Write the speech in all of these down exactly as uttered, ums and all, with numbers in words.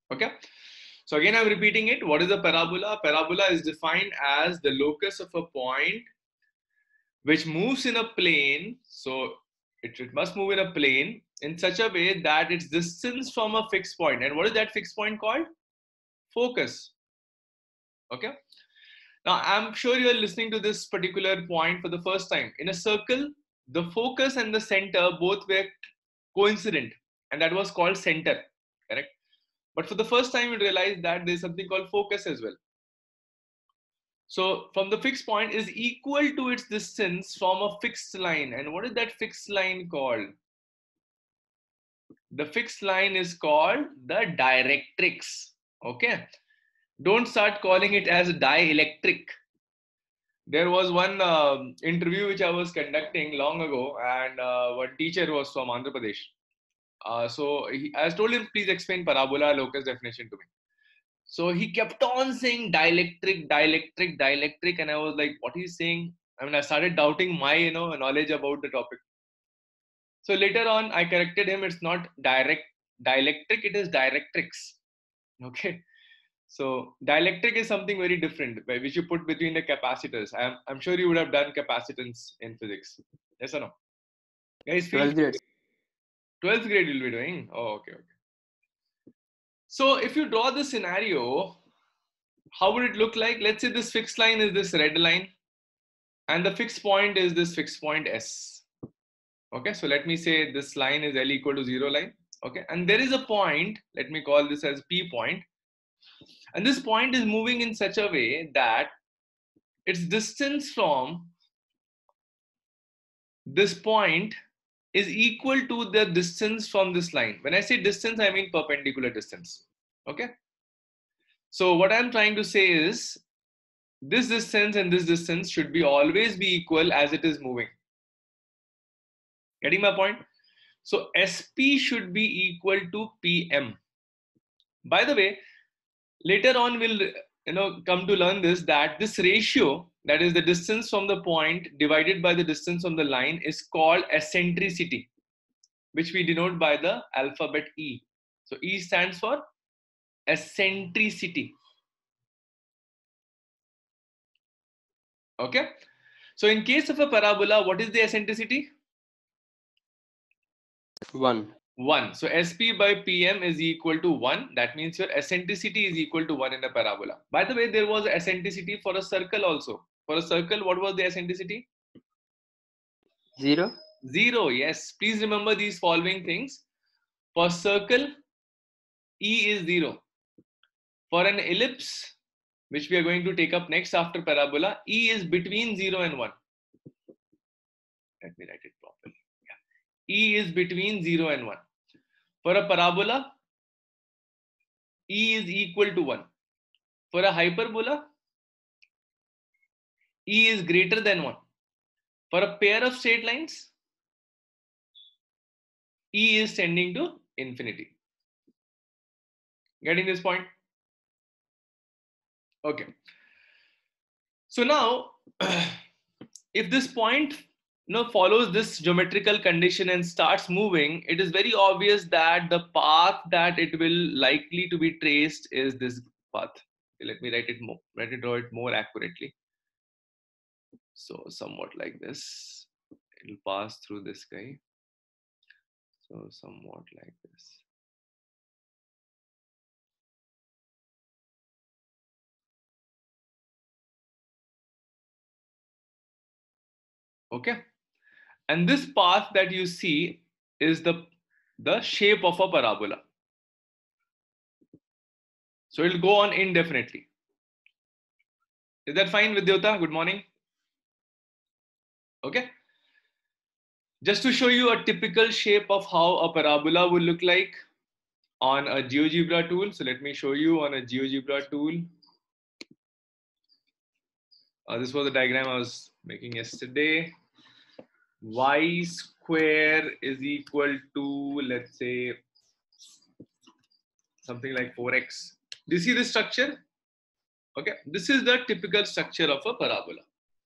Okay. So again, I'm repeating it. What is a parabola? Parabola is defined as the locus of a point which moves in a plane. So it, it must move in a plane in such a way that its distance from a fixed point. And what is that fixed point called? Focus. Okay. Now, I'm sure you're listening to this particular point for the first time. In a circle, the focus and the center both were coincident, and that was called center, correct? But for the first time, you realize that there's something called focus as well. So, from the fixed point is equal to its distance from a fixed line. And what is that fixed line called? The fixed line is called the directrix. Okay. Don't start calling it as dielectric. There was one uh, interview which I was conducting long ago, and uh, one teacher was from Andhra Pradesh. Uh, so he, I told him, please explain parabola locus definition to me. So he kept on saying dielectric, dielectric, dielectric, and I was like, what he's saying? I mean, I started doubting my, you know, knowledge about the topic. So later on, I corrected him. It's not direct dielectric; it is directrix. Okay. So dielectric is something very different, which you put between the capacitors. I'm, I'm sure you would have done capacitance in physics. Yes or no? Guys, feel twelfth grade. twelfth grade you'll be doing. Oh, okay, okay. So if you draw the scenario, how would it look like? Let's say this fixed line is this red line, and the fixed point is this fixed point S. Okay, so let me say this line is L equal to zero line. Okay, and there is a point, let me call this as P point. And this point is moving in such a way that its distance from this point is equal to the distance from this line. When I say distance, I mean perpendicular distance. Okay. So what I'm trying to say is this distance and this distance should be always be equal as it is moving. Getting my point? So S P should be equal to P M. By the way, later on we'll you know come to learn this, that this ratio, that is the distance from the point divided by the distance from the line, is called eccentricity, which we denote by the alphabet E. So E stands for eccentricity. Okay. So in case of a parabola, what is the eccentricity? one. one. So S P by P M is equal to one. That means your eccentricity is equal to one in a parabola. By the way, there was eccentricity for a circle also. For a circle, what was the eccentricity? zero. Zero. Yes. Please remember these following things. For circle, E is zero. For an ellipse, which we are going to take up next after parabola, E is between zero and one. Let me write it properly. Yeah. E is between zero and one. For a parabola, E is equal to one. For a hyperbola, E is greater than one. For a pair of straight lines, E is tending to infinity. Getting this point? Okay. So now, if this point you know, follows this geometrical condition and starts moving, it is very obvious that the path that it will likely to be traced is this path. Okay, let me write it more, let me draw it more accurately. So somewhat like this, it will pass through this guy. So somewhat like this. Okay. And this path that you see is the, the shape of a parabola. So it will go on indefinitely. Is that fine, Vidyota? Good morning. Okay. Just to show you a typical shape of how a parabola will look like on a GeoGebra tool. So let me show you on a GeoGebra tool. Uh, this was a diagram I was making yesterday. Y square is equal to, let's say, something like four x. Do you see the structure? Okay. This is the typical structure of a parabola.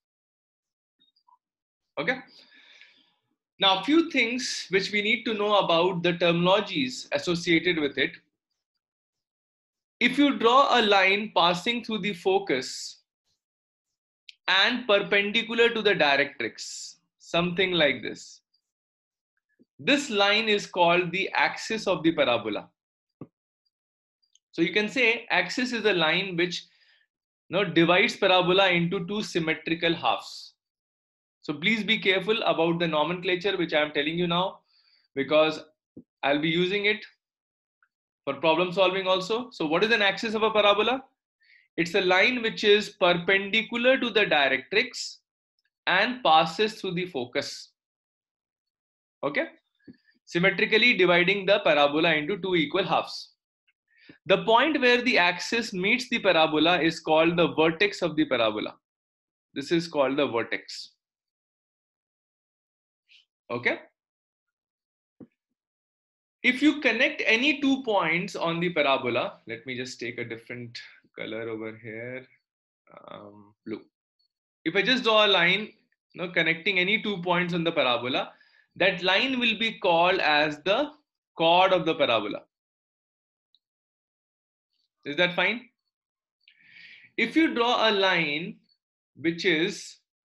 Okay. Now, a few things which we need to know about the terminologies associated with it. If you draw a line passing through the focus and perpendicular to the directrix, something like this, this line is called the axis of the parabola. So you can say axis is a line which now divides parabola into two symmetrical halves. So please be careful about the nomenclature which I am telling you now, because I'll be using it for problem solving also. So what is an axis of a parabola? It's a line which is perpendicular to the directrix and passes through the focus. Okay? Symmetrically dividing the parabola into two equal halves. The point where the axis meets the parabola is called the vertex of the parabola. This is called the vertex. Okay? If you connect any two points on the parabola, let me just take a different color over here, um, blue. If I just draw a line, you know, connecting any two points on the parabola, that line will be called as the chord of the parabola. Is that fine? If you draw a line which is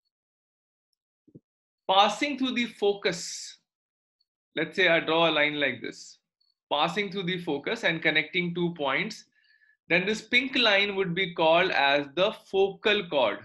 passing through the focus, let's say I draw a line like this, passing through the focus and connecting two points, then this pink line would be called as the focal chord.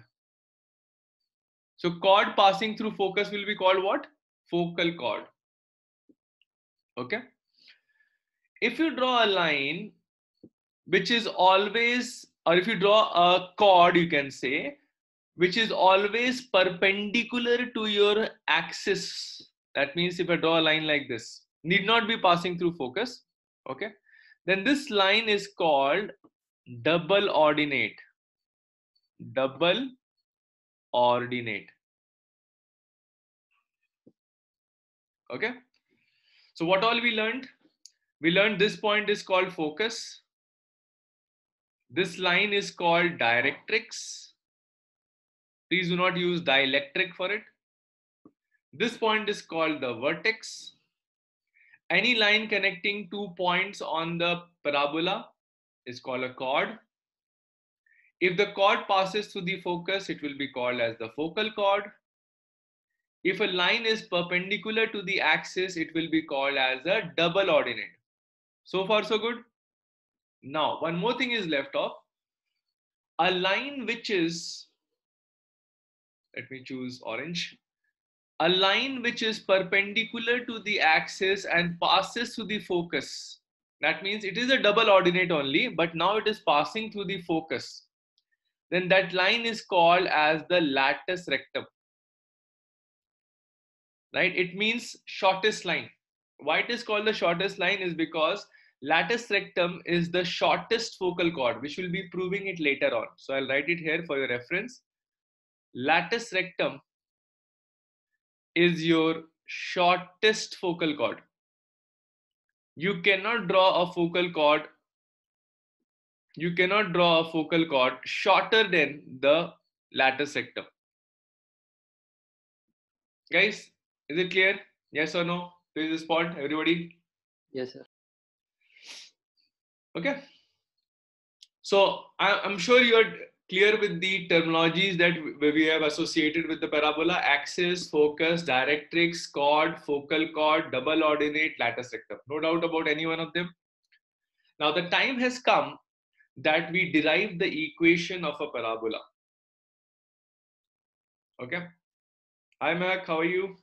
So chord passing through focus will be called what? Focal chord. Okay. If you draw a line which is always, or if you draw a chord, you can say, which is always perpendicular to your axis. That means if I draw a line like this, need not be passing through focus. Okay. Then this line is called double ordinate. Double ordinate. Okay. So what all we learned? We learned this point is called focus. This line is called directrix. Please do not use dielectric for it. This point is called the vertex. Any line connecting two points on the parabola is called a chord. If the chord passes through the focus, it will be called as the focal chord. If a line is perpendicular to the axis, it will be called as a double ordinate. So far, so good. Now, one more thing is left off. A line which is, let me choose orange. A line which is perpendicular to the axis and passes through the focus. That means it is a double ordinate only, but now it is passing through the focus. Then that line is called as the latus rectum. Right? It means shortest line. Why it is called the shortest line is because latus rectum is the shortest focal chord, which will be proving it later on. So I'll write it here for your reference. Latus rectum is your shortest focal chord. You cannot draw a focal chord. You cannot draw a focal chord shorter than the latus rectum. Guys, is it clear? Yes or no? Please respond, everybody. Yes, sir. Okay. So I'm sure you're clear with the terminologies that we have associated with the parabola: axis, focus, directrix, chord, focal chord, double ordinate, latus rectum. No doubt about any one of them. Now the time has come that we derive the equation of a parabola. Okay. Hi Mac, how are you?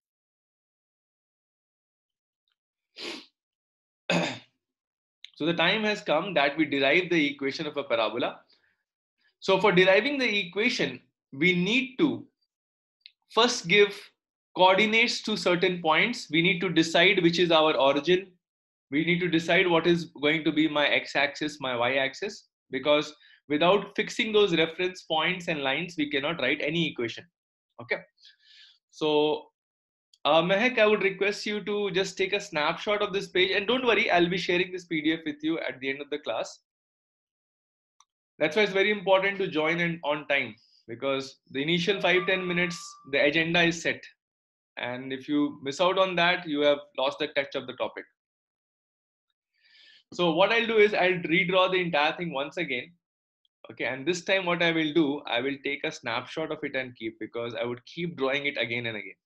So the time has come that we derive the equation of a parabola. So for deriving the equation, we need to first give coordinates to certain points. We need to decide which is our origin. We need to decide what is going to be my x-axis, my y-axis, because without fixing those reference points and lines, we cannot write any equation. Okay. So uh, Mehak, I would request you to just take a snapshot of this page, and don't worry, I'll be sharing this P D F with you at the end of the class. That's why it's very important to join in on time, because the initial five to ten minutes, the agenda is set. And if you miss out on that, you have lost the touch of the topic. So what I'll do is I'll redraw the entire thing once again. Okay, and this time what I will do, I will take a snapshot of it and keep, because I would keep drawing it again and again.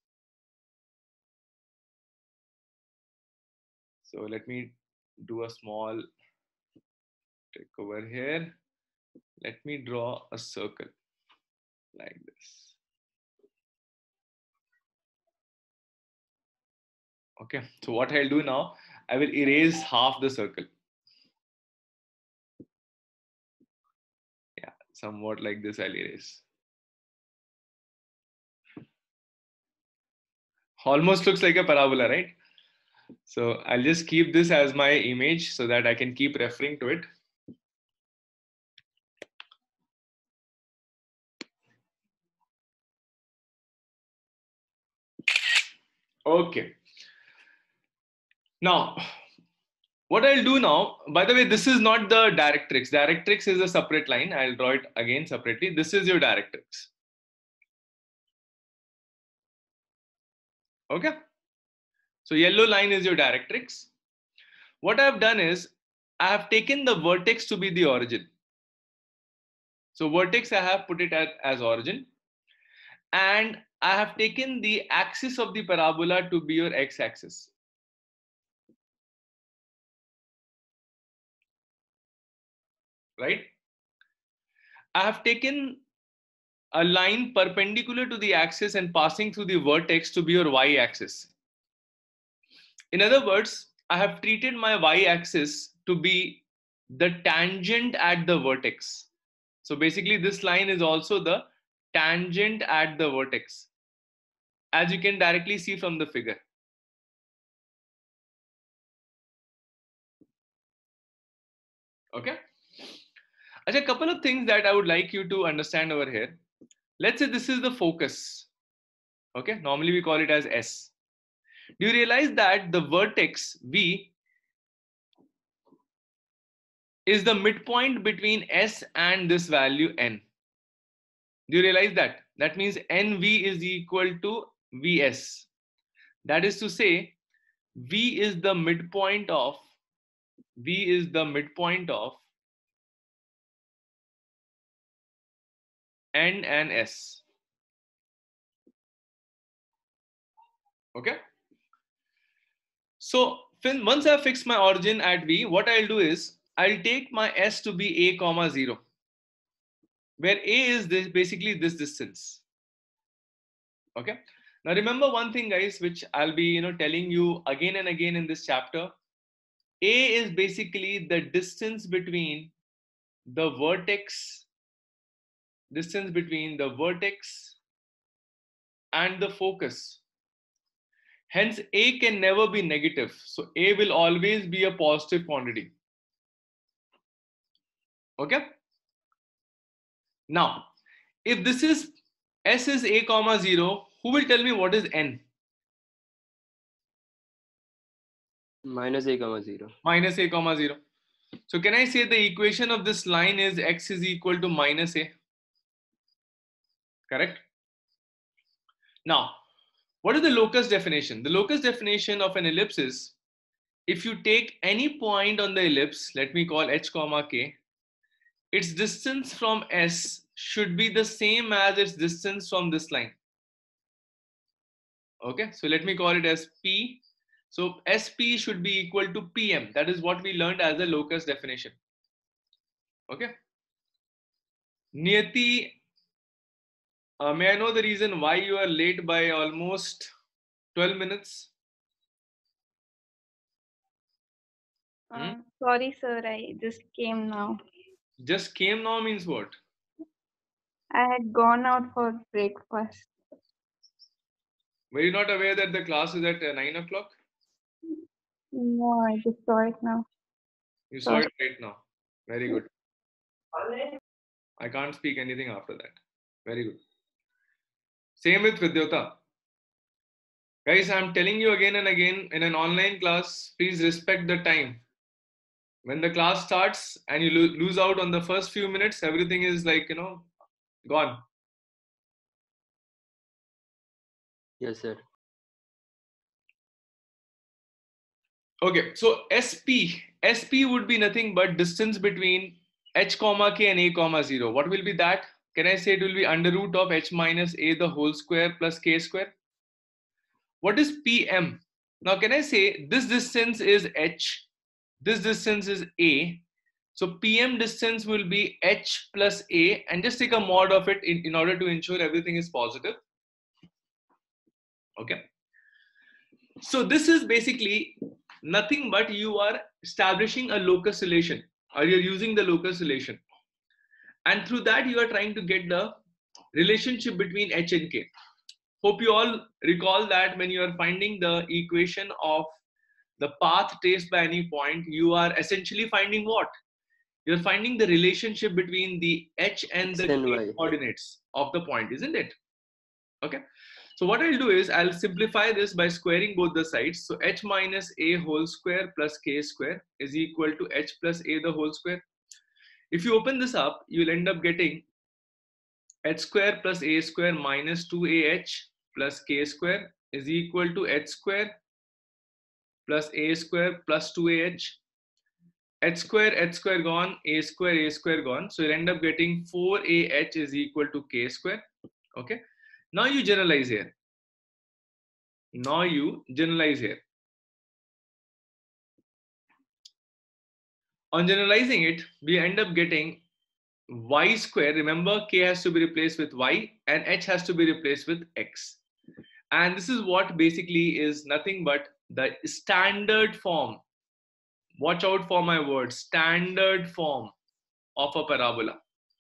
So let me do a small trick over here. Let me draw a circle like this. Okay, so what I'll do now, I will erase half the circle. Yeah, somewhat like this I'll erase. Almost looks like a parabola, right? So I'll just keep this as my image so that I can keep referring to it. Okay. Now, what I'll do now, by the way, this is not the directrix. Directrix is a separate line. I'll draw it again separately. This is your directrix. Okay. So yellow line is your directrix. What I've done is I have taken the vertex to be the origin. So vertex, I have put it at, as origin. And I have taken the axis of the parabola to be your x-axis. Right? I have taken a line perpendicular to the axis and passing through the vertex to be your y-axis. In other words, I have treated my y-axis to be the tangent at the vertex. So basically this line is also the tangent at the vertex, as you can directly see from the figure. Okay. A couple of things that I would like you to understand over here. Let's say this is the focus. Okay. Normally we call it as S. Do you realize that the vertex V is the midpoint between S and this value N? Do you realize that? That means N V is equal to V S. That is to say, V is the midpoint of V is the midpoint of N and S. Okay. So once I fix my origin at V, what I'll do is I'll take my S to be A comma zero, where A is this, basically this distance. Okay. Now remember one thing, guys, which I'll be you know telling you again and again in this chapter. A is basically the distance between the vertex, distance between the vertex and the focus. Hence, A can never be negative. So A will always be a positive quantity. Okay. Now, if this is S is A comma zero, who will tell me what is N? Minus A comma zero. Minus A comma zero. So can I say the equation of this line is X is equal to minus A? Correct? Now, what is the locus definition? The locus definition of an ellipse is, if you take any point on the ellipse, let me call H comma K, its distance from S should be the same as its distance from this line. Okay, so let me call it as P. So S P should be equal to P M. That is what we learned as the locus definition. Okay. Niyati, uh, may I know the reason why you are late by almost twelve minutes? Uh, sorry, sir. I just came now. Just came now means what? I had gone out for breakfast. Were you not aware that the class is at uh, nine o'clock? No, I just saw it now. You saw it right now. Very good. I can't speak anything after that. Very good. Same with Vidyota. Guys, I'm telling you again and again, in an online class, please respect the time. When the class starts and you lo lose out on the first few minutes, everything is like, you know, gone. Yes, sir. Okay, so S P, S P would be nothing but distance between h comma k and a comma zero. What will be that? Can I say it will be under root of h minus a the whole square plus k square? What is P M? Now, can I say this distance is h, this distance is a. So P M distance will be h plus a, and just take a mod of it in, in order to ensure everything is positive. Okay. So this is basically nothing but you are establishing a locus relation, or you're using the locus relation. And through that, you are trying to get the relationship between h and k. Hope you all recall that when you are finding the equation of the path traced by any point, you are essentially finding what? You're finding the relationship between the h and the k coordinates of the point, isn't it? Okay. So what I'll do is I'll simplify this by squaring both the sides. So h minus a whole square plus k square is equal to h plus a the whole square. If you open this up, you'll end up getting h square plus a square minus two a h plus k square is equal to h square plus a square plus two a h. H square, h square gone, a square, a square gone. So you'll end up getting four a h is equal to k square. Okay. Now you generalize here. Now you generalize here. On generalizing it, we end up getting y square. Remember, k has to be replaced with y and h has to be replaced with x. And this is what basically is nothing but the standard form. Watch out for my word, standard form of a parabola.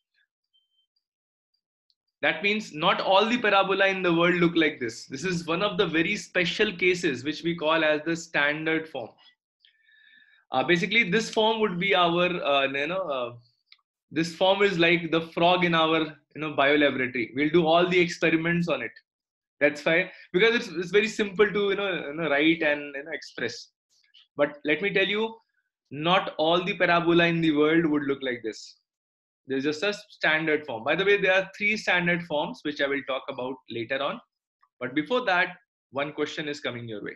That means not all the parabola in the world look like this. This is one of the very special cases which we call as the standard form. Uh, basically, this form would be our, uh, you know, uh, this form is like the frog in our, you know, bio laboratory. We'll do all the experiments on it. That's fine, because it's, it's very simple to, you know, you know, write and, you know, express. But let me tell you, not all the parabola in the world would look like this. There's just a standard form. By the way, there are three standard forms, which I will talk about later on. But before that, one question is coming your way.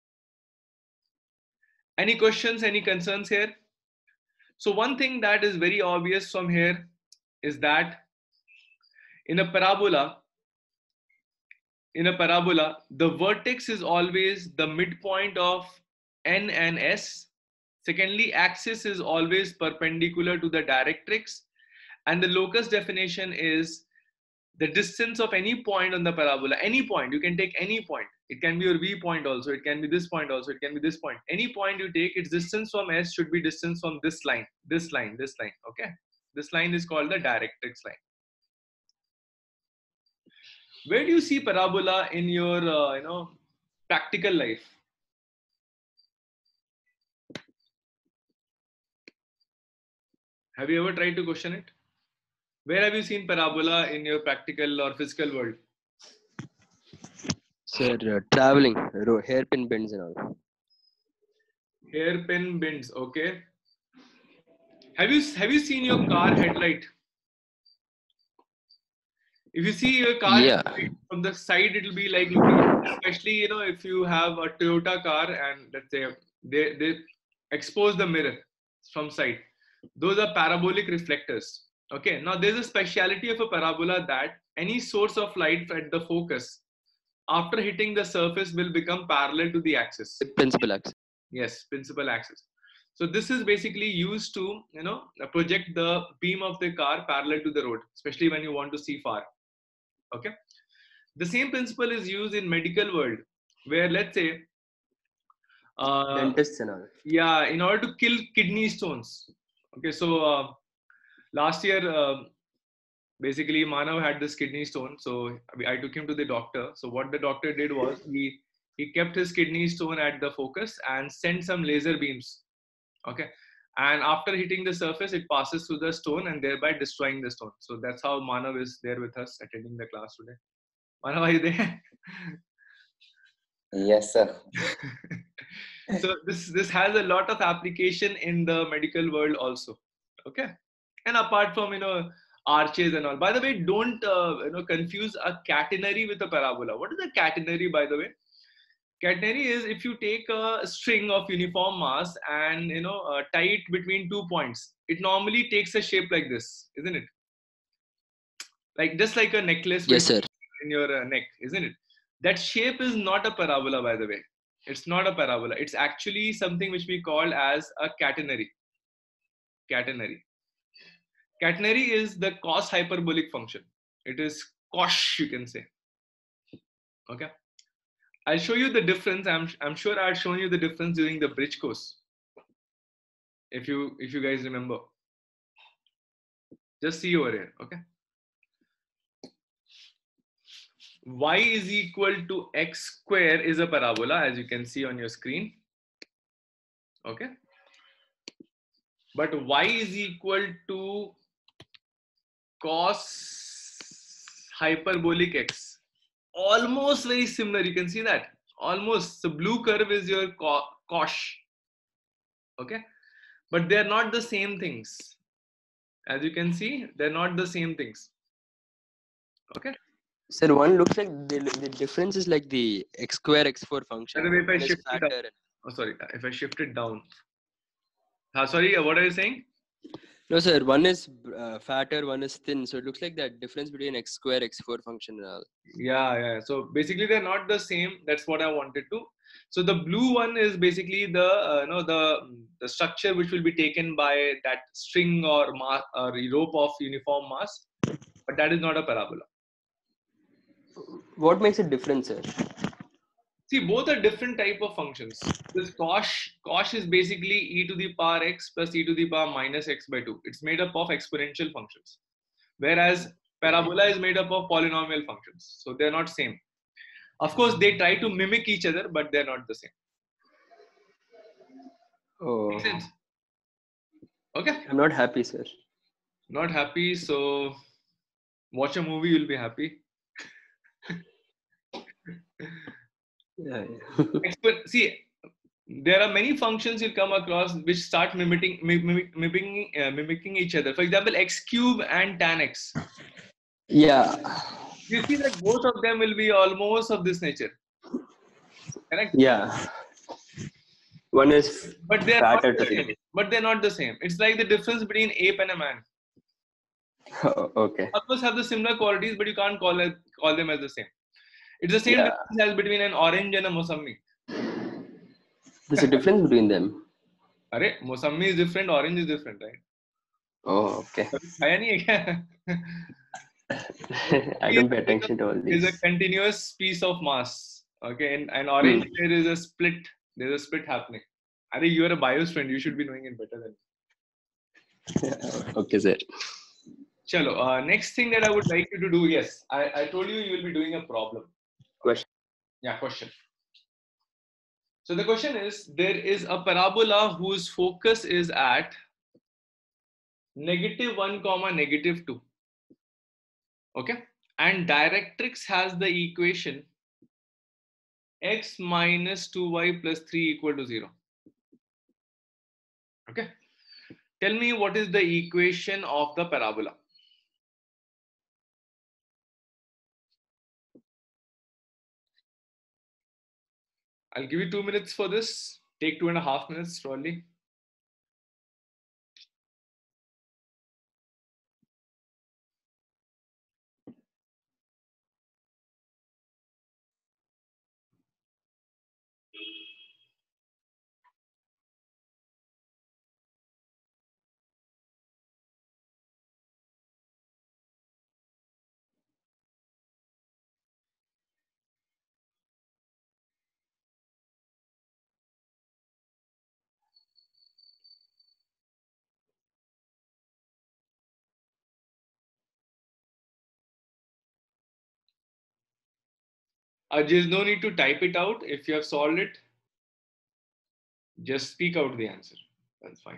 Any questions, any concerns here? So one thing that is very obvious from here is that in a parabola, in a parabola, the vertex is always the midpoint of n and s. Secondly, axis is always perpendicular to the directrix. And the locus definition is the distance of any point on the parabola. Any point, you can take any point. It can be your V point also. It can be this point also. It can be this point. Any point you take, its distance from S should be distance from this line, this line, this line. Okay. This line is called the directrix line. Where do you see parabola in your, uh, you know, practical life? Have you ever tried to question it? Where have you seen parabola in your practical or physical world? Sir, uh, traveling, hairpin bends and all. Hairpin bends, okay. Have you have you seen your car headlight? If you see your car Yeah. from the side, it will be like looking, especially, you know, if you have a Toyota car and let's say they, they expose the mirror from side. Those are parabolic reflectors. Okay, now there's a speciality of a parabola that any source of light at the focus, after hitting the surface, will become parallel to the axis. Principal axis. Yes, principal axis. So this is basically used to, you know, project the beam of the car parallel to the road, especially when you want to see far. Okay. The same principle is used in medical world, where let's say, uh, dentists and all. Yeah, in order to kill kidney stones. Okay, so uh, last year, uh, basically Manav had this kidney stone, so I took him to the doctor. So what the doctor did was he he kept his kidney stone at the focus and sent some laser beams. Okay, and after hitting the surface, it passes through the stone and thereby destroying the stone. So that's how Manav is there with us attending the class today. Manav, are you there? Yes, sir. So this this has a lot of application in the medical world also. Okay, and apart from, you know, arches and all. By the way, don't uh, you know confuse a catenary with a parabola. What is a catenary, by the way? Catenary is if you take a string of uniform mass and you know uh, tie it between two points. It normally takes a shape like this, isn't it? Like just like a necklace Yes, sir. in your uh, neck, isn't it? That shape is not a parabola, by the way. It's not a parabola. It's actually something which we call as a catenary. Catenary. Catenary is the cos hyperbolic function. It is cosh, you can say. Okay. I'll show you the difference. I'm I'm sure I've shown you the difference during the bridge course. If you if you guys remember. Just see over here. Okay. Y is equal to x square is a parabola, as you can see on your screen. Okay. But y is equal to cos hyperbolic x. Almost very similar. You can see that. Almost. So blue curve is your co cosh. Okay. But they're not the same things. As you can see, they're not the same things. Okay. Sir, one looks like the, the difference is like the x square x four function. By the way, if I One is shift it up, fatter. oh sorry, if I shift it down. Uh, sorry, what are you saying? No, sir. One is uh, fatter, one is thin. So it looks like that difference between x square x four function and all. Yeah, yeah. So basically, they're not the same. That's what I wanted to. So the blue one is basically the uh, you know the the structure which will be taken by that string or mass or rope of uniform mass, but that is not a parabola. What makes it different, sir? See, both are different type of functions. This cosh cosh is basically e to the power x plus e to the power minus x by two. It's made up of exponential functions, whereas parabola is made up of polynomial functions. So they're not same. Of course, they try to mimic each other, but they're not the same. Oh, Makes sense? Okay. I'm not happy, sir. Not happy, so watch a movie, you'll be happy. Yeah, yeah. Exper- See, there are many functions you come across which start mimicking mimic, mimicking, uh, mimicking each other. For example, x cube and tan x. Yeah. You see that both of them will be almost of this nature. Correct? Yeah. One is But they're not fatter the to the. same. But they're not the same. It's like the difference between ape and a man. Oh, okay. Of course, have the similar qualities, but you can't call it call them as the same. It's the same Yeah. difference as between an orange and a mosambi. There's a difference between them. Arey, mosambi is different, orange is different, right? Oh, okay. खाया नहीं है क्या? I don't pay attention to all Is these. a continuous piece of mass. Okay, and, and orange Hmm. there is a split. There's a split happening. I think you are a bio student. You should be knowing it better than me. Okay, sir. Chalo, uh, next thing that I would like you to do, yes, I, I told you you will be doing a problem. Question. Yeah, question. So the question is, there is a parabola whose focus is at negative one comma negative two. Okay, and directrix has the equation x minus two y plus three equal to zero. Okay, tell me what is the equation of the parabola. I'll give you two minutes for this. Take two and a half minutes probably. Uh, there's no need to type it out. If you have solved it, just speak out the answer. That's fine.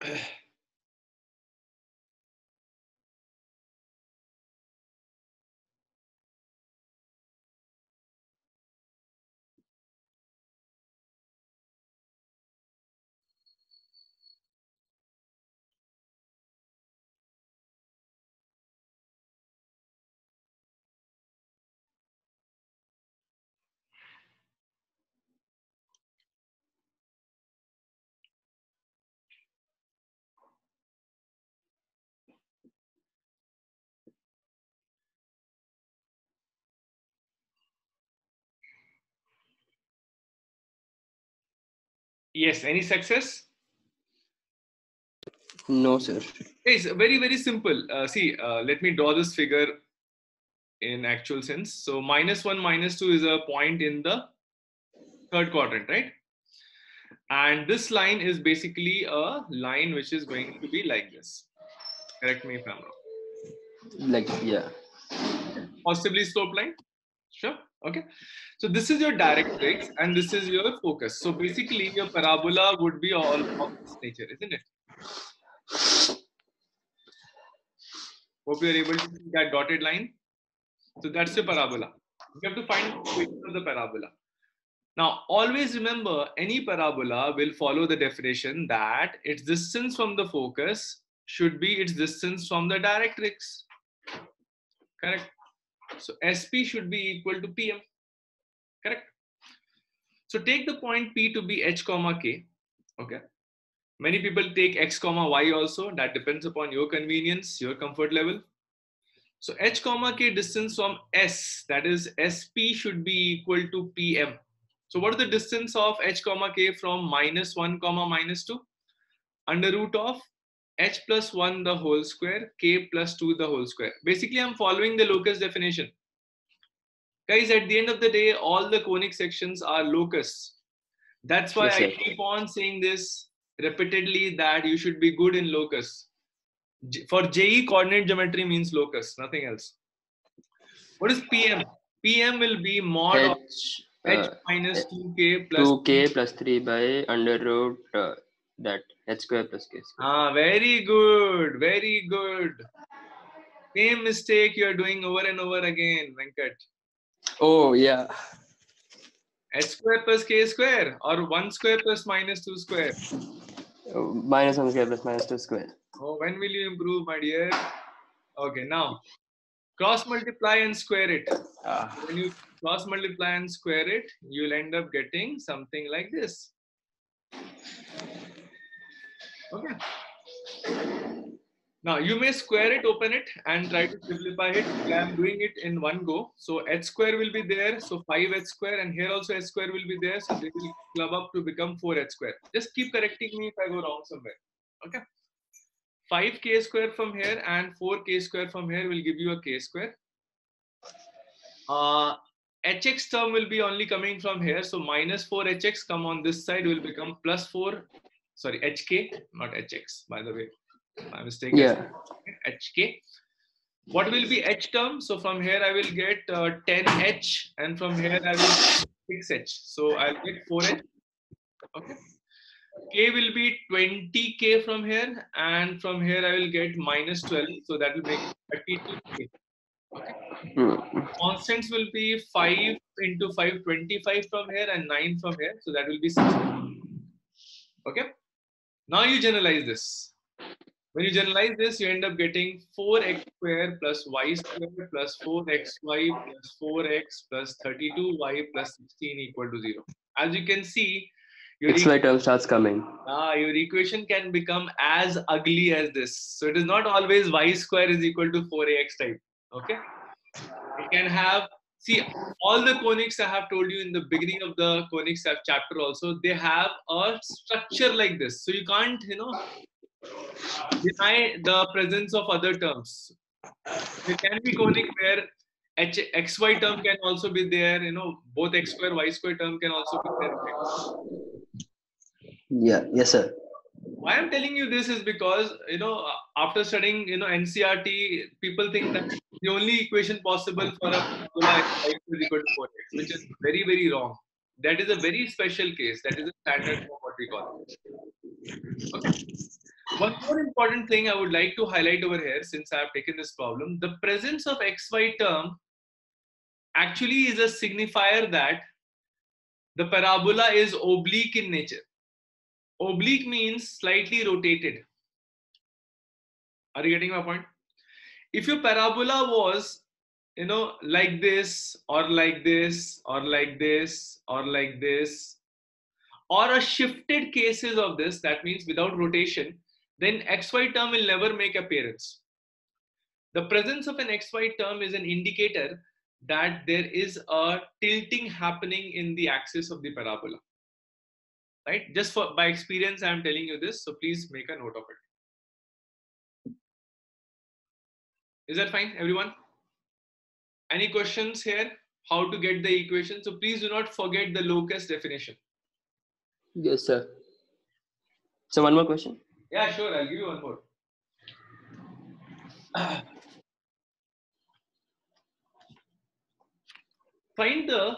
Yes, any success? No, sir. It's very, very simple. Uh, see, uh, let me draw this figure in actual sense. So minus one, minus two is a point in the third quadrant, right? And this line is basically a line which is going to be like this. Correct me if I'm wrong. Like, yeah. Possibly slope line. Sure. Okay. So this is your directrix and this is your focus. So basically your parabola would be all of this nature, isn't it? Hope you are able to see that dotted line. So that's your parabola. You have to find the equation of the parabola. Now, always remember, any parabola will follow the definition that its distance from the focus should be its distance from the directrix. Correct. So S P should be equal to P M. Correct. So take the point P to be H comma K. Okay. Many people take X comma Y also. That depends upon your convenience, your comfort level. So H comma K distance from S, that is S P, should be equal to P M. So what is the distance of H comma K from minus one comma minus two? Under root of H plus one the whole square, K plus two the whole square. Basically, I'm following the locus definition. Guys, at the end of the day, all the conic sections are locus. That's why Yes, I sir. keep on saying this repeatedly, that you should be good in locus. J- For J E, coordinate geometry means locus, nothing else. What is P M? P M will be mod of H, H uh, minus two K plus two K plus three by under root uh, that H square plus K square. Ah, very good, very good. Same mistake you are doing over and over again, Venkat. Oh, yeah. H square plus K square or one square plus minus two square. Uh, minus one square plus minus two square. Oh, when will you improve, my dear? Okay, now cross multiply and square it. Ah. When you cross multiply and square it, you'll end up getting something like this. Okay. Now you may square it, open it, and try to simplify it. I'm doing it in one go. So h square will be there. So five h square, and here also h square will be there. So they will club up to become four h square. Just keep correcting me if I go wrong somewhere. Okay. five k square from here and four k square from here will give you a k square. Uh, hx term will be only coming from here. So minus four h x come on this side will become plus four. Sorry, hk, not hx, by the way. My mistake. Yeah. Hk. What will be h term? So from here I will get uh, ten h, and from here I will get six h. So I'll get four h. Okay. K will be twenty k from here, and from here I will get minus twelve. So that will make thirty-two k. Okay. Hmm. Constants will be five into five, twenty-five from here, and nine from here. So that will be six. Okay. Now you generalize this. When you generalize this, you end up getting four x square plus y square plus four x y plus four x plus thirty-two y plus sixteen equal to zero. As you can see, your, X Y term starts coming. ah, your equation can become as ugly as this. So it is not always y square is equal to four a x type. Okay. It can have, see, all the conics I have told you in the beginning of the conics chapter also, they have a structure like this. So you can't, you know, deny the presence of other terms. There can be conic where H, xy term can also be there, you know, both x square, y square term can also be there. Yeah. Yes, sir. Why I'm telling you this is because, you know, after studying, you know, N C R T, people think that the only equation possible for a parabola is y is equal to four x, which is very, very wrong. That is a very special case. That is a standard for what we call it. Okay. One more important thing I would like to highlight over here, since I have taken this problem, the presence of xy term actually is a signifier that the parabola is oblique in nature. Oblique means slightly rotated. Are you getting my point? If your parabola was, you know, like this, or like this, or like this, or like this, or a shifted cases of this, that means without rotation, then xy term will never make appearance. The presence of an xy term is an indicator that there is a tilting happening in the axis of the parabola. Right? Just for by experience, I am telling you this, so please make a note of it. Is that fine, everyone? Any questions here? How to get the equation? So please do not forget the locus definition. Yes, sir. So one more question. Yeah, sure. I'll give you one more. Find the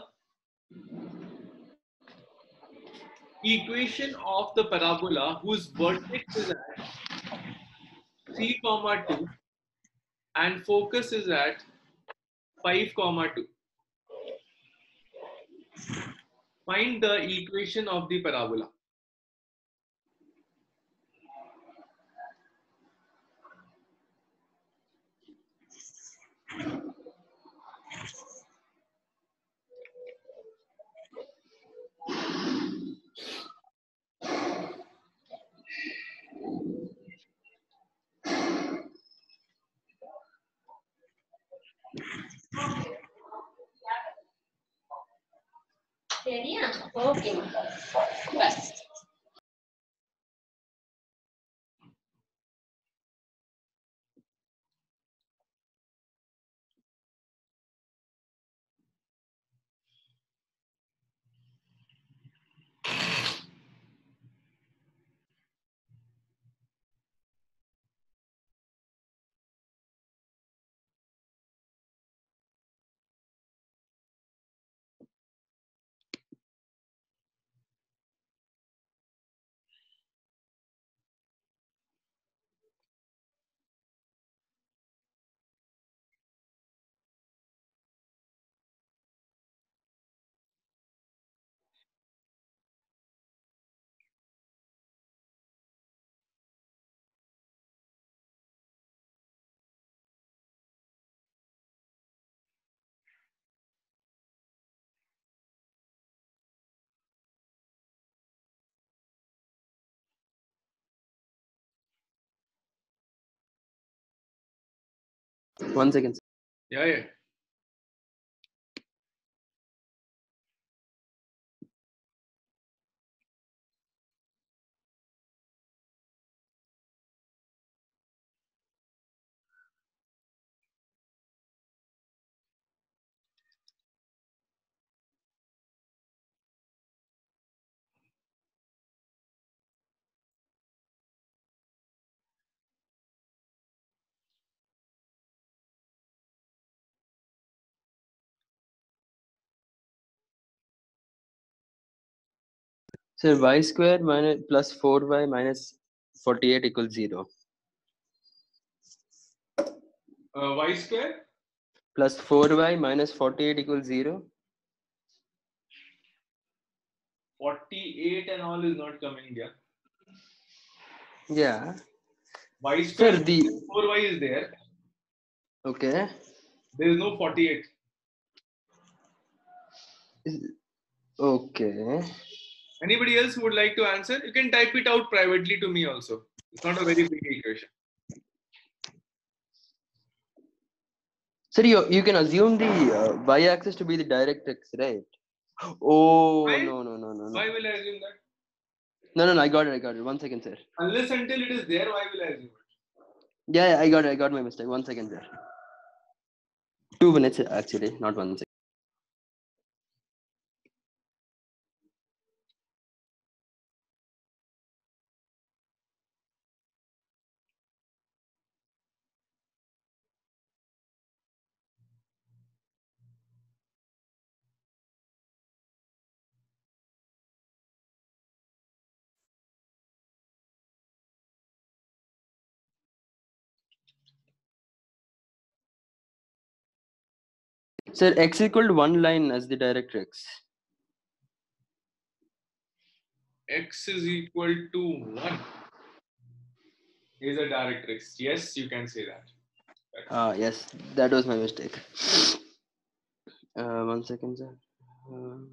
equation of the parabola whose vertex is at three comma two and focus is at five comma two. Find the equation of the parabola. Okay. Bas. One second. Yeah, yeah. So y square minus plus four y minus forty-eight equals zero. Uh, y square Plus four y minus forty-eight equals zero. forty-eight and all is not coming here. Yeah. Y Sir, square the four y is there. okay. There is no forty-eight. Is- Okay. Anybody else who would like to answer? You can type it out privately to me also. It's not a very big equation. Sir, you, you can assume the uh, y-axis to be the directrix, right? Oh, Why? no, no, no, no, no. Why will I assume that? No, no, no, I got it, I got it. One second, sir. Unless until it is there, why will I assume it? Yeah, yeah, I got it, I got my mistake. One second, sir. Two minutes, actually, not one second. Sir, x equal to one line as the directrix. X is equal to one is a directrix. Yes, you can say that. Ah, yes, that was my mistake. Uh, one second, sir. Um,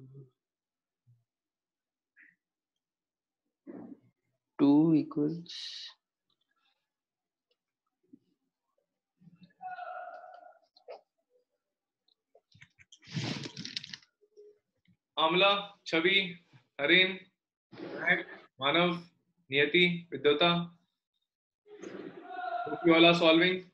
two equals. Amla, Chavi, Harin, Vinayak, Manav, Niyati, Vidyota. Hope you all are solving.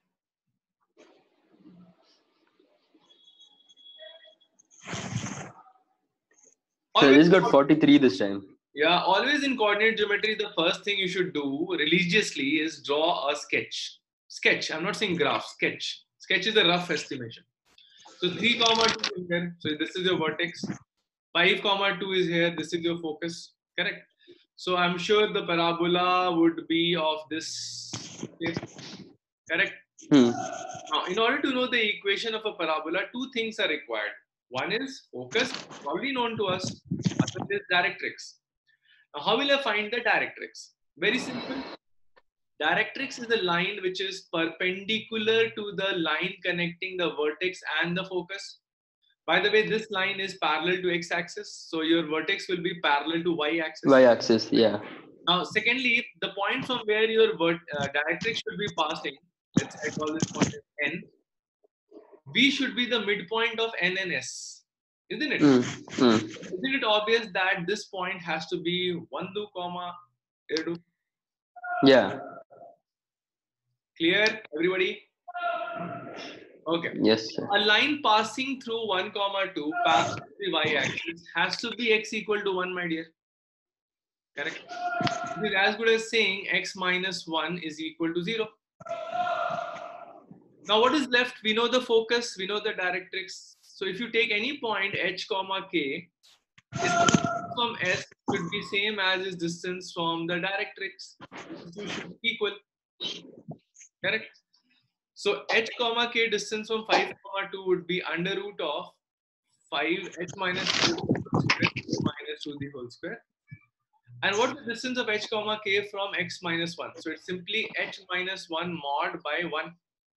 So this got forty-three this time. Yeah, always in coordinate geometry, the first thing you should do religiously is draw a sketch. Sketch. I'm not saying graph. Sketch. Sketch is a rough estimation. So three comma two is here. So this is your vertex. Five comma two is here. This is your focus. Correct. So I'm sure the parabola would be of this shape. Correct. Hmm. Now, in order to know the equation of a parabola, two things are required. One is focus, already known to us. Other is directrix. Now, how will I find the directrix? Very simple. Directrix is a line which is perpendicular to the line connecting the vertex and the focus. By the way, this line is parallel to x-axis, so your vertex will be parallel to y-axis. Y-axis, yeah. Now, secondly, the point from where your vert uh, directrix should be passing, let's say I call this point as N. V should be the midpoint of N and S, isn't it? Mm. Mm. Isn't it obvious that this point has to be one, two, comma, two? Yeah. Clear, everybody? Okay. Yes, sir. A line passing through one, comma two, parallel to the y-axis has to be x equal to one, my dear. Correct? It is as good as saying x minus one is equal to zero. Now, what is left? We know the focus, we know the directrix. So, if you take any point h, comma k, its distance from S should be same as its distance from the directrix. These two should be equal. Correct? So, h, comma k distance from five, comma two would be under root of five h minus two minus two the whole square. And what is the distance of h, comma k from x minus one? So, it's simply h minus one mod by one.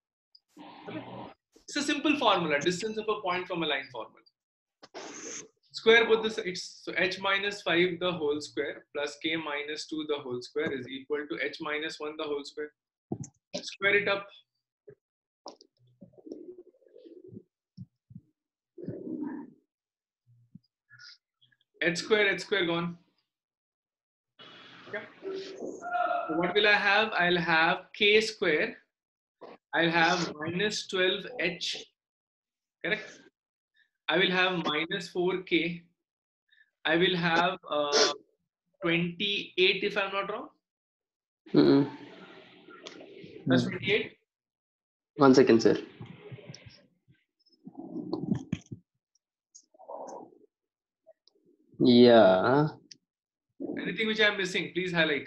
It's a simple formula, distance of a point from a line formula. Square both the sides. So h minus five the whole square plus k minus two the whole square is equal to h minus one the whole square. Square it up. H square, h square gone. Okay. So what will I have? I'll have k square. I'll have minus twelve h. Correct? I will have minus four k. I will have uh, twenty-eight if I'm not wrong. Mm-mm. That's twenty-eight. One second, sir. Yeah. Anything which I'm missing, please highlight.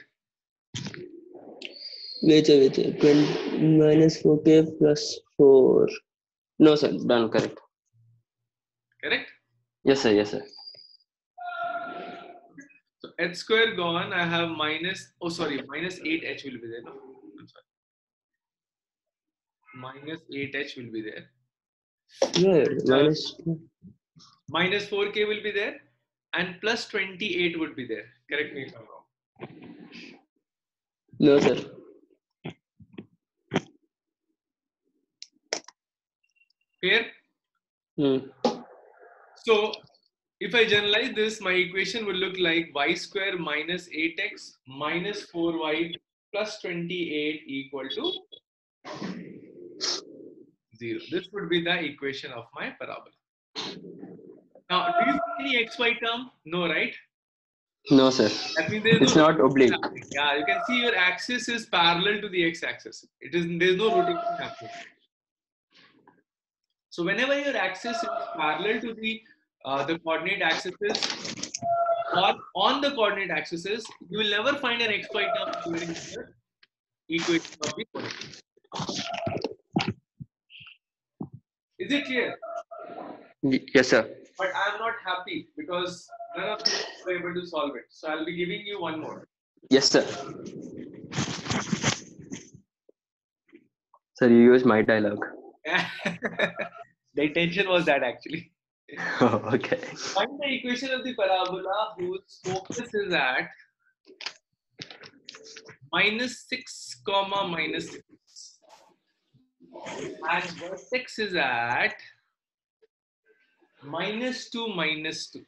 Wait, wait, wait. twenty minus four k plus four. No, sir. Done. Correct. Correct? Yes, sir. Yes, sir. So h square gone. I have minus, oh sorry, minus eight h will be there. No, I'm sorry. Minus eight h will be there. Yeah, minus. Minus four k will be there. And plus twenty-eight would be there. Correct me if I'm wrong. No, sir. Clear? Hmm. So if I generalize this, my equation will look like y square minus eight x minus four y plus twenty-eight equal to zero. This would be the equation of my parabola. Now, do you see any xy term? No, right? No, sir. That means there is It's no not oblique. happening. Yeah, you can see your axis is parallel to the x-axis. It is there is no rotation happening. So whenever your axis is parallel to the uh, the coordinate axes or on the coordinate axes, you will never find an xy term during the equation of the coordinate. Is it clear? Y- Yes, sir. But I'm not happy because none of you were able to solve it. So I'll be giving you one more. Yes, sir. Sir, you used my dialogue. The intention was that actually. Oh, okay. Find the equation of the parabola whose focus is at minus six comma minus six and vertex is at minus two minus two.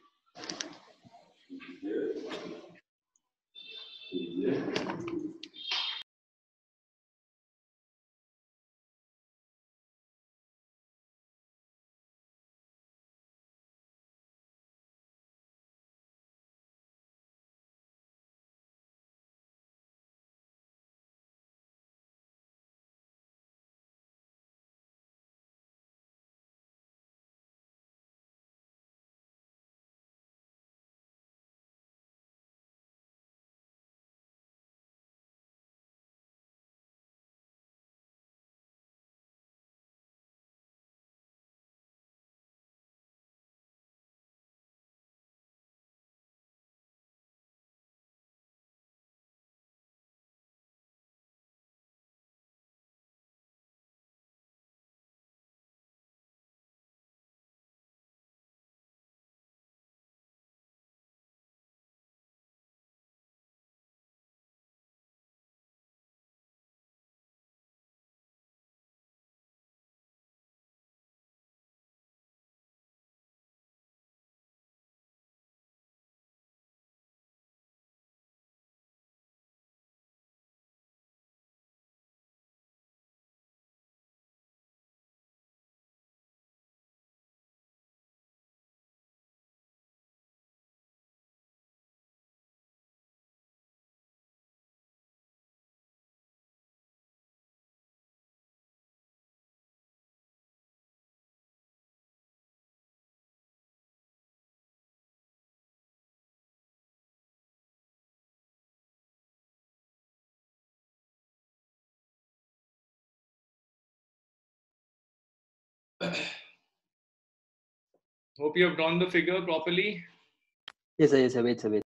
Hope you have drawn the figure properly. Yes, sir. Yes, sir. Wait, sir. Wait.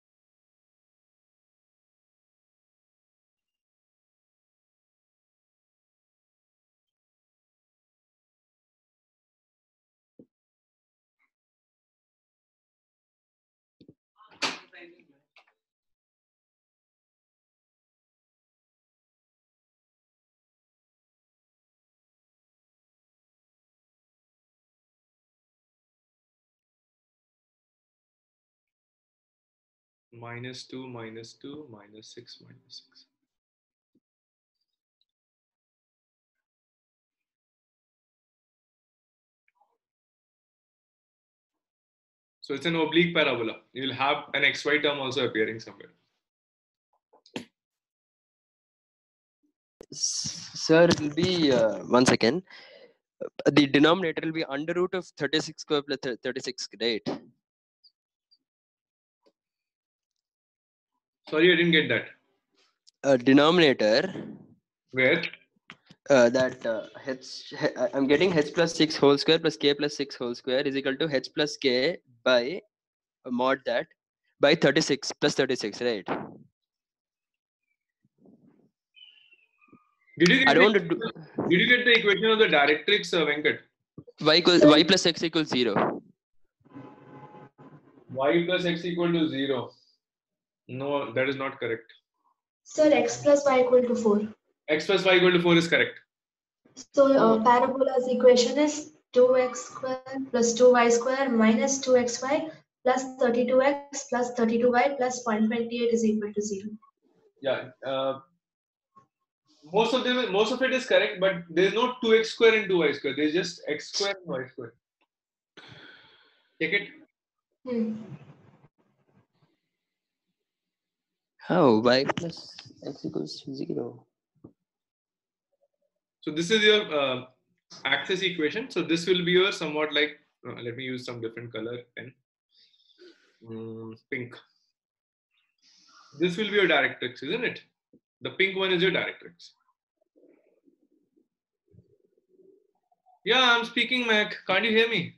Minus two, minus two, minus six, minus six. So it's an oblique parabola. You'll have an xy term also appearing somewhere. S- Sir, it will be uh, one second. Uh, The denominator will be under root of thirty-six square plus thir- thirty-six, right? Sorry, I didn't get that. Uh, denominator Where? uh, that uh, h, h I- I'm getting h plus six whole square plus k plus six whole square is equal to h plus k by uh, mod that by thirty-six plus thirty-six, right? Did you I get don't the want to do Did you get the equation of the directrix, uh, Venkat? y, equal, y plus x equals zero. Y plus x equal to zero. No, that is not correct. Sir, x plus y equal to four. X plus y equal to four is correct. So uh, Oh. parabola's equation is two x square plus two y square minus two x y plus thirty-two x plus thirty-two y plus zero point two eight is equal to zero. Yeah. Uh, most of them, most of it is correct, but there is no two x square and two y square. There is just x square and y square. Take it. Hmm. How y plus x equals zero? So this is your uh, axis equation. So this will be your somewhat like. Uh, let me use some different color pen. Mm, pink. This will be your directrix, isn't it? The pink one is your directrix. Yeah, I'm speaking, Mac. Can't you hear me?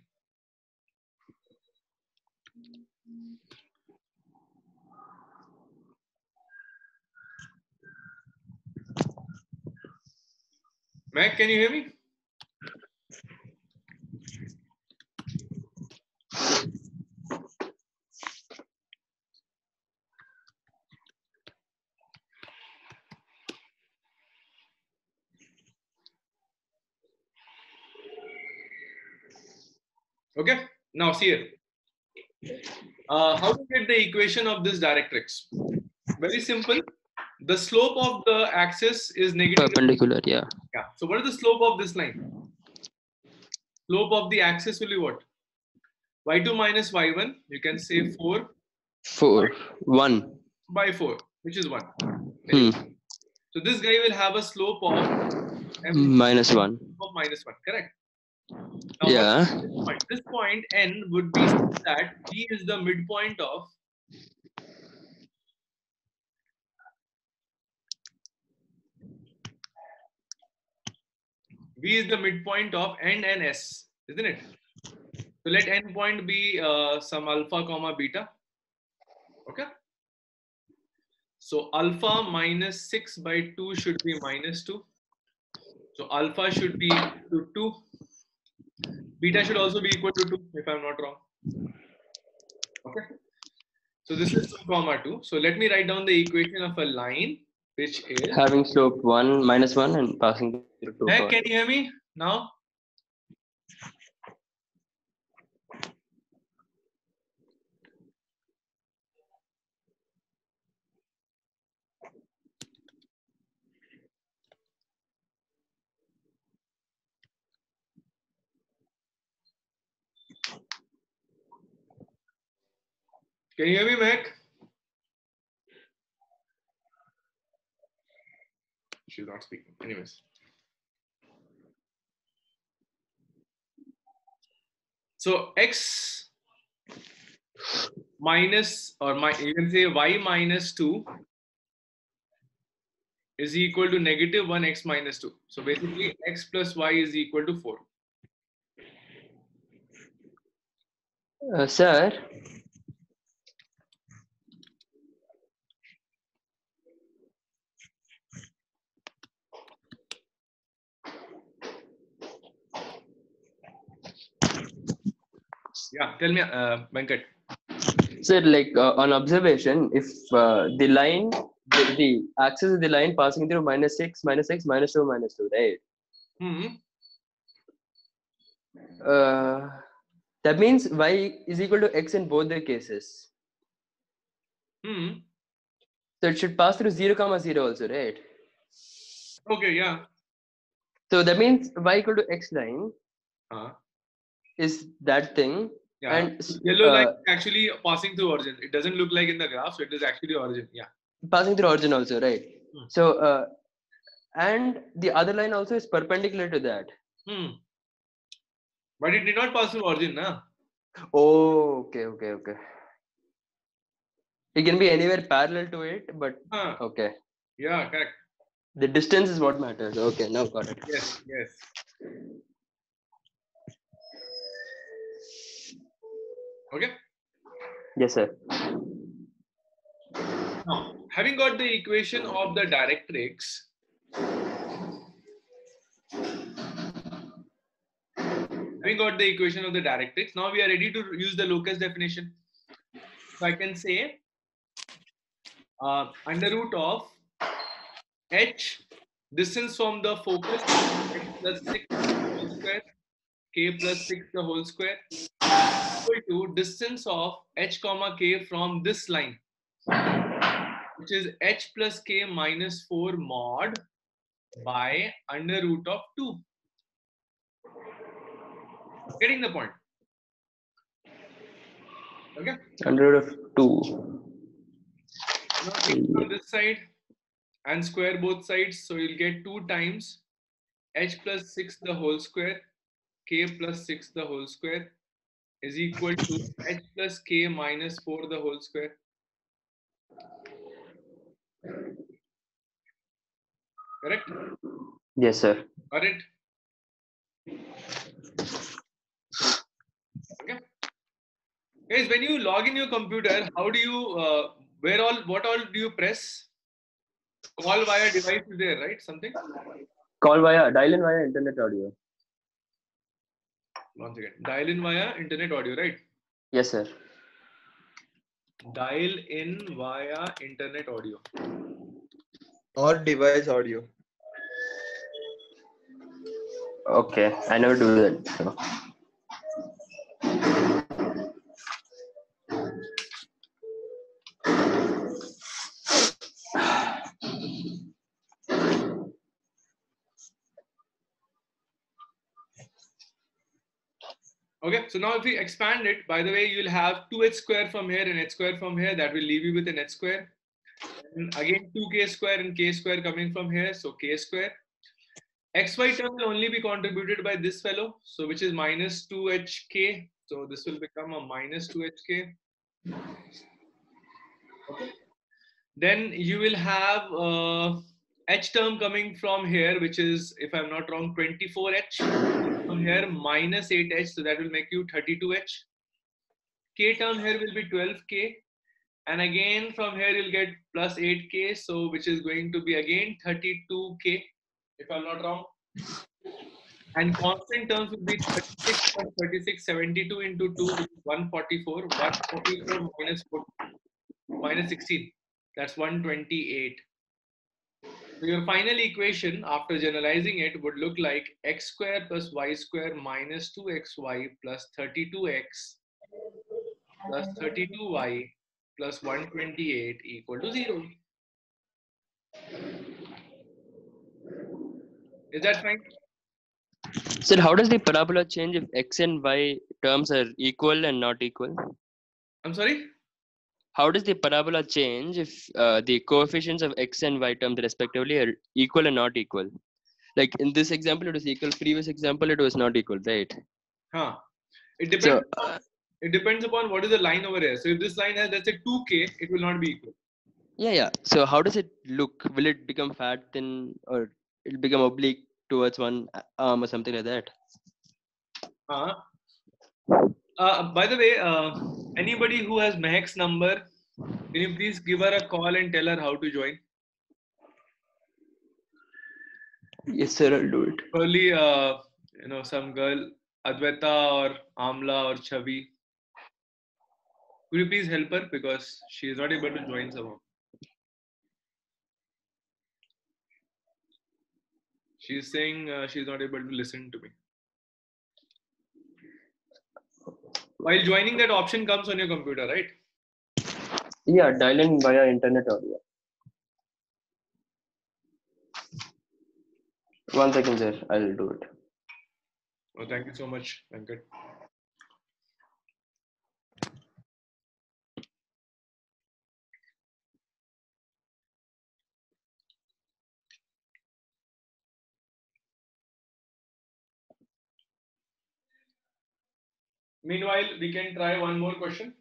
Mac, can you hear me? Okay, now see here. Uh, how to get the equation of this directrix? Very simple. The slope of the axis is negative. Perpendicular, yeah. Yeah. So what is the slope of this line? Slope of the axis will be what? y two minus y one. You can say four Four. One. by four, which is one. Hmm. So this guy will have a slope of m Minus one. of minus one. Correct. Now, Yeah. what is this point? This point n would be that B is the midpoint of B is the midpoint of n and s, isn't it? So let n point be uh, some alpha comma beta. Okay. So alpha minus six by two should be minus two. So alpha should be equal to two. Beta should also be equal to two, if I'm not wrong. Okay. So this is two comma two. So let me write down the equation of a line which is. Having slope one, minus one, and passing through two. Hey, can you hear me now? Can you hear me, Mac? She's not speaking. Anyways. So x minus, or my, you can say y minus two is equal to negative one x minus two. So basically x plus y is equal to four. Uh, sir, Yeah, tell me, uh, Venkat. sir, like uh, on observation, if uh, the line, the, the axis of the line passing through minus six, minus six, minus two, minus two, right? Hmm. Uh, that means y is equal to x in both the cases. Hmm. So it should pass through zero comma zero also, right? Okay, yeah. So that means y equal to x line Uh, is that thing. yeah. And Yellow uh, line is actually passing through origin. It doesn't look like in the graph, so it is actually origin. Yeah. passing through origin also, right? Hmm. So, uh, and the other line also is perpendicular to that. Hmm. But it did not pass through origin, na? Oh, okay, okay, okay. It can be anywhere parallel to it, but Huh. okay. Yeah, correct. The distance is what matters. Okay, now got it. Yes, yes. Okay. Yes, sir. Now, having got the equation of the directrix, having got the equation of the directrix, now we are ready to use the locus definition. So I can say uh, under root of h, distance from the focus, x plus six whole square, k plus six the whole square, equal to distance of h comma k from this line, which is h plus k minus four mod by under root of two. Getting the point? Okay. Under root of two. Now take it on this side and square both sides, so you'll get two times h plus six the whole square, k plus six the whole square is equal to h plus k minus four the whole square. Correct? Yes, sir. Got it? Guys, when you log in your computer, how do you, uh, where all, what all do you press? Call via device is there, right? Something? Call via, dial in via internet audio. Once again, dial in via internet audio, right? Yes, sir. Dial in via internet audio. Or device audio. Okay, I never do that. So. Okay, so now if we expand it, by the way, you'll have two h square from here and h square from here. That will leave you with an h square. And again, two k square and k square coming from here. So k square. Xy term will only be contributed by this fellow. So which is minus two h k. So this will become a minus two h k. Okay. Then you will have uh, h term coming from here, which is, if I'm not wrong, twenty-four h. From here, minus eight h. So that will make you thirty-two h. K term here will be twelve k. And again, from here, you'll get plus eight k. So which is going to be again thirty-two k, if I'm not wrong. And constant terms will be thirty-six plus thirty-six, seventy-two into two, which is one forty-four. one forty-four minus four, minus sixteen. That's one twenty-eight. So your final equation after generalizing it would look like x square plus y square minus two x y plus thirty-two x plus thirty-two y plus one twenty-eight equal to zero. Is that fine? Sir, how does the parabola change if x and y terms are equal and not equal? I'm sorry? How does the parabola change if uh, the coefficients of x and y terms respectively are equal and not equal? Like in this example, it was equal. Previous example, it was not equal, right? Huh. It depends. So, upon, uh, it depends upon what is the line over here. So if this line has, let's say, two k, it will not be equal. yeah, yeah. So how does it look? Will it become fat, thin, or it'll become oblique towards one arm or something like that? Uh, uh, by the way, uh, anybody who has Mehak's number, can you please give her a call and tell her how to join? Yes, sir. I'll do it. Probably, uh, you know, some girl, Advaita or Amla or Chavi. Could you please help her because she is not able to join somehow. She is saying uh, she is not able to listen to me. While joining, that option comes on your computer, right? Yeah, dial in via internet audio. One second, sir. I'll do it. Oh, thank you so much, Venkat. Meanwhile, we can try one more question.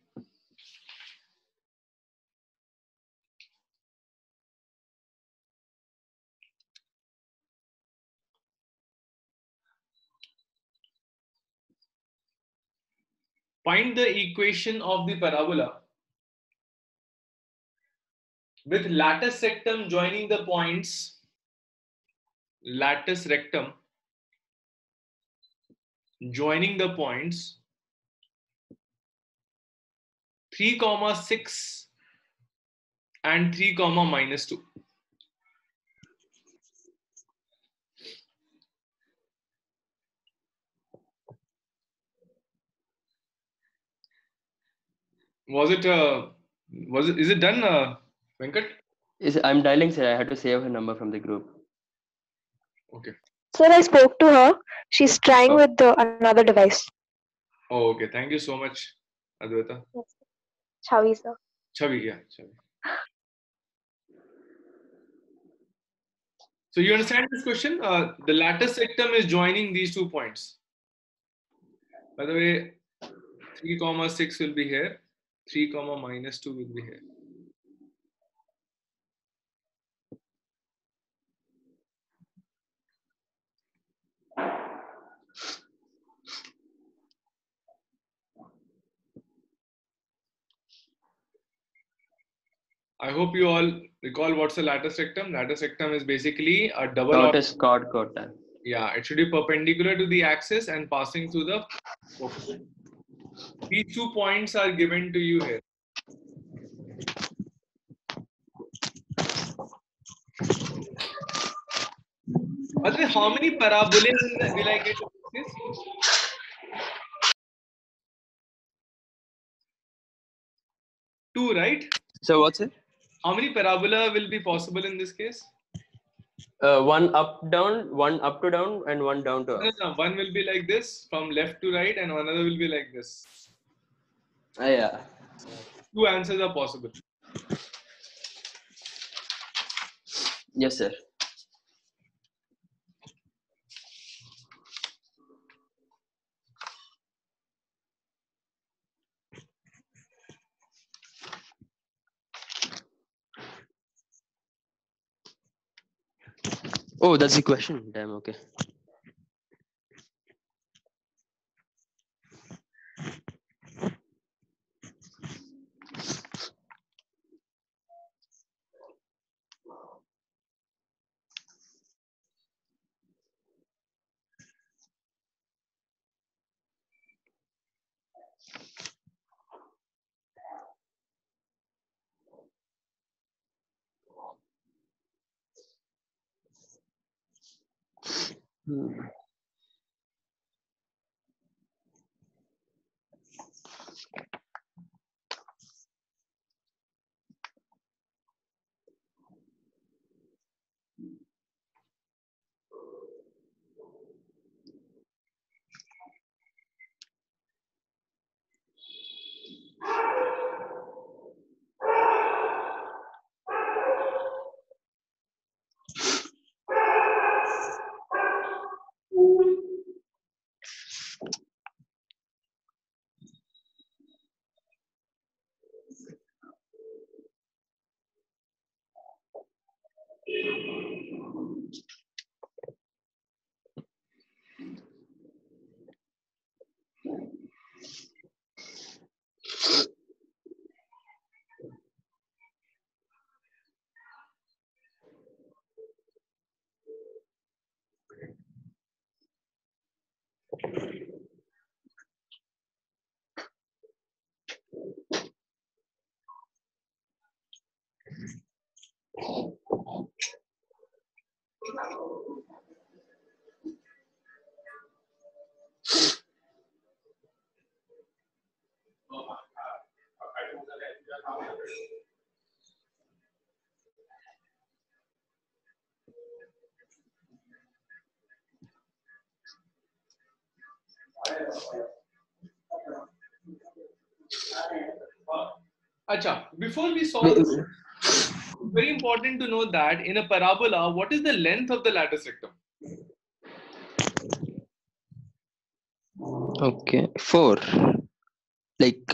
Find the equation of the parabola with latus rectum joining the points, latus rectum joining the points three comma six and three comma minus two. Was it uh, was it is it done, uh, Venkat? Is I'm dialing, sir. I had to save her number from the group. Okay. Sir, I spoke to her. She's trying Oh. with the another device. Oh, okay. Thank you so much, Advaita. Yes. Chavi, sir. Chavi, yeah, Chavi. So you understand this question? Uh, the latus rectum is joining these two points. By the way, three comma six will be here. three comma minus two will be here. I hope you all recall what's a lattice rectum. Lattice rectum is basically a double Dot or is chord quota. yeah, it should be perpendicular to the axis and passing through the focus. These two points are given to you here. By the way, how many parabolae will, will I get in this case? Two, right? So what's it? How many parabola will be possible in this case? Uh, one up down, one up to down, and one down to No, up. no, one will be like this from left to right, and another will be like this. Ah, yeah. Two answers are possible. Yes, sir. Oh, that's the question. Damn. Okay. Hmm. Acha, before we solve this, it's very important to know that in a parabola, what is the length of the lattice rectum? Okay. Four. Like.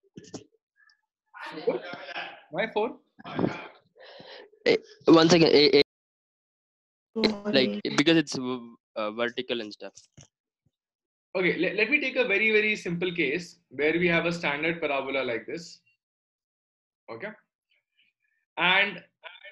Four? Why four? eh, One second. eh, eh, Like because it's uh, vertical and stuff. Okay, let, let me take a very, very simple case where we have a standard parabola like this. Okay. And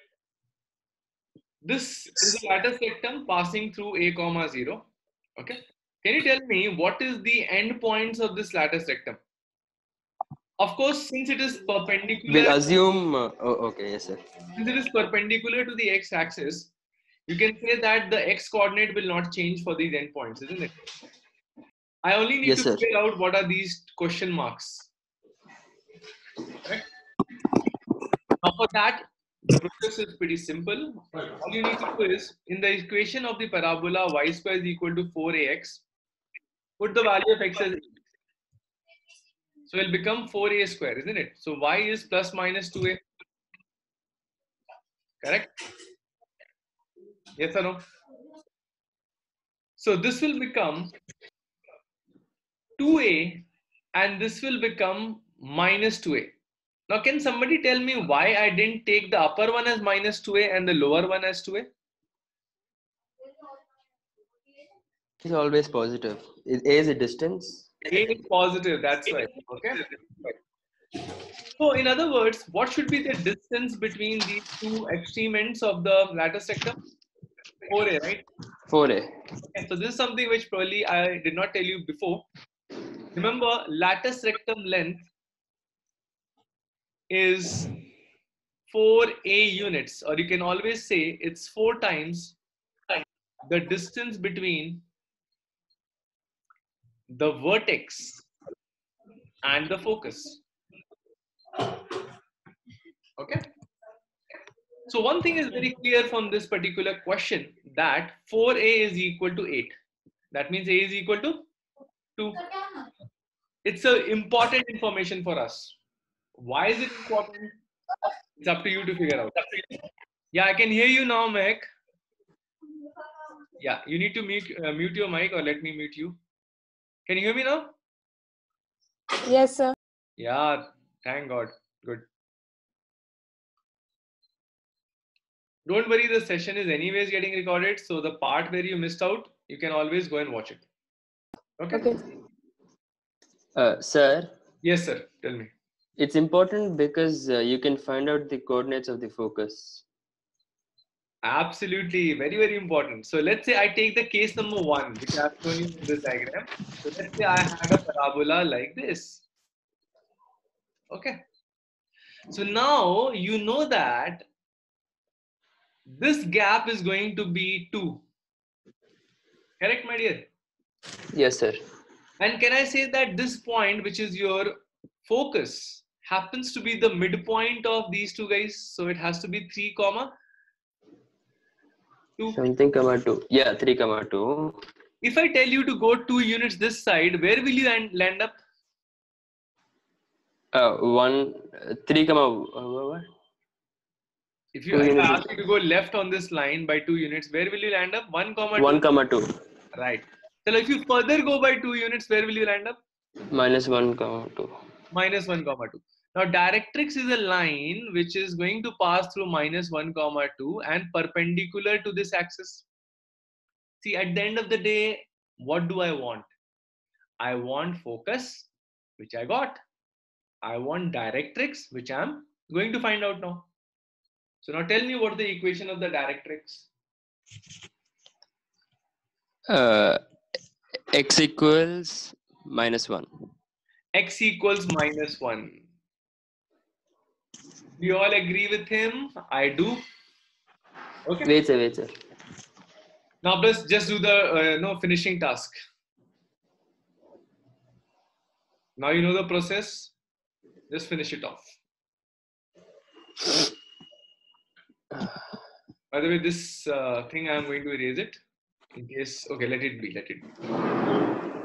this is a lattice rectum passing through a comma zero. Okay. Can you tell me what is the end points of this lattice rectum? Of course, since it is perpendicular, We'll assume. Uh, oh, okay. Yes, sir. since it is perpendicular to the x-axis, you can say that the x coordinate will not change for these endpoints, isn't it? I only need Yes, to sir. figure out what are these question marks. Right? Now for that, the process is pretty simple. All you need to do is, in the equation of the parabola y square is equal to four a x, put the value of x as eight. So it will become four a square, isn't it? So y is plus minus two a. Correct? Yes or no? So this will become two a and this will become minus two a. Now can somebody tell me why I didn't take the upper one as minus two a and the lower one as two a? It's always positive. A is a distance. A is positive, that's right. Okay. So in other words, what should be the distance between these two extreme ends of the lattice rectum? four A, right? four A. Okay, so this is something which probably I did not tell you before. Remember, lattice rectum length is four A units, or you can always say it's four times the distance between the vertex and the focus. Okay. So one thing is very clear from this particular question, that four A is equal to eight. That means A is equal to two. It's a important information for us. Why is it important? It's up to you to figure out. Yeah, I can hear you now, Mehak. Yeah, you need to mute, uh, mute your mic, or let me mute you. Can you hear me now? Yes, sir. Yeah, thank God. Good. Don't worry, the session is anyways getting recorded. So the part where you missed out, you can always go and watch it. Okay? Okay. Uh, sir, Yes, sir. Tell me. it's important because uh, you can find out the coordinates of the focus. Absolutely. Very, very important. So let's say I take the case number one, which I have shown you in this diagram. So let's say I had a parabola like this. Okay. So now you know that this gap is going to be two. Correct, my dear? Yes, sir. And can I say that this point, which is your focus, happens to be the midpoint of these two guys? So it has to be three comma two. Something comma two. Yeah, three comma two. If I tell you to go two units this side, where will you land, land up? Uh, one, uh, three comma. Uh, what? If you if I ask you to go left on this line by two units, where will you land up? One comma two. One comma two. Right. So if you further go by two units, where will you land up? Minus one comma two. Minus one comma two. Now directrix is a line which is going to pass through minus one comma two and perpendicular to this axis. See, at the end of the day, what do I want? I want focus, which I got. I want directrix, which I'm going to find out now. So now tell me what the equation of the directrix. Uh, x equals minus one. X equals minus one. Do you all agree with him? I do. Okay. Wait, sir, wait, sir. Now let's just do the uh, no finishing task. Now you know the process. Just finish it off. By the way, this uh, thing I'm going to erase it in case. Okay, let it be. Let it be.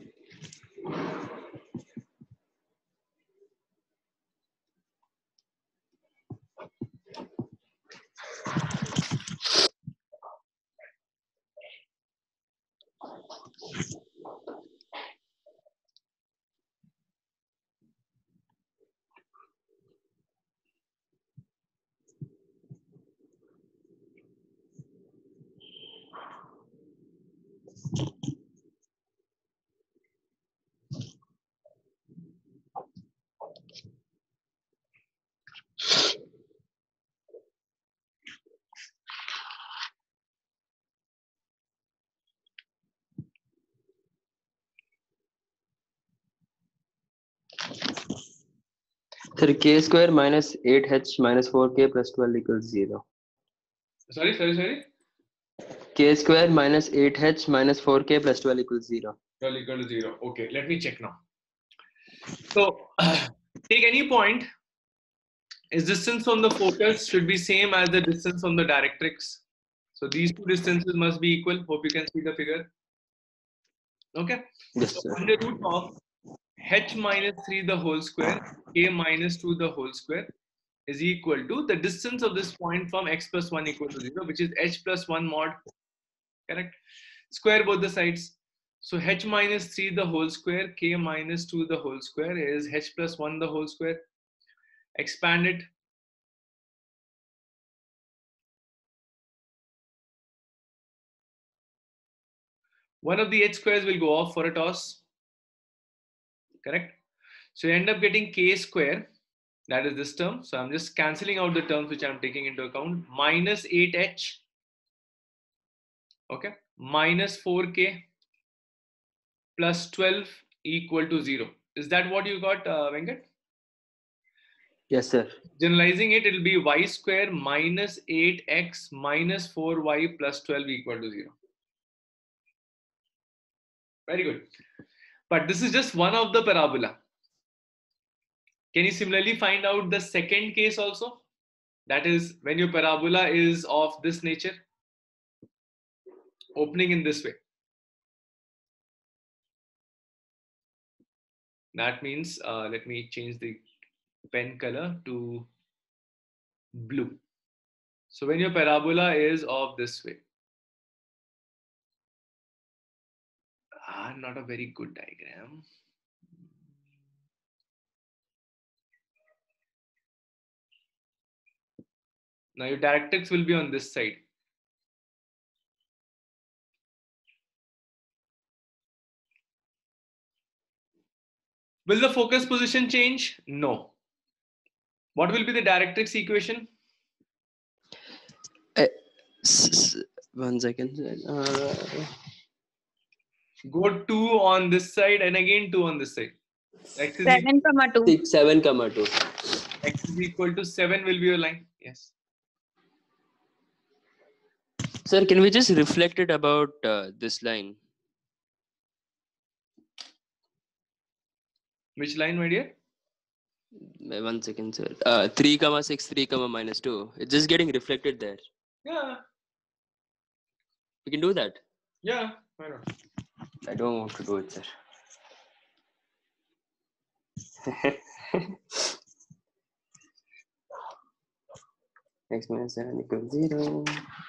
Sir, k square minus eight h minus four k plus twelve equals zero. Sorry, sorry, sorry. K square minus eight h minus four k plus twelve equals zero. twelve equal to zero. Okay, let me check now. So take any point. Its distance from the focus should be same as the distance from the directrix. So these two distances must be equal. Hope you can see the figure. Okay. Yes, So sir. under root of h minus three the whole square, k minus two the whole square is equal to the distance of this point from x plus one equal to zero, which is h plus one mod. Correct. Square both the sides. So h minus three the whole square, k minus two the whole square is h plus one the whole square. Expand it. One of the h squares will go off for a toss. Correct. So you end up getting k square That is this term. So I'm just cancelling out the terms which I'm taking into account. Minus eight h, okay, minus four k plus twelve equal to zero. Is that what you got, uh, Venkat? Yes, sir. Generalizing it, it will be y square minus eight x minus four y plus twelve equal to zero. Very good. But this is just one of the parabola. Can you similarly find out the second case also? That is when your parabola is of this nature, opening in this way. That means, uh, let me change the pen color to blue. So when your parabola is of this way. Ah, not a very good diagram. Now your directrix will be on this side. Will the focus position change? No. What will be the directrix equation? Uh, s- s- one second. Uh, Go two on this side and again two on this side. X is, equal, Seven comma two. six, seven comma two. X is equal to seven will be your line. Yes. Sir, can we just reflect it about uh, this line? Which line, my dear? Uh, One second, sir. Uh, three comma six, three comma minus two. It's just getting reflected there. Yeah. We can do that. Yeah. Why not? I don't want to do it, sir. X minus seven equals zero.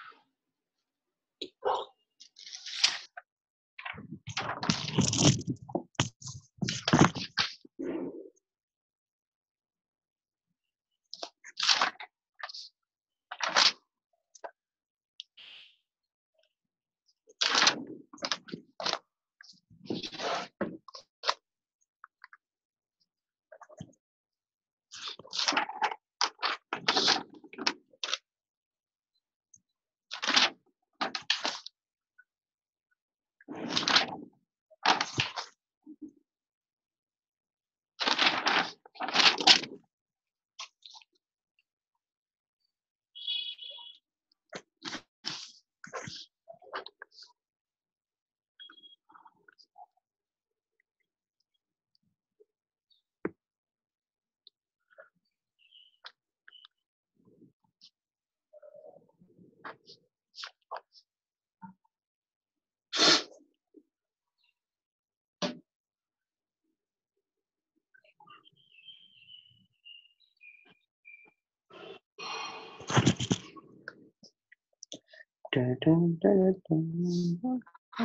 Dun, dun, dun, dun.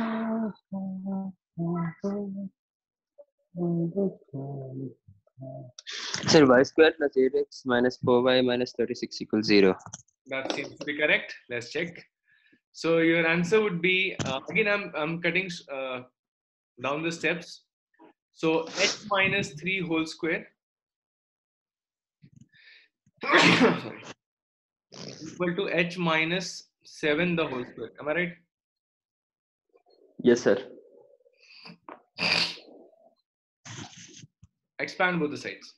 Sir, y square plus eight x minus four y minus thirty-six equals zero. That seems to be correct. Let's check. So your answer would be, uh, again, I'm, I'm cutting uh, down the steps. So h minus three whole square sorry, equal to h minus seven the whole square. Am I right? Yes, sir. Expand both the sides.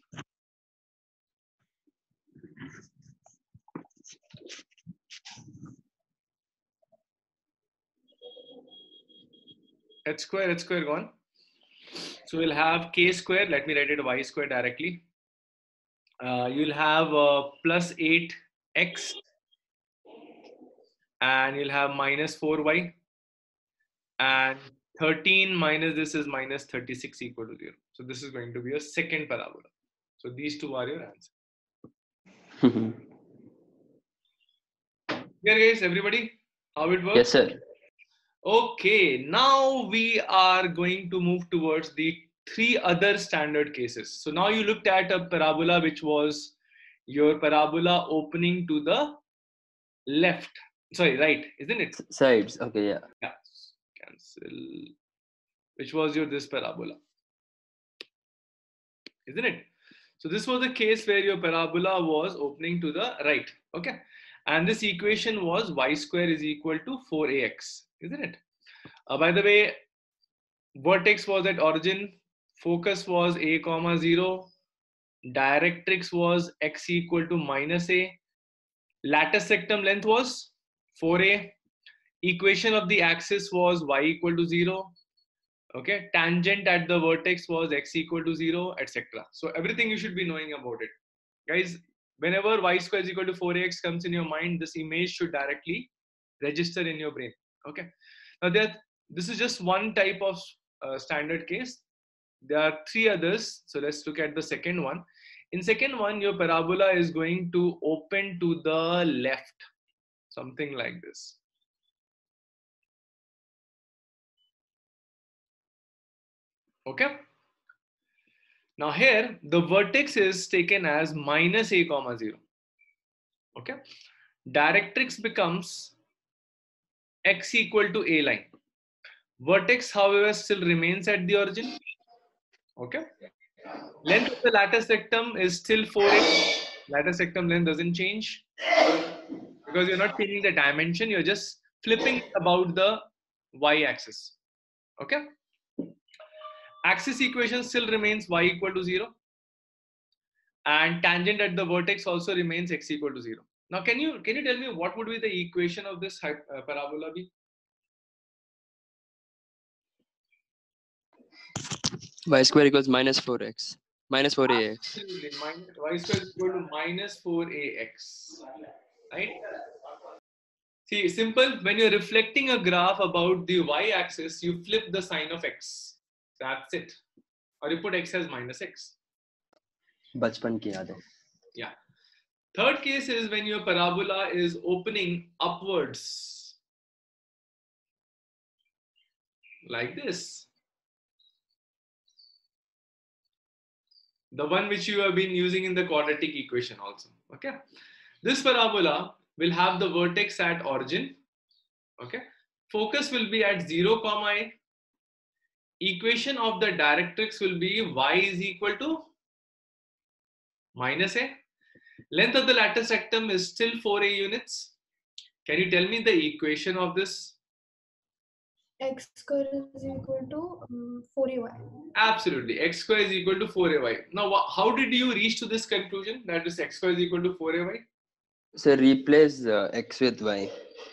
H square, h square gone. So we'll have k square. Let me write it y square directly. Uh, you'll have uh, plus eight x and you'll have minus four y, and thirteen minus this is minus thirty-six equal to zero. So this is going to be a second parabola. So these two are your answer. Here guys, everybody, how it works? Yes, sir. Okay, now we are going to move towards the three other standard cases. So now you looked at a parabola which was your parabola opening to the left, sorry, right, isn't it? Sides. Okay, yeah. Yeah, cancel. Which was your this parabola, isn't it? So this was the case where your parabola was opening to the right. Okay. And this equation was y square is equal to four a x, isn't it? Uh, by the way, vertex was at origin, focus was a comma zero, directrix was x equal to minus a, lattice sectum length was four a, equation of the axis was y equal to zero, okay, tangent at the vertex was x equal to zero, etc. So everything you should be knowing about it. Guys, whenever y square is equal to four a x comes in your mind, this image should directly register in your brain. Okay. Now that this is just one type of uh, standard case. There are three others. So let's look at the second one. In second one, your parabola is going to open to the left, something like this. Okay. Now here, the vertex is taken as minus a comma zero. Okay. Directrix becomes x equal to a line. Vertex, however, still remains at the origin. Okay. Length of the lattice sectum is still four a. Lattice sectum length doesn't change because you're not changing the dimension. You're just flipping about the y-axis. Okay. Axis equation still remains y equal to zero. And tangent at the vertex also remains x equal to zero. Now, can you can you tell me what would be the equation of this uh, parabola be? Y square equals minus four x. Minus four a x. Absolutely. Minus, y square is equal to minus four a x. Right? See, simple. When you're reflecting a graph about the y-axis, you flip the sign of x. That's it. Or you put x as minus x. बचपन की याद है. Yeah. Third case is when your parabola is opening upwards. Like this. The one which you have been using in the quadratic equation also. Okay. This parabola will have the vertex at origin. Okay. Focus will be at zero comma a. Equation of the directrix will be y is equal to minus a. Length of the lattice sectum is still four a units. Can you tell me the equation of this? X square is equal to um, four a y. Absolutely. X square is equal to four a y. Now, how did you reach to this conclusion that is x square is equal to four a y? So replace uh, x with y.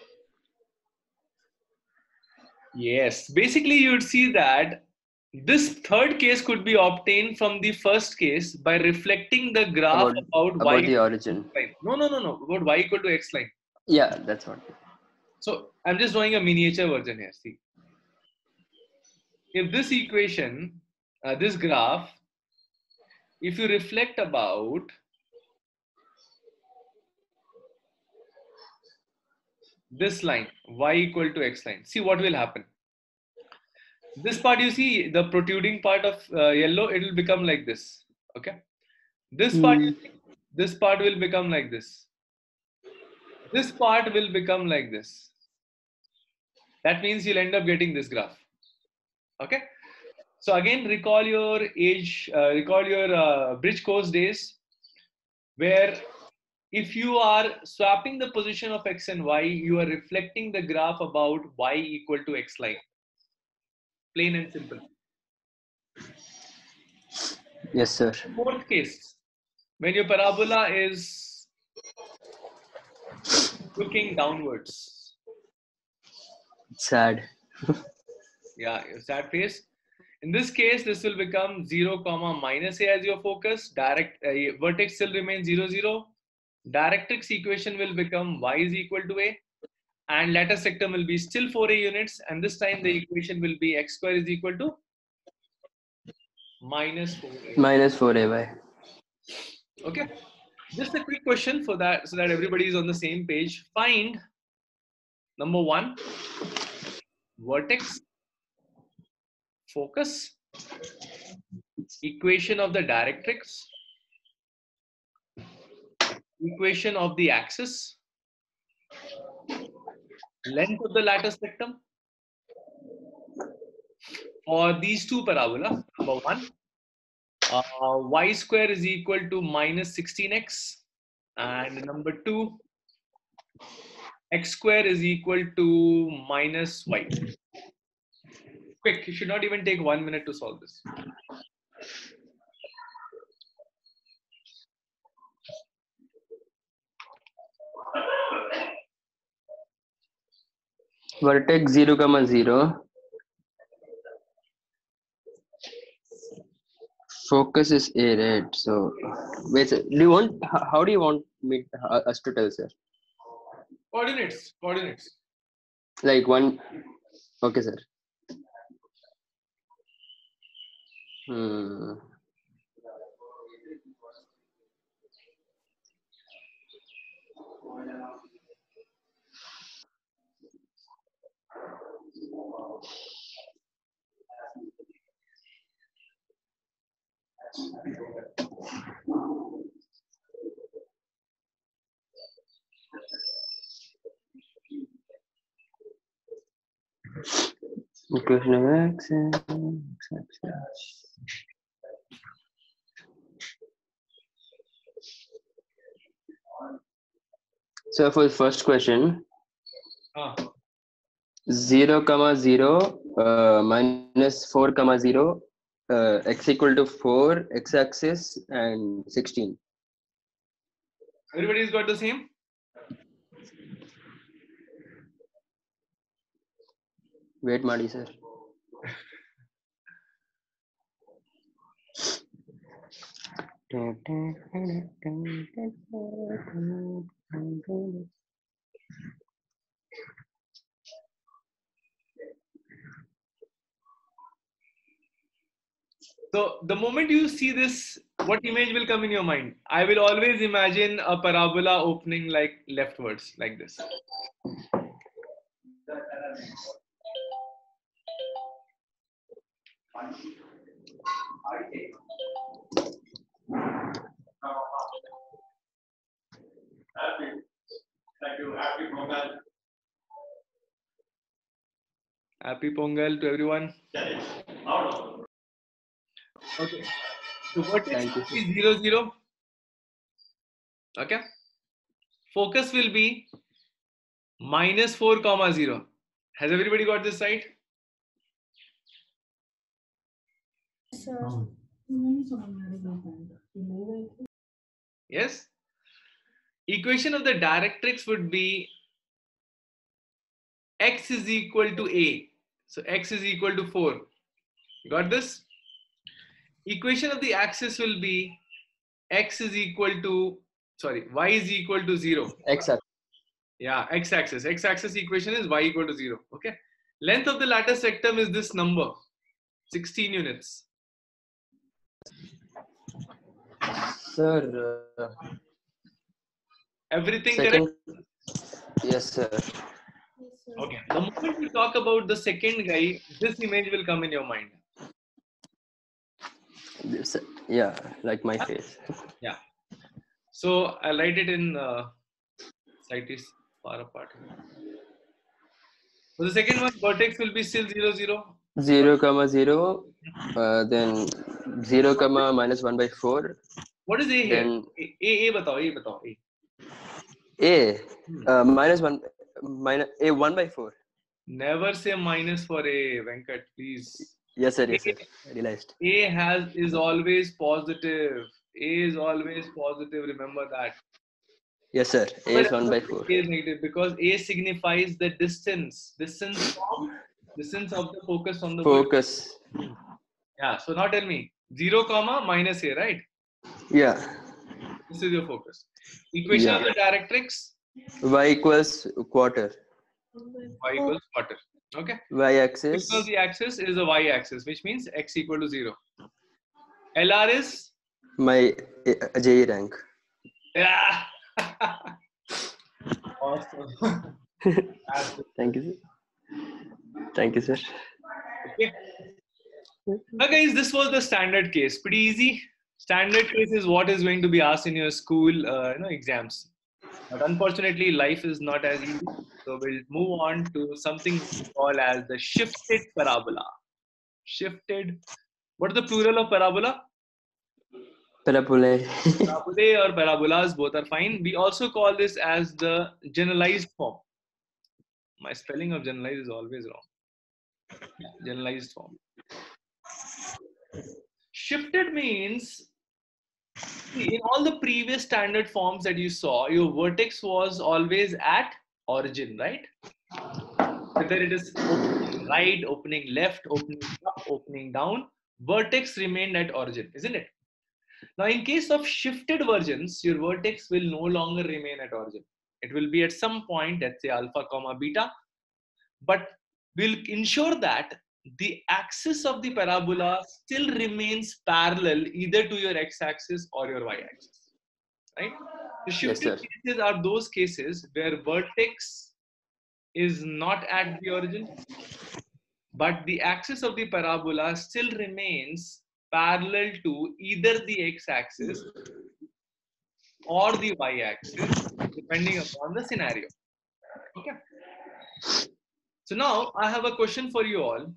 Yes. Basically, you'd see that this third case could be obtained from the first case by reflecting the graph About, about, about y the origin. line. No, no, no, no. About y equal to x line. Yeah, that's what. So I'm just drawing a miniature version here. See, if this equation, uh, this graph, if you reflect about this line, y equal to x line, see what will happen. This part, you see the protruding part of uh, yellow, it will become like this. Okay. This part, Hmm. this part will become like this. This part will become like this. That means you'll end up getting this graph. Okay. So again, recall your age, uh, recall your uh, bridge course days, where if you are swapping the position of x and y, you are reflecting the graph about y equal to x line. Plain and simple. Yes, sir. Fourth case, when your parabola is looking downwards. Sad. Yeah, sad face. In this case, this will become zero comma minus a as your focus. Direct uh, vertex still remains zero zero. Directrix equation will become y is equal to a, and lattice sectum will be still four a units, and this time the equation will be x square is equal to minus four a. Minus four a y. Okay, just a quick question for that, so that everybody is on the same page. Find number one, vertex, focus, equation of the directrix, equation of the axis, length of the lattice sectum for these two parabola. Number one, uh, y square is equal to minus sixteen x, and number two, x square is equal to minus y. Quick, you should not even take one minute to solve this. Vertex zero comma zero. Focus is A, right? So, wait, sir, do you want? h- How do you want me uh, us to tell, sir? Coordinates, coordinates. Like one. Okay, sir. Hmm. Equation of x and x axis. So for the first question, Ah, zero comma zero uh, minus four comma zero uh, x equal to four x axis and sixteen. everybody's got the same? Wait, Madi sir. So the moment you see this, what image will come in your mind? I will always imagine a parabola opening like leftwards, like this. Happy Pongal to everyone. Okay. So vertex Thank you, will be zero zero. Okay. Focus will be minus four comma zero. Has everybody got this right? Sir. Yes. Equation of the directrix would be x is equal to a. So x is equal to four. You got this? Equation of the axis will be x is equal to, sorry, y is equal to zero. X axis. Yeah, x-axis. X-axis equation is y equal to zero. Okay. Length of the lattice rectum is this number, sixteen units. Sir. Uh, Everything second. correct? Yes, sir. Okay. The moment you talk about the second guy, this image will come in your mind. This, yeah, like my face. Yeah. So I'll write it in uh, slightly far apart. So the second one, vertex will be still zero zero. Zero comma zero, uh, then zero comma minus one by four. What is A here? Then A, A, A batao, A batao, A. A Hmm. uh, minus one minus a one by four. Never say minus for A, Venkat, please. Yes, sir. Yes, sir. I realized. A has is always positive. A is always positive. Remember that. Yes, sir. A is one by four. A is negative because A signifies the distance. Distance from distance of the focus on the Focus. point. Yeah. So now tell me zero comma minus A, right? Yeah. This is your focus. Equation Yeah. of the directrix. Y equals quarter. Y equals quarter. Okay. Y axis. Because the axis is a y axis, which means x equal to zero. L R is My uh, J E rank. yeah. Awesome. Thank you, sir. Thank you, sir. Okay. Now, guys, this was the standard case. Pretty easy. Standard case is what is going to be asked in your school, uh, you know, exams. But unfortunately, life is not as easy. So we'll move on to something we call as the shifted parabola. Shifted. What is the plural of parabola? Parabolae. Parabolae or parabolas, both are fine. We also call this as the generalized form. My spelling of generalized is always wrong. Yeah, generalized form. Shifted means, see, in all the previous standard forms that you saw, your vertex was always at origin, right? Whether it is opening right, opening left, opening up, opening down, vertex remained at origin, isn't it? Now, in case of shifted versions, your vertex will no longer remain at origin. It will be at some point, let's say alpha comma beta, but we'll ensure that the axis of the parabola still remains parallel either to your x-axis or your y-axis, right? The shifted Yes, sir. cases are those cases where vertex is not at the origin, but the axis of the parabola still remains parallel to either the x-axis or the y-axis, depending upon the scenario. Okay. So now I have a question for you all.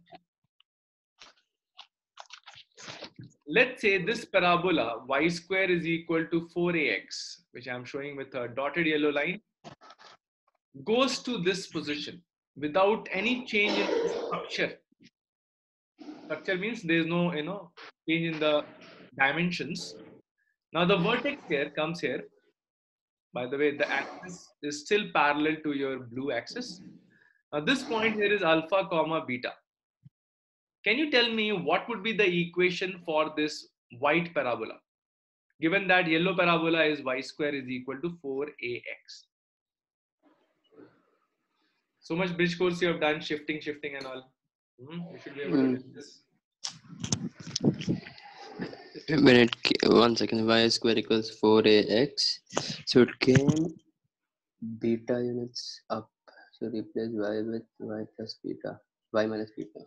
Let's say this parabola y square is equal to four a x, which I'm showing with a dotted yellow line, goes to this position without any change in the structure. Structure means there's no, you know, change in the dimensions. Now the vertex here comes here. By the way, the axis is still parallel to your blue axis. Now this point here is alpha comma beta. Can you tell me what would be the equation for this white parabola? Given that yellow parabola is y square is equal to four a x. So much bridge course you have done, shifting, shifting and all. Hmm, you should be able to do this. When it one second, y square equals four a x. So it came beta units up. So replace y with y plus beta, y minus beta.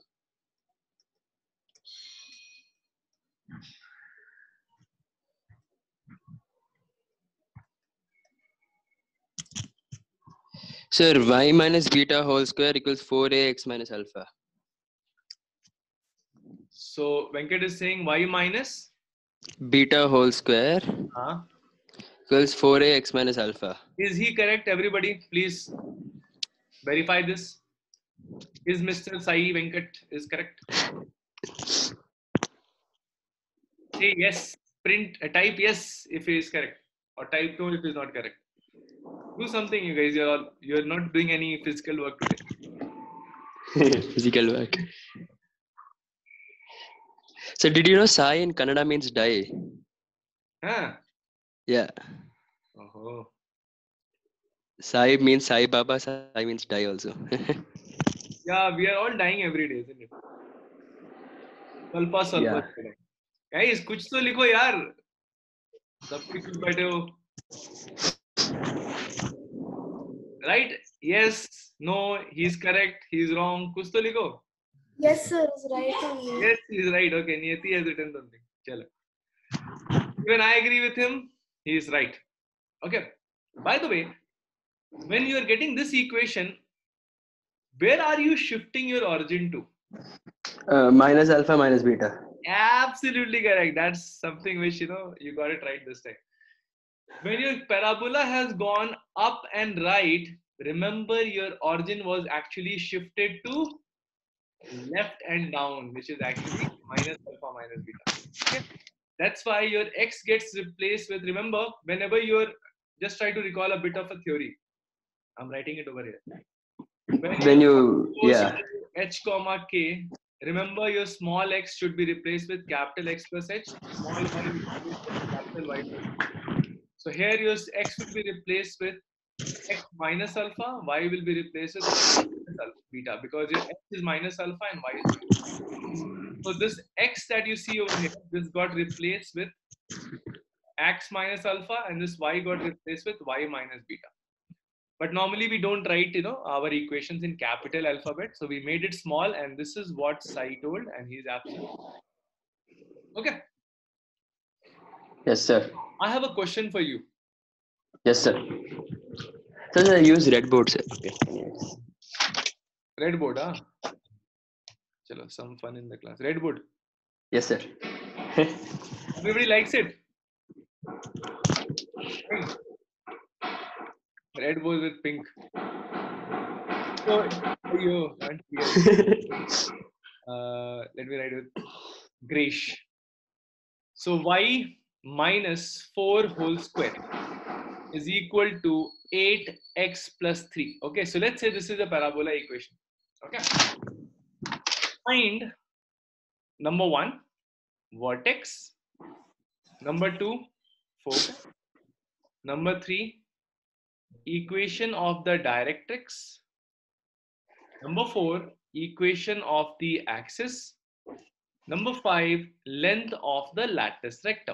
Sir, y minus beta whole square equals four a x minus alpha. So Venkat is saying y minus Beta whole square uh, equals four a x minus alpha. Is he correct? Everybody, please verify this. Is Mister Sai Venkat is correct? Say yes. Print uh, type yes if he is correct, or type no if he is not correct. Do something, you guys. You're all you're not doing any physical work today. Physical work. So did you know Sai in Kannada means die? Huh? Yeah. Oh. Sai means Sai Baba, Sai means die also. Yeah, we are all dying every day, isn't it? Salpa salpa. Yeah. Guys, कुछ तो लिखो यार. सब कुछ चुप बैठे हो. Right? Yes. No. He's correct. He's wrong. कुछ तो लिखो. Yes, sir, is right only. Yes, he's right. Okay, Niyati has written something. Chalo. Even I agree with him. He is right. Okay. By the way, when you are getting this equation, where are you shifting your origin to? Uh, minus alpha minus beta. Absolutely correct. That's something which, you know, you got it right this time. When your parabola has gone up and right, remember your origin was actually shifted to left and down, which is actually minus alpha minus beta. Okay? That's why your x gets replaced with, remember, whenever you're, just try to recall a bit of a theory. I'm writing it over here. When, when you, yeah. H comma k, remember your small x should be replaced with capital X plus h, small y will be replaced with capital Y plus h. So here your x will be replaced with x minus alpha, y will be replaced with alpha, beta, because your x is minus alpha and y is beta. So this x that you see over here, this got replaced with x minus alpha, and this y got replaced with y minus beta. But normally we don't write, you know, our equations in capital alphabet. So we made it small, and this is what Sai told, and he's absolutely okay. Yes, sir. I have a question for you. Yes, sir. So I use red board, sir. Red board, huh? Chalo, some fun in the class. Red board. Yes, sir. Everybody likes it. Pink. Red goes with pink. So, you can't see. Uh, let me write with grayish. So y minus four whole square is equal to eight x plus three. Okay, so let's say this is a parabola equation. Okay. Find number one, vertex. Number two, focus. Number three, equation of the directrix. Number four, equation of the axis. Number five, length of the lattice rectum.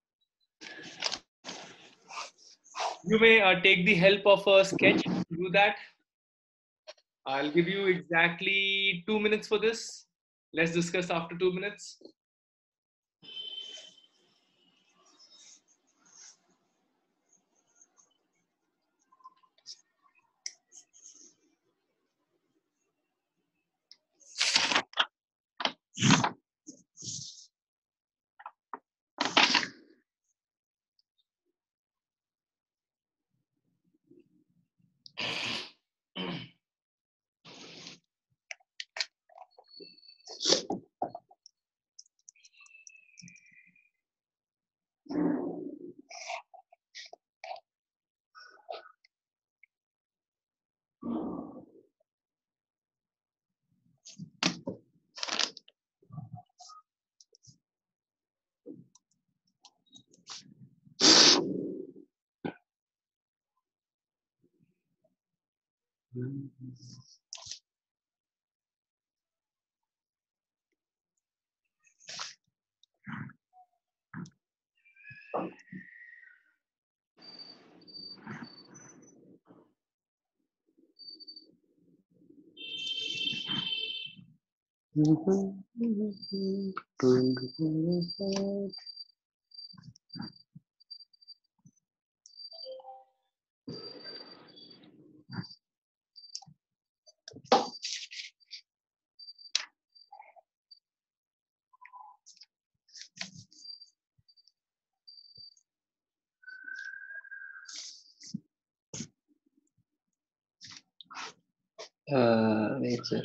You may uh, take the help of a sketch to do that. I'll give you exactly two minutes for this. Let's discuss after two minutes. Uh, wait, sir.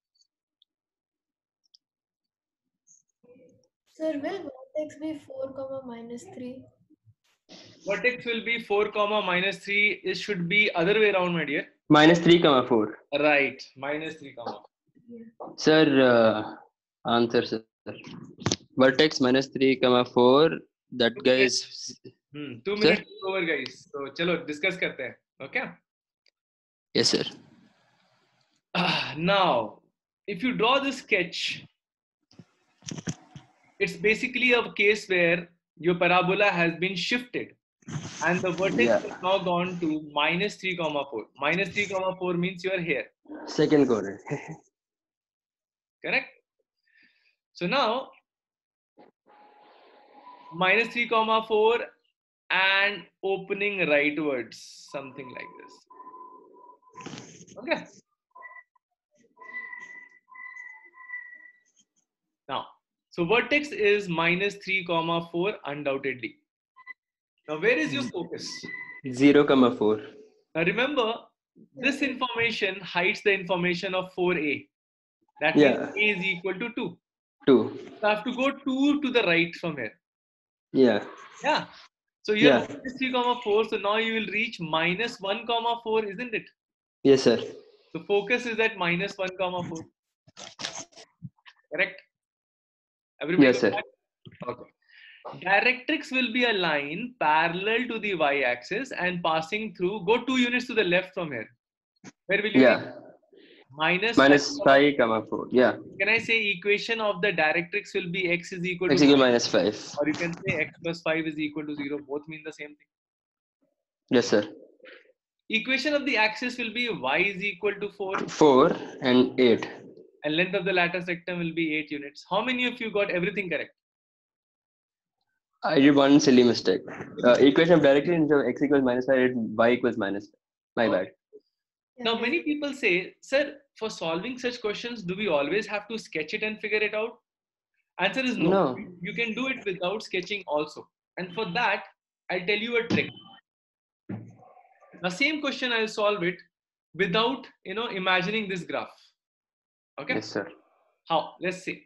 Sir, will vertex be four comma minus three? Vertex will be four comma minus three. It should be other way around, my dear. Minus three comma four. Right, minus three comma. Sir, uh, answer, sir. Vertex minus three comma four. That guy is. Hmm, two Sir? minutes over, guys. So, chalo, discuss karte hain. Okay. Yes, sir. Ah, now, if you draw this sketch, it's basically a case where your parabola has been shifted and the vertex Yeah. has now gone to minus three comma four. Minus three comma four means you are here. Second quadrant. Correct? So now, minus three comma four and opening rightwards, something like this. Okay. Now, so vertex is minus three comma four undoubtedly. Now, where is your focus? Zero comma four. Now, remember, this information hides the information of four A. That Yeah. means A is equal to two. Two. So I have to go two to the right from here. Yeah. Yeah. So you have Yeah. minus three comma four. So now you will reach minus one comma four, isn't it? Yes, sir. So focus is at minus one comma four. Correct? Everybody Yes, got sir. that? Okay. Directrix will be a line parallel to the y-axis and passing through. Go two units to the left from here. Where will you Yeah. reach? Minus Minus five. five comma four. Yeah. Can I say equation of the directrix will be x is equal X to equal minus, minus five. or you can say x plus five is equal to zero. Both mean the same thing. Yes, sir. Equation of the axis will be y is equal to four. Four and eight. And length of the lattice rectum will be eight units. How many of you got everything correct? I did one silly mistake. Uh, equation of directly instead of x equals minus five, I did y equals minus five. My bad. Now, many people say, sir, for solving such questions, do we always have to sketch it and figure it out? Answer is no. No. You can do it without sketching also. And for that, I'll tell you a trick. The same question I'll solve it without you know imagining this graph. Okay. Yes, sir. How? Let's see.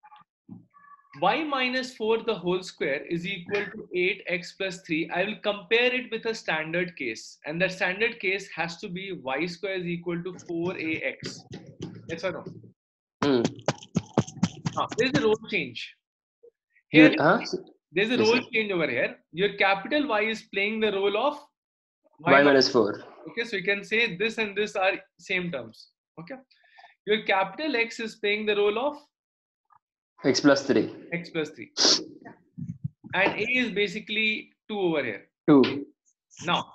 Y minus four the whole square is equal to eight x plus three. I will compare it with a standard case, and that standard case has to be y square is equal to four a x. Yes or no? Hmm. Now, there's a role change. Here, You, huh? there's a Yes, role sir. change over here. Your capital Y is playing the role of Y minus four. Okay, so you can say this and this are same terms. Okay. Your capital X is playing the role of X plus three. X plus three. And A is basically two over here. two. Now,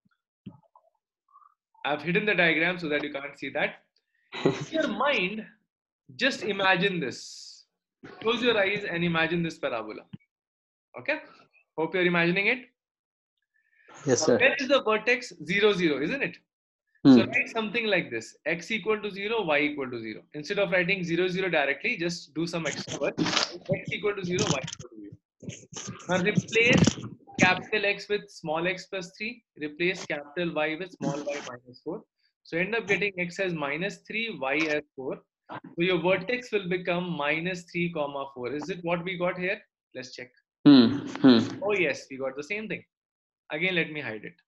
I've hidden the diagram so that you can't see that. In your mind, just imagine this. Close your eyes and imagine this parabola. Okay? Hope you're imagining it. Yes, sir. Where is the vertex? zero, zero, isn't it? Hmm. So write something like this. X equal to zero, Y equal to zero. Instead of writing zero, zero directly, just do some extra work. X equal to zero, Y equal to zero. Now replace capital X with small x plus three. Replace capital Y with small y minus four. So end up getting X as minus three, Y as four. So your vertex will become minus three comma four. Is it what we got here? Let's check. Hmm. Hmm. Oh yes, we got the same thing. Again, let me hide it.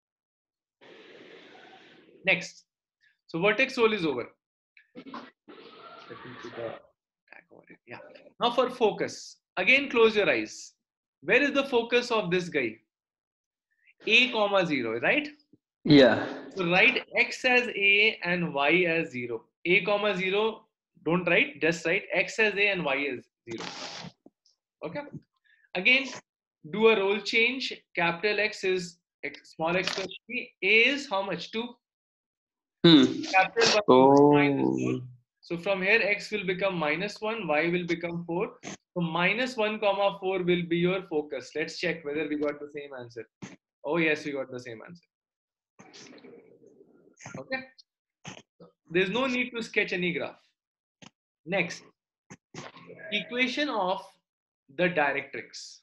Next. So vertex role is over. Let me put a tag over it. Yeah. Now for focus. Again, close your eyes. Where is the focus of this guy? A comma zero, right? Yeah. So write X as A and Y as zero. A comma zero, don't write, just write X as A and Y as zero. Okay. Again, do a role change. Capital X is X, small x plus three. A is how much? two. Hmm. Capital Y Oh. is minus four. So from here, X will become minus one, Y will become four. So minus one comma four will be your focus. Let's check whether we got the same answer. Oh yes, we got the same answer. Okay. There's no need to sketch any graph. Next, equation of the directrix.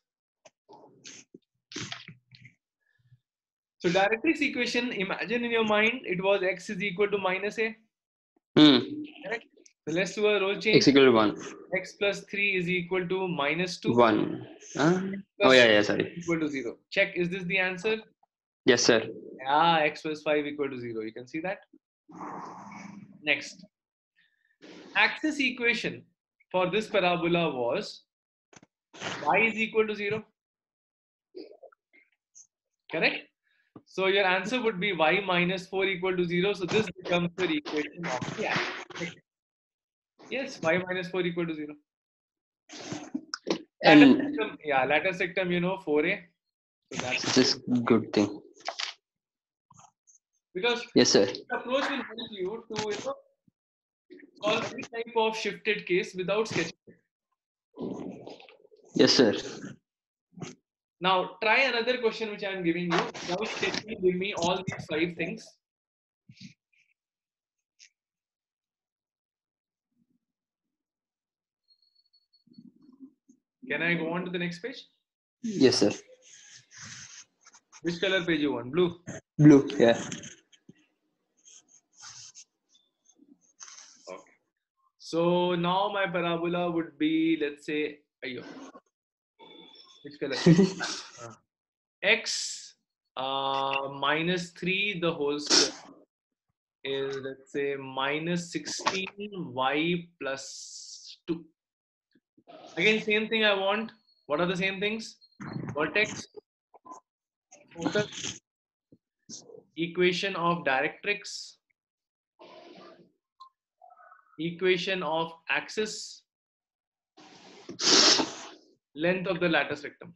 So directrix equation, imagine in your mind, it was X is equal to minus A. Hmm. Correct? So let's do a role change. X equal to one. X plus three is equal to minus two. one. Huh? Oh, yeah, yeah, sorry. Equal to zero. Check, is this the answer? Yes, sir. Yeah, X plus five equal to zero. You can see that. Next. Axis equation for this parabola was Y is equal to zero. Correct? So your answer would be Y minus four equal to zero. So this becomes your equation of the axis. Yes, Y minus four equal to zero. And Lateral sectum, yeah, lateral sectum, you know, four A. So that's this good thing. because Yes, sir. this approach will help you to you know solve any type of shifted case without sketching it. Yes, sir. Now try another question which I am giving you. Now sketching, give me all these five things. Can I go on to the next page? Yes, sir. Which color page you want? Blue. Blue. Yeah. Okay. So now my parabola would be, let's say, ayyo. Which color? uh, X uh, minus three the whole square is, let's say, minus sixteen y plus two. Again, same thing I want. What are the same things? Vertex, focus, equation of directrix, equation of axis, length of the lattice rectum.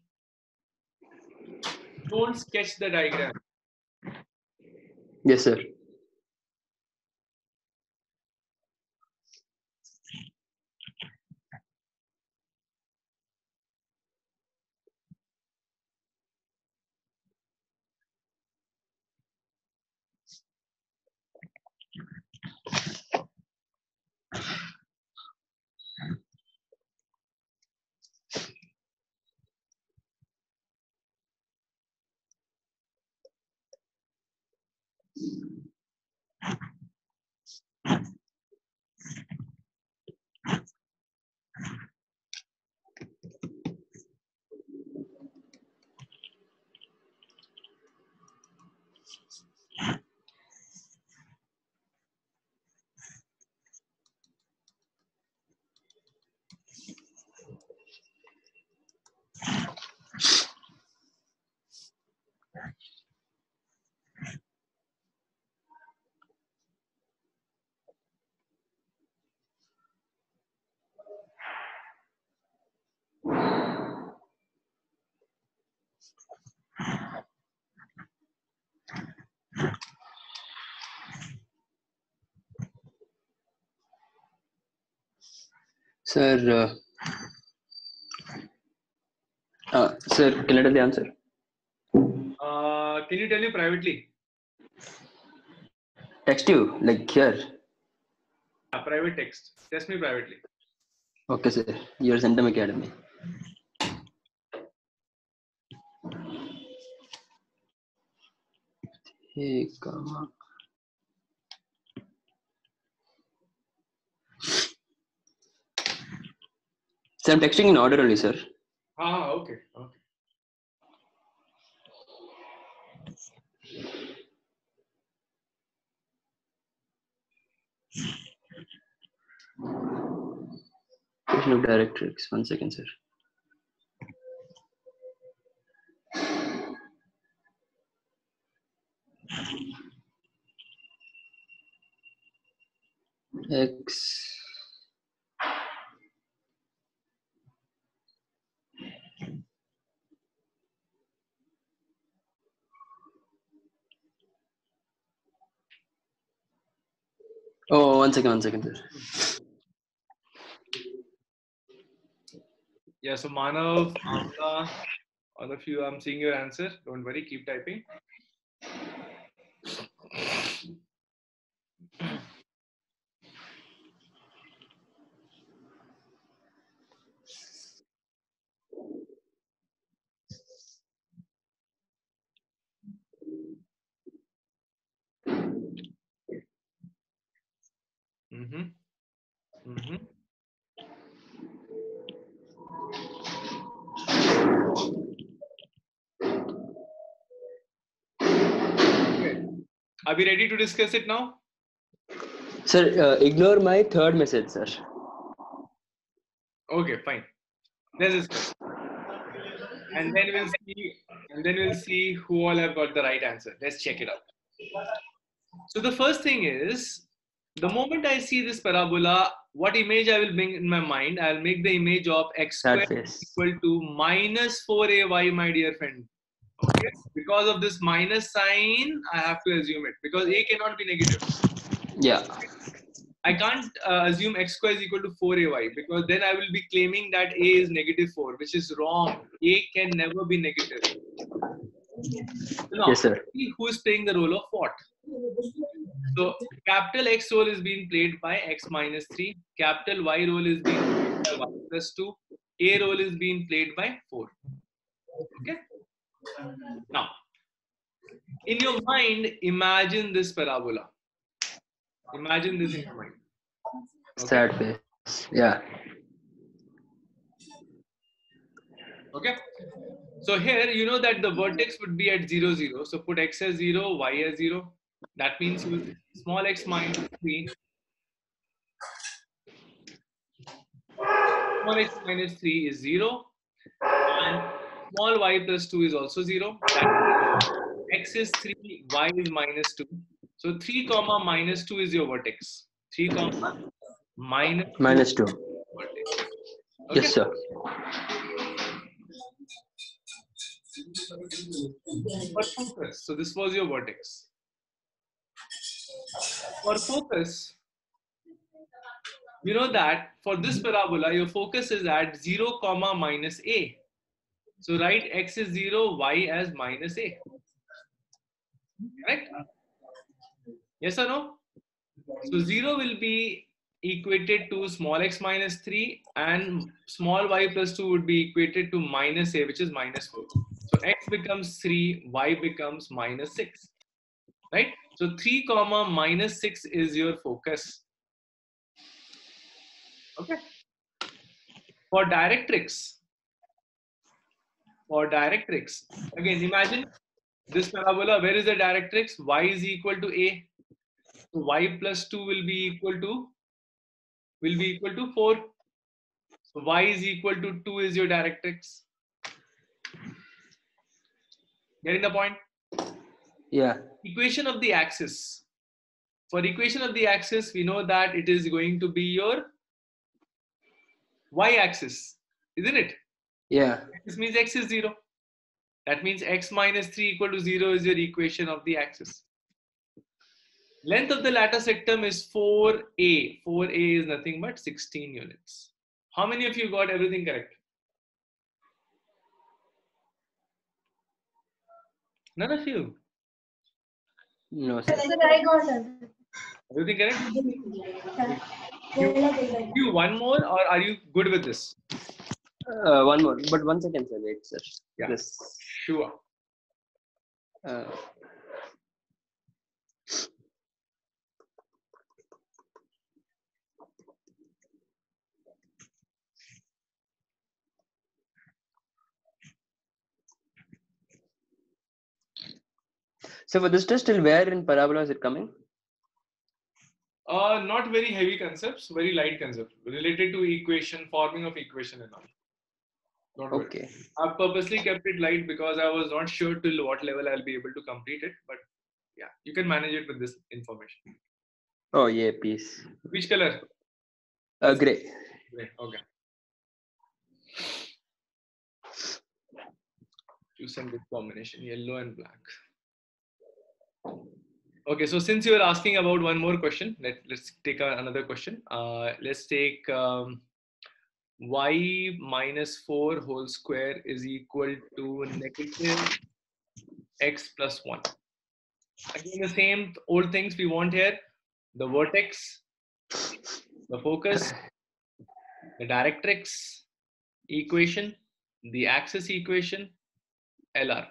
Don't sketch the diagram. Yes, sir. Sir, uh, uh, sir, can I tell the answer? Uh, can you tell me privately? Text you, like here. Yeah, private text. Test me privately. Okay, sir. Your Centum Academy. Hey, come on. So I'm texting in order only, sir. Ah, okay. Okay. Question of directrix. One second, sir. X. Oh, one second, one second, sir. Yeah, so Manav, Amla, all of you, I'm seeing your answer. Don't worry, keep typing. Mm-hmm. Mm-hmm. Okay. Are we ready to discuss it now? Sir, uh, ignore my third message, sir. Okay, fine. Let's discuss. And then we'll see, and then we'll see who all have got the right answer. Let's check it out. So the first thing is, the moment I see this parabola, what image I will bring in my mind? I'll make the image of x Sad squared face. equal to minus four a y, my dear friend. Okay. Because of this minus sign, I have to assume it because a cannot be negative. Yeah. I can't uh, assume x square is equal to four a y because then I will be claiming that a is negative four, which is wrong. A can never be negative. Now, Yes, sir. see who is playing the role of what? So, capital X role is being played by x minus three. Capital Y role is being played by y plus two. A role is being played by four. Okay? Now, in your mind, imagine this parabola. Imagine this in your mind. Okay? Sad face. Yeah. Okay. So here, you know that the vertex would be at zero, zero. So put x as zero, y as zero. That means you small x minus three. Small x minus three is zero. And small y plus two is also zero. That means x is three, y is minus two. So three comma minus two is your vertex. three comma minus two Minus two. vertex. Okay? Yes, sir. For focus, so this was your vertex. For focus, you know that for this parabola, your focus is at zero comma minus a. So write x is zero, y as minus a. Correct? Yes or no? So zero will be equated to small x minus three and small y plus two would be equated to minus a, which is minus four. So x becomes three, y becomes minus six. Right? So three comma minus six is your focus. Okay. For directrix, for directrix, again, imagine this parabola. Where is the directrix? Y is equal to A. So y plus two will be equal to will be equal to four. So y is equal to two is your directrix. Getting the point? Yeah. Equation of the axis. For equation of the axis, we know that it is going to be your y-axis, isn't it? Yeah. This means x is zero. That means x minus three equal to zero is your equation of the axis. Length of the latter sectum is four A. four A is nothing but sixteen units. How many of you got everything correct? None of you. No, sir. I got it. Everything correct? You, you one more, or are you good with this? Uh, one more, but one second, sir. Wait, sir. Yeah. This. Sure. Uh, so for this test, till where in parabola is it coming? Uh, not very heavy concepts, very light concepts related to equation, forming of equation and all. Not worry. Okay. I've purposely kept it light because I was not sure till what level I'll be able to complete it. But yeah, you can manage it with this information. Oh yeah, peace. Which color? Uh, gray. Gray. Okay. Choose some good combination, yellow and black. Okay, so since you are asking about one more question, let, let's take a, another question. Uh, let's take um, y minus four whole square is equal to negative x plus one. Again, the same old things we want here. The vertex, the focus, the directrix equation, the axis equation, L R.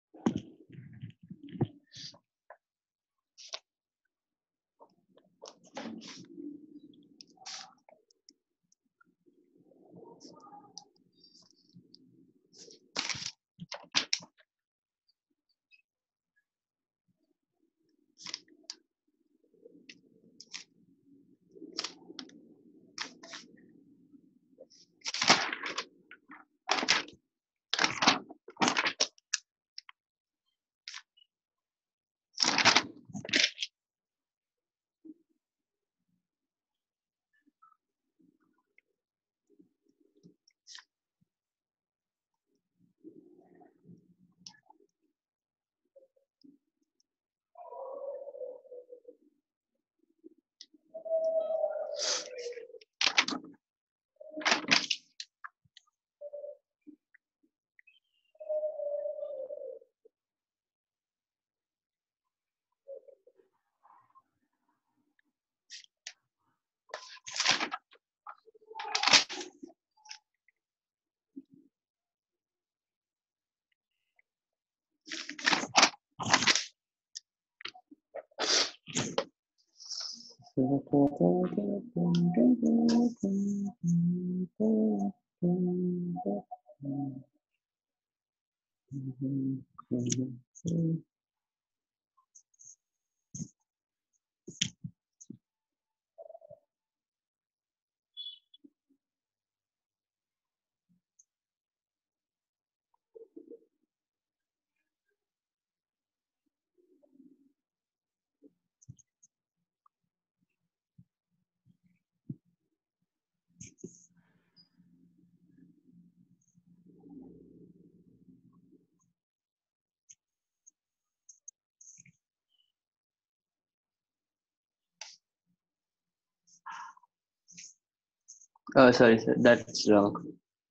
Oh, sorry, sir. That's wrong.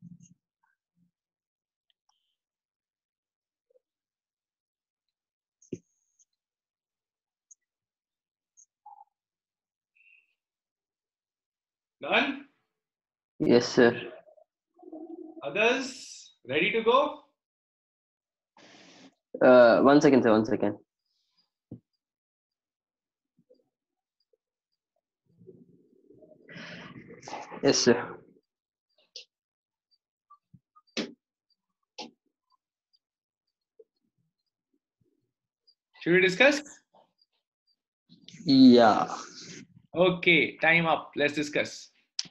Done? Yes, sir. Others ready to go? Uh, one second, sir. One second. Yes, sir. Should we discuss? Yeah. Okay, time up. Let's discuss.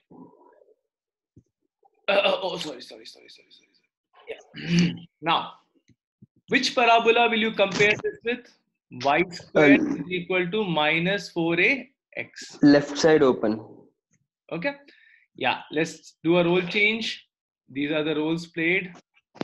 Uh, uh, oh, sorry, sorry, sorry, sorry, sorry. sorry. Yeah. Now, which parabola will you compare this with? Y squared Uh, is equal to minus four a x. left side open. Okay. Yeah, let's do a role change. These are the roles played.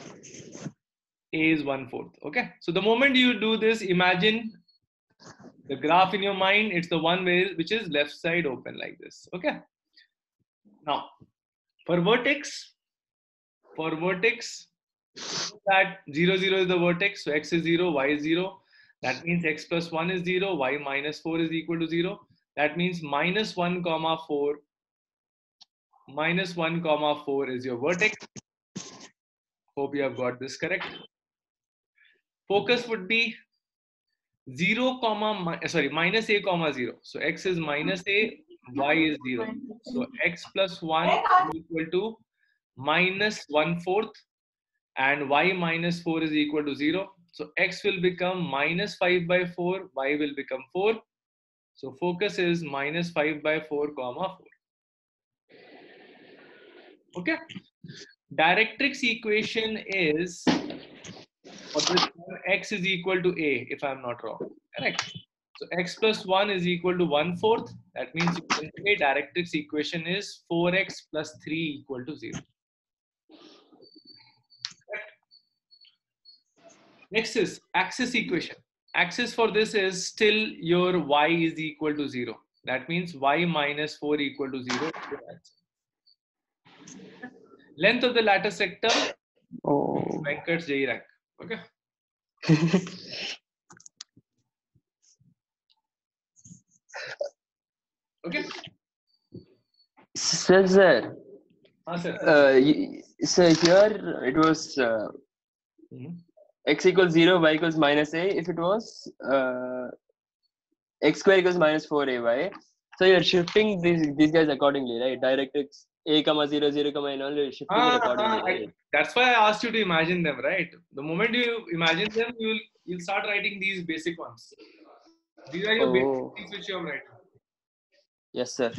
A is one fourth. Okay. So the moment you do this, imagine the graph in your mind. It's the one way which is left side open like this. Okay. Now, for vertex, for vertex, that zero, zero is the vertex. So x is zero, y is zero. That means x plus one is zero, y minus four is equal to zero. That means minus one comma four. Minus one comma four is your vertex. Hope you have got this correct. Focus would be zero comma, sorry, minus a comma zero. So x is minus a, y is zero. So x plus one is equal to minus one fourth, and y minus four is equal to zero. So x will become minus five by four, y will become four. So focus is minus five by four comma four. Okay. Directrix equation is, for this one, x is equal to a, if I'm not wrong. Correct. So x plus one is equal to one fourth. That means you can say directrix equation is four x plus three equal to zero. Correct. Next is axis equation. Axis for this is still your y is equal to zero. That means y minus four equal to zero. Length of the latter sector, Oh. Venkat's J rank. Okay. Okay. Sir, sir. Ah, sir. Uh, y- so here it was uh, Mhm. x equals zero, y equals minus a. If it was uh, x square equals minus four a y. So you're shifting these these guys accordingly, right? Directrix a comma zero zero comma and all. You're shifting it Ah, accordingly, ah, I- right? that's why I asked you to imagine them, right? The moment you imagine them, you'll you'll start writing these basic ones. These are your basic Oh. things which you have written. Yes, sir.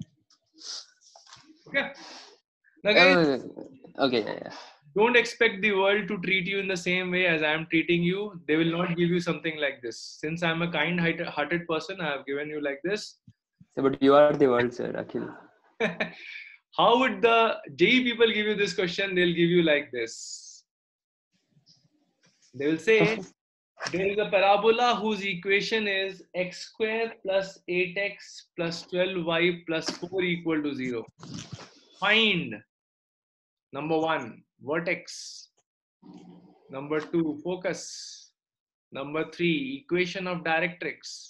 Okay. Now, guys, Oh, okay, yeah, yeah. don't expect the world to treat you in the same way as I am treating you. They will not give you something like this. Since I'm a kind-hearted person, I have given you like this. So, but you are the world, sir, Akhil. How would the J E E people give you this question? They'll give you like this. They will say, there is a parabola whose equation is x square plus eight x plus twelve y plus four equal to zero. Find number one, vertex. Number two, focus. Number three, equation of directrix.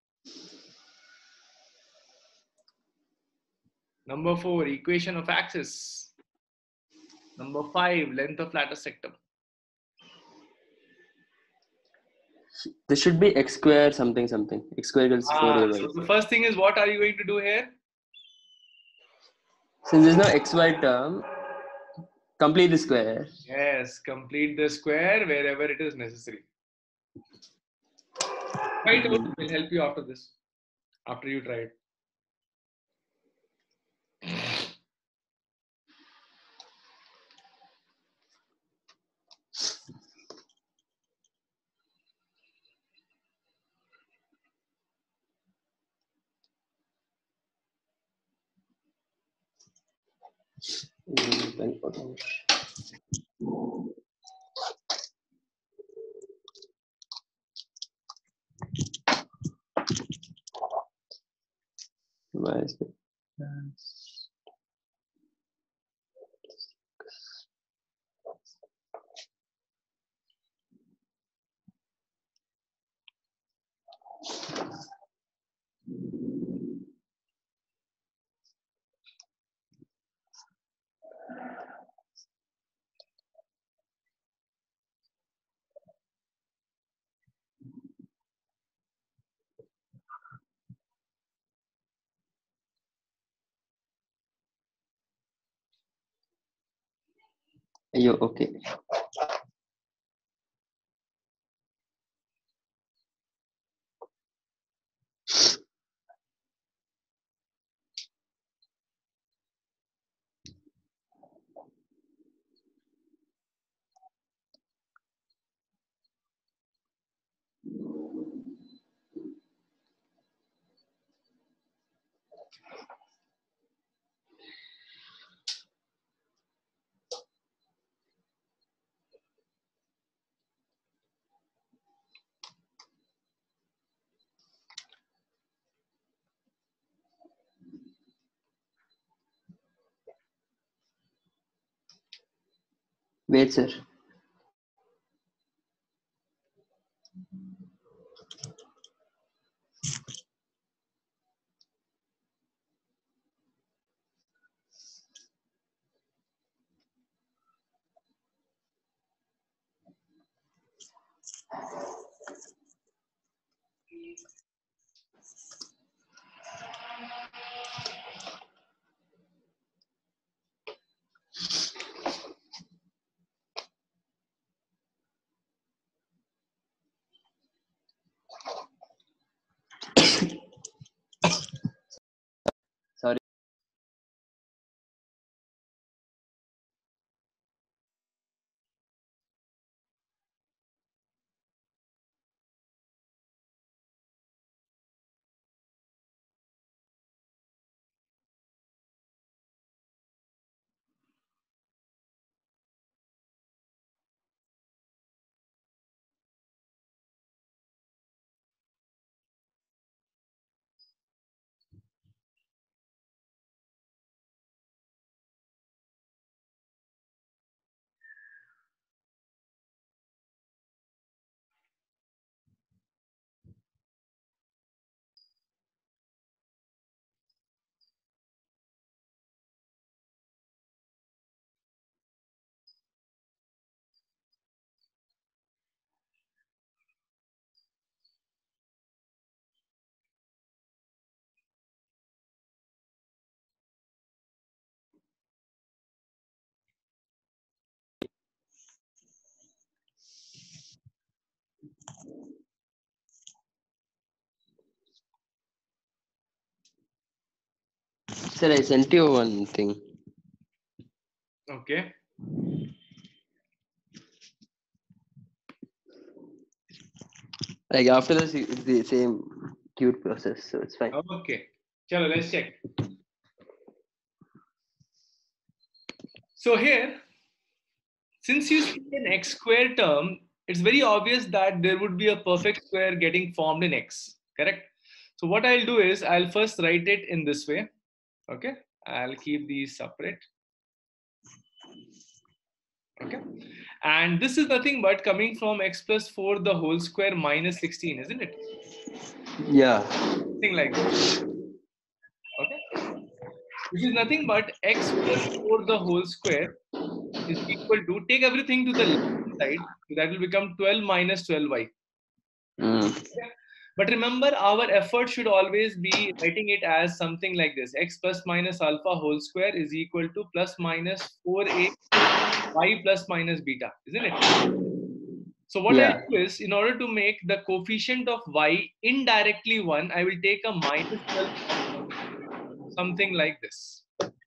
Number four, equation of axis. Number five, length of lattice sector. This should be x square something something. X square equals four Ah, a y. so the first thing is, what are you going to do here? Since there's no xy term, complete the square. Yes, complete the square wherever it is necessary. Try it out. We'll help you after this, after you try it. Why is it? Yo, okay. Wait, sir. Sorry. Sir, I sent you one thing. Okay. Like after this, it's the same cute process, so it's fine. Okay. Chalo, let's check. So here, since you see an x square term, it's very obvious that there would be a perfect square getting formed in x, correct? So what I'll do is I'll first write it in this way. Okay. I'll keep these separate. Okay. And this is nothing but coming from x plus four the whole square minus sixteen, isn't it? Yeah. Something like this. Okay. Which is nothing but x plus four the whole square is equal to, take everything to the left side, so that will become twelve minus twelve y. Mm. Okay. But remember, our effort should always be writing it as something like this: x plus minus alpha whole square is equal to plus minus four a y plus minus beta, isn't it? So what Yeah. I do is, in order to make the coefficient of y indirectly one, I will take a minus twelve, something like this.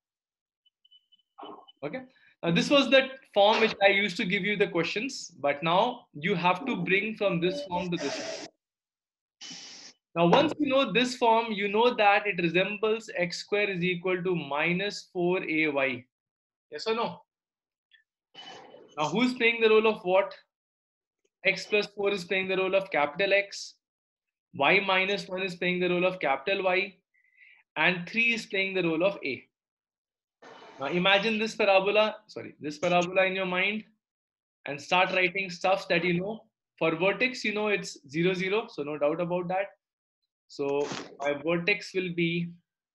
Okay. Now this was the form which I used to give you the questions, but now you have to bring from this form to this form. Now, once you know this form, you know that it resembles x square is equal to minus four a y. Yes or no? Now, who's playing the role of what? X plus four is playing the role of capital X. Y minus one is playing the role of capital Y. And three is playing the role of A. Now, imagine this parabola, sorry, this parabola in your mind and start writing stuff that you know. For vertex, you know it's zero, zero. So, no doubt about that. So, my vertex will be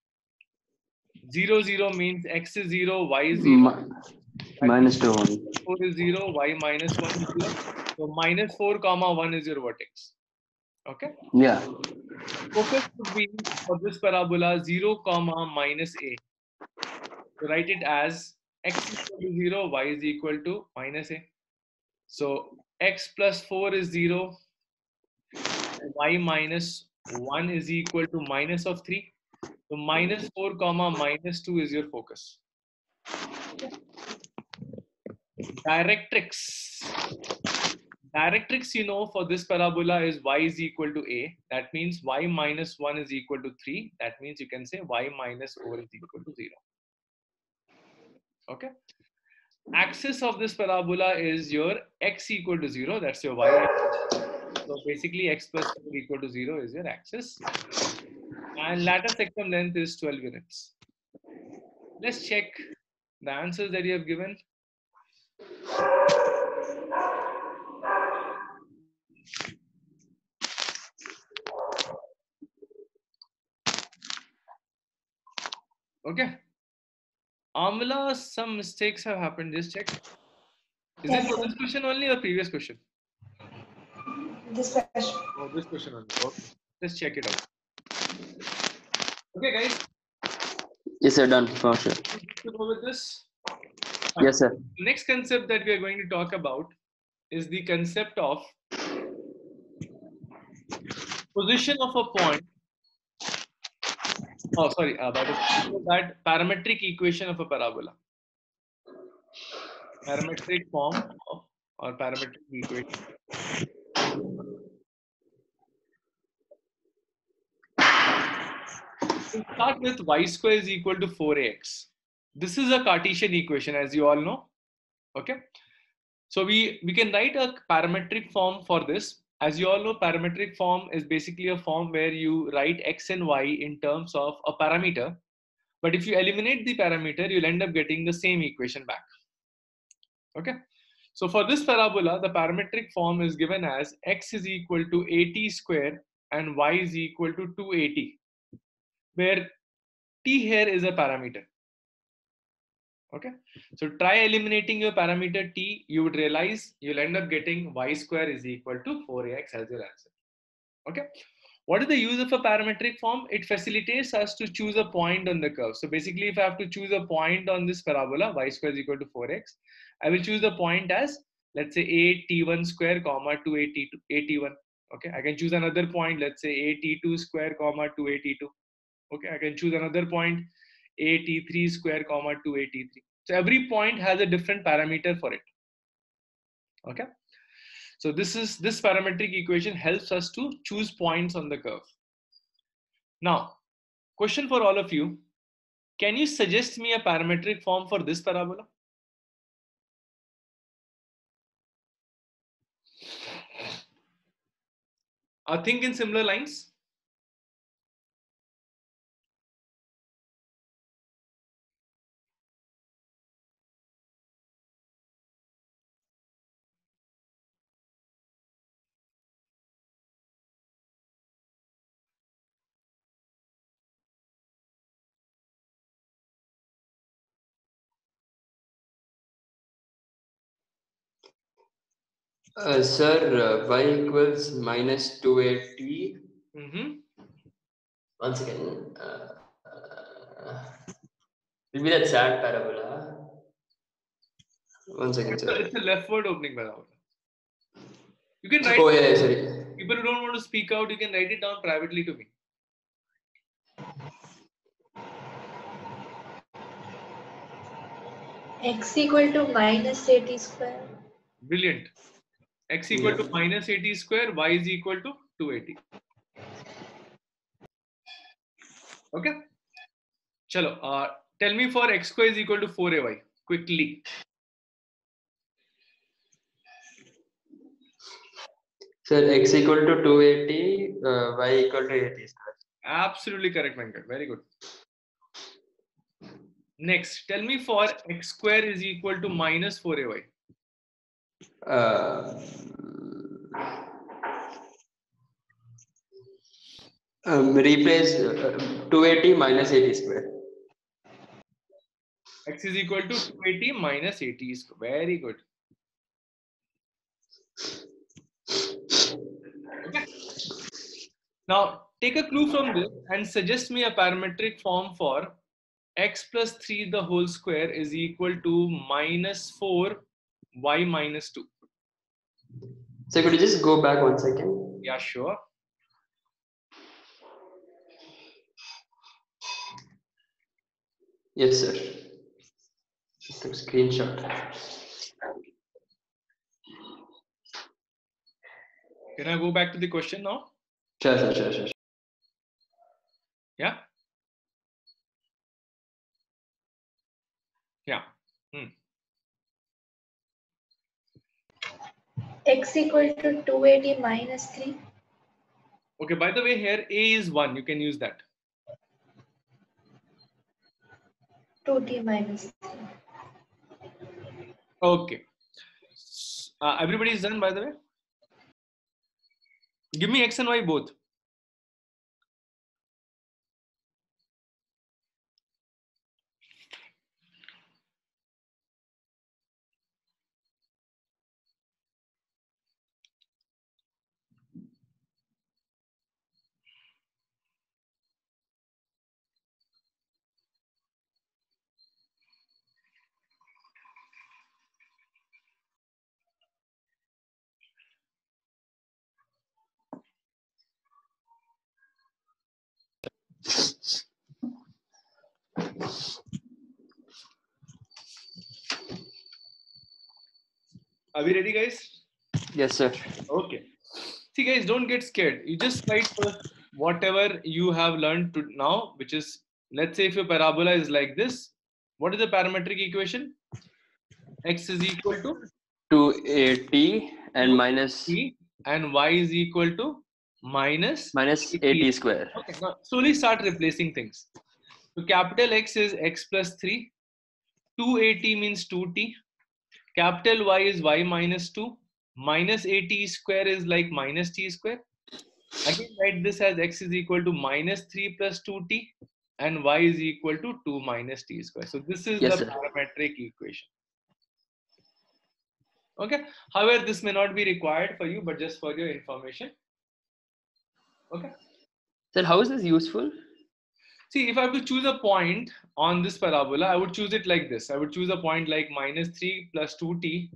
zero, zero means x is zero, y is zero. Mi- minus two one. four is zero, y minus one is zero. So minus four comma one is your vertex. Okay. Yeah. Focus would be for this parabola zero comma minus a. So write it as x is equal to zero, y is equal to minus a. So x plus four is zero, y minus one is equal to minus of three. So minus four comma minus two is your focus. Directrix. Directrix, you know, for this parabola is y is equal to a. That means y minus one is equal to three. That means you can say y minus four is equal to zero. Okay. Axis of this parabola is your x equal to zero. That's your y axis. So basically x plus four equal to zero is your axis. And lattice sectum length is twelve units. Let's check the answers that you have given. Okay. Amla, some mistakes have happened. Just check. Is Yes, it for sir. this question only or previous question? This question. Oh, this question only. Okay. Let's check it out. Okay, guys. Yes, sir. Done for sure. To go with this. Yes, sir. The next concept that we are going to talk about is the concept of position of a point. Oh, sorry. Uh, that is that parametric equation of a parabola. Parametric form of or parametric equation. We start with y square is equal to four a x. This is a Cartesian equation, as you all know. Okay. So we, we can write a parametric form for this. As you all know, parametric form is basically a form where you write x and y in terms of a parameter. But if you eliminate the parameter, you'll end up getting the same equation back. Okay. So for this parabola, the parametric form is given as x is equal to at square and y is equal to two at, where t here is a parameter. Okay, so try eliminating your parameter t, you would realize you'll end up getting y square is equal to four a x as your answer. Okay, what is the use of a parametric form? It facilitates us to choose a point on the curve. So basically, if I have to choose a point on this parabola, y square is equal to four x, I will choose the point as, let's say, a t one square comma two a t two, a t one. Okay, I can choose another point, let's say a t two square comma two a t two. Okay, I can choose another point, a t three square comma two a t three. So every point has a different parameter for it. Okay, so this is this parametric equation helps us to choose points on the curve. Now, question for all of you: can you suggest me a parametric form for this parabola? I think in similar lines. Uh, sir, uh, y equals minus two a t. Mm-hmm. One second. Uh, uh, will be that sad parabola. One second, It's sir. a, it's a leftward opening parabola. You can write. Oh yeah, yeah, sorry. People who don't want to speak out, you can write it down privately to me. X equal to minus at square. Brilliant. X equal Yeah. to minus at square, y is equal to two eighty. Okay. Chalo, uh, tell me for x square is equal to four a y quickly. Sir, x equal to two eighty, uh, y equal to eighty square. Absolutely correct, Venkat. Very good. Next, tell me for x square is equal to minus four a y. Uh, um, replace uh, two eighty minus eighty square. X is equal to two eighty minus eighty square. Very good. Okay. Now, take a clue from this and suggest me a parametric form for x plus three the whole square is equal to minus four y minus two. So could you just go back one second? Yeah, sure. Yes, sir. Just took a screenshot. Can I go back to the question now? Sure, sure, sure, sure. Yeah? Yeah. Hmm. X equal to two eighty minus three. Okay, by the way, here A is one. You can use that. two t minus three. Okay. Uh, everybody is done, by the way? Give me X and Y both. Are we ready, guys? Yes, sir. Okay. See, guys, don't get scared. You just write first whatever you have learned to now, which is, let's say if your parabola is like this, what is the parametric equation? X is equal to two eighty and minus t and y is equal to minus minus eighty. eighty square. Okay, now slowly start replacing things. So capital X is x plus three. two eighty means two t. Capital Y is y minus two. Minus eighty square is like minus t square. Again, write this as x is equal to minus three plus two t and y is equal to two minus t square. So this is Yes, the sir. parametric equation. Okay. However, this may not be required for you, but just for your information. Okay. Sir, how is this useful? See, if I have to choose a point on this parabola, I would choose it like this. I would choose a point like minus three plus two t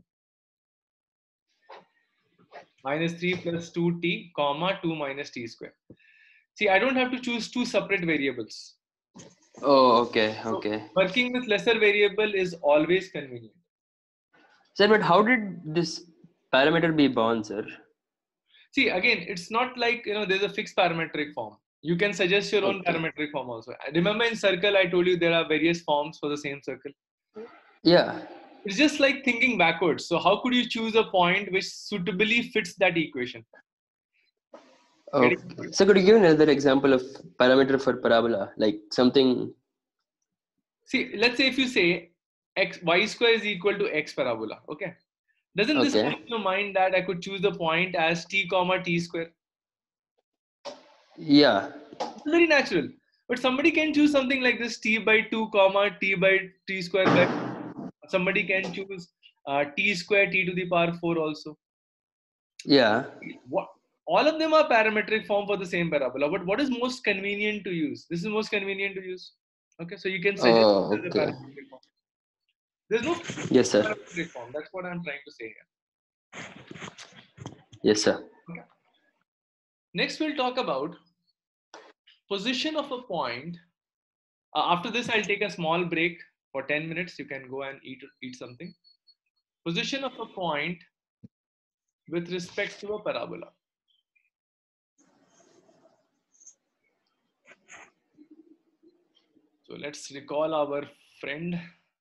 minus three plus two t comma two minus t square. See, I don't have to choose two separate variables. Oh, okay, okay. So working with lesser variable is always convenient. Sir, but how did this parameter be born, sir? See, again, it's not like, you know, there's a fixed parametric form. You can suggest your own Okay. parametric form also. Remember in circle, I told you there are various forms for the same circle. Yeah. It's just like thinking backwards. So how could you choose a point which suitably fits that equation? Okay. So could you give another example of parameter for parabola, like something? See, let's say if you say x y square is equal to x parabola, okay? Doesn't this Okay. come to your mind that I could choose the point as t comma t square? Yeah. It's very natural. But somebody can choose something like this t by two comma t by t square by. Somebody can choose uh, t square t to the power four also. Yeah. What? All of them are parametric form for the same parabola. But what is most convenient to use? This is most convenient to use. Okay, so you can suggest Oh, it as a okay. parametric form. There's no Yes, sir. parametric form. That's what I'm trying to say here. Yes, sir. Okay. Next, we'll talk about position of a point. Uh, after this, I'll take a small break for ten minutes. You can go and eat, eat something. Position of a point with respect to a parabola. So let's recall our friend.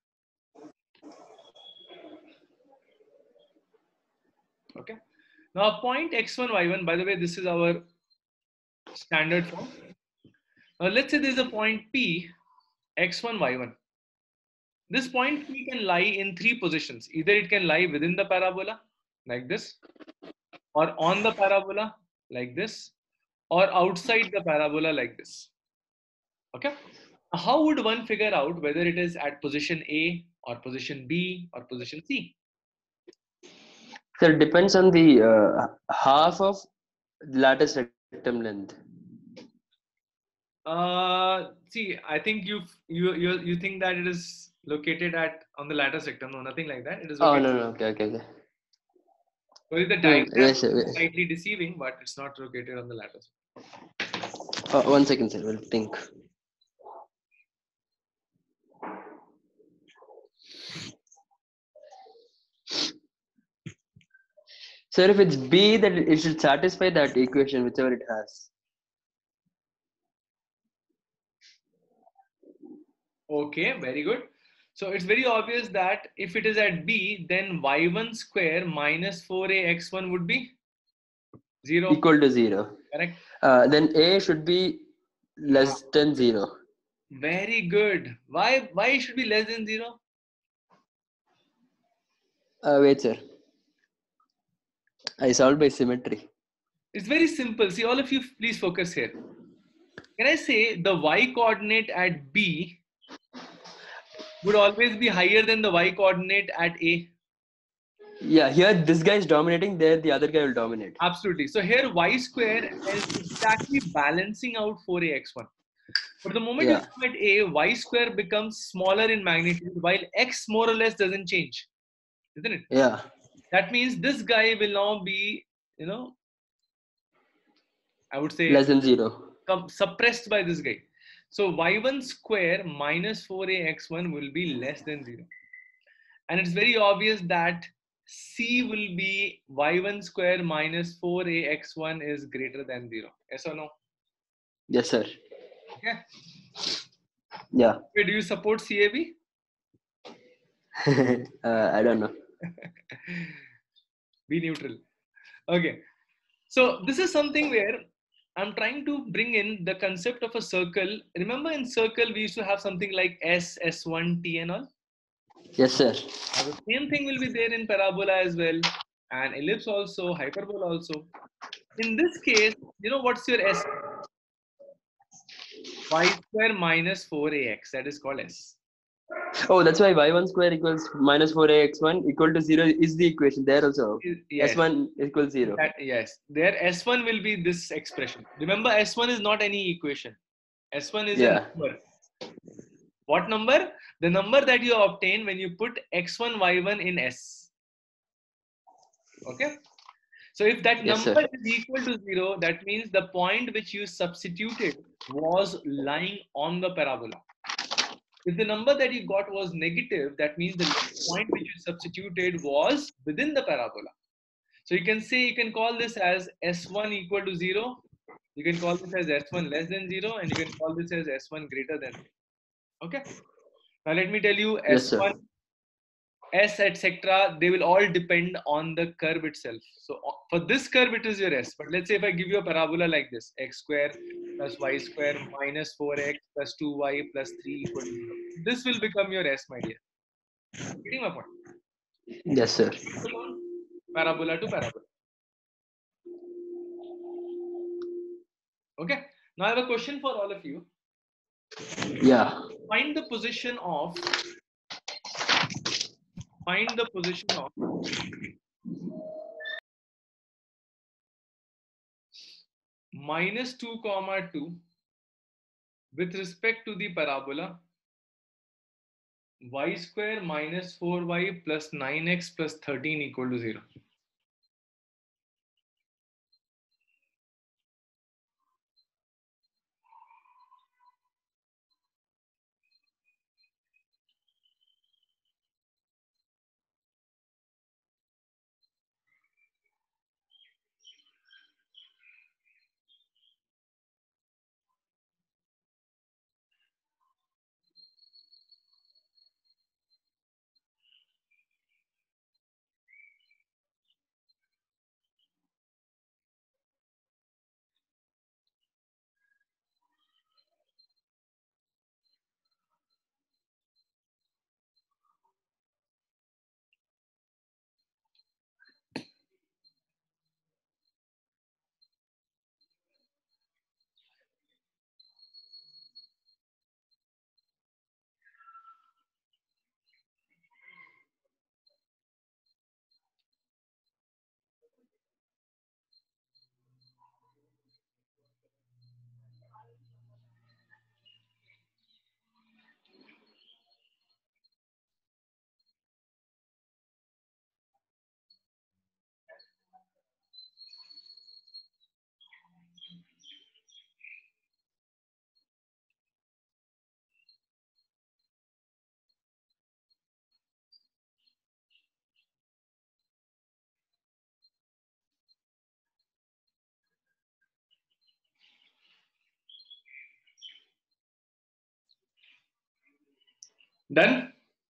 Okay. Now point x one, y one, by the way, this is our standard form. Now let's say there's a point P, x one, y one. This point P can lie in three positions. Either it can lie within the parabola, like this, or on the parabola, like this, or outside the parabola, like this. Okay. How would one figure out whether it is at position A or position B or position C? So it depends on the uh, half of lattice rectum length. Uh, see, I think you you you you think that it is located at on the latter sector. No, nothing like that. It is Oh, located. no, no. Okay, okay, okay. Only the No, diagram yes, sir. is Wait. slightly deceiving, but it's not located on the latter sector. Oh, one second, sir. We'll think. Sir, if it's B, then it should satisfy that equation, whichever it has. Okay, very good. So it's very obvious that if it is at B, then y one square minus four a x one would be zero. Equal to zero. Correct. Uh, then A should be less than zero. Very good. Why why it should be less than zero? Uh, wait, sir. I solved by symmetry. It's very simple. See, all of you, please focus here. Can I say the y coordinate at B would always be higher than the y coordinate at A? Yeah, here this guy is dominating, there the other guy will dominate. Absolutely. So here y square is exactly balancing out four a x one. But the moment Yeah. you come at A, y square becomes smaller in magnitude while x more or less doesn't change. Isn't it? Yeah. That means this guy will now be, you know, I would say Less than zero. come suppressed by this guy. So y one square minus four a x one will be less than zero. And it's very obvious that C will be y one square minus four a x one is greater than zero. Yes or no? Yes, sir. Okay. Yeah. Wait, do you support C A B? uh, I don't know. Be neutral. Okay. So this is something where I'm trying to bring in the concept of a circle. Remember in circle, we used to have something like S, S one, T and all. Yes, sir. Now, the same thing will be there in parabola as well, and ellipse also, hyperbola also. In this case, you know what's your S? Y square minus four A X. That is called S. Oh, that's why y one square equals minus four a x one equal to zero is the equation there also. Yes. S one equals zero. That, yes. There S one will be this expression. Remember, S one is not any equation. S one is Yeah. a number. What number? The number that you obtain when you put x one, y one in S. Okay. So if that Yes, number sir. is equal to zero, that means the point which you substituted was lying on the parabola. If the number that you got was negative, that means the point which you substituted was within the parabola. So you can say, you can call this as S one equal to zero. You can call this as S one less than zero, and you can call this as S one greater than zero. Okay. Now let me tell you, Yes, sir. S one, S, et cetera, they will all depend on the curve itself. So uh, for this curve, it is your S. But let's say if I give you a parabola like this, x square plus y square minus four x plus two y plus three equal to zero. This will become your S, my dear. Getting my point? Yes, sir. Parabola to parabola. Okay. Now I have a question for all of you. Yeah. Find the position of find the position of minus two comma two with respect to the parabola y square minus four y plus nine x plus thirteen equal to zero. Done?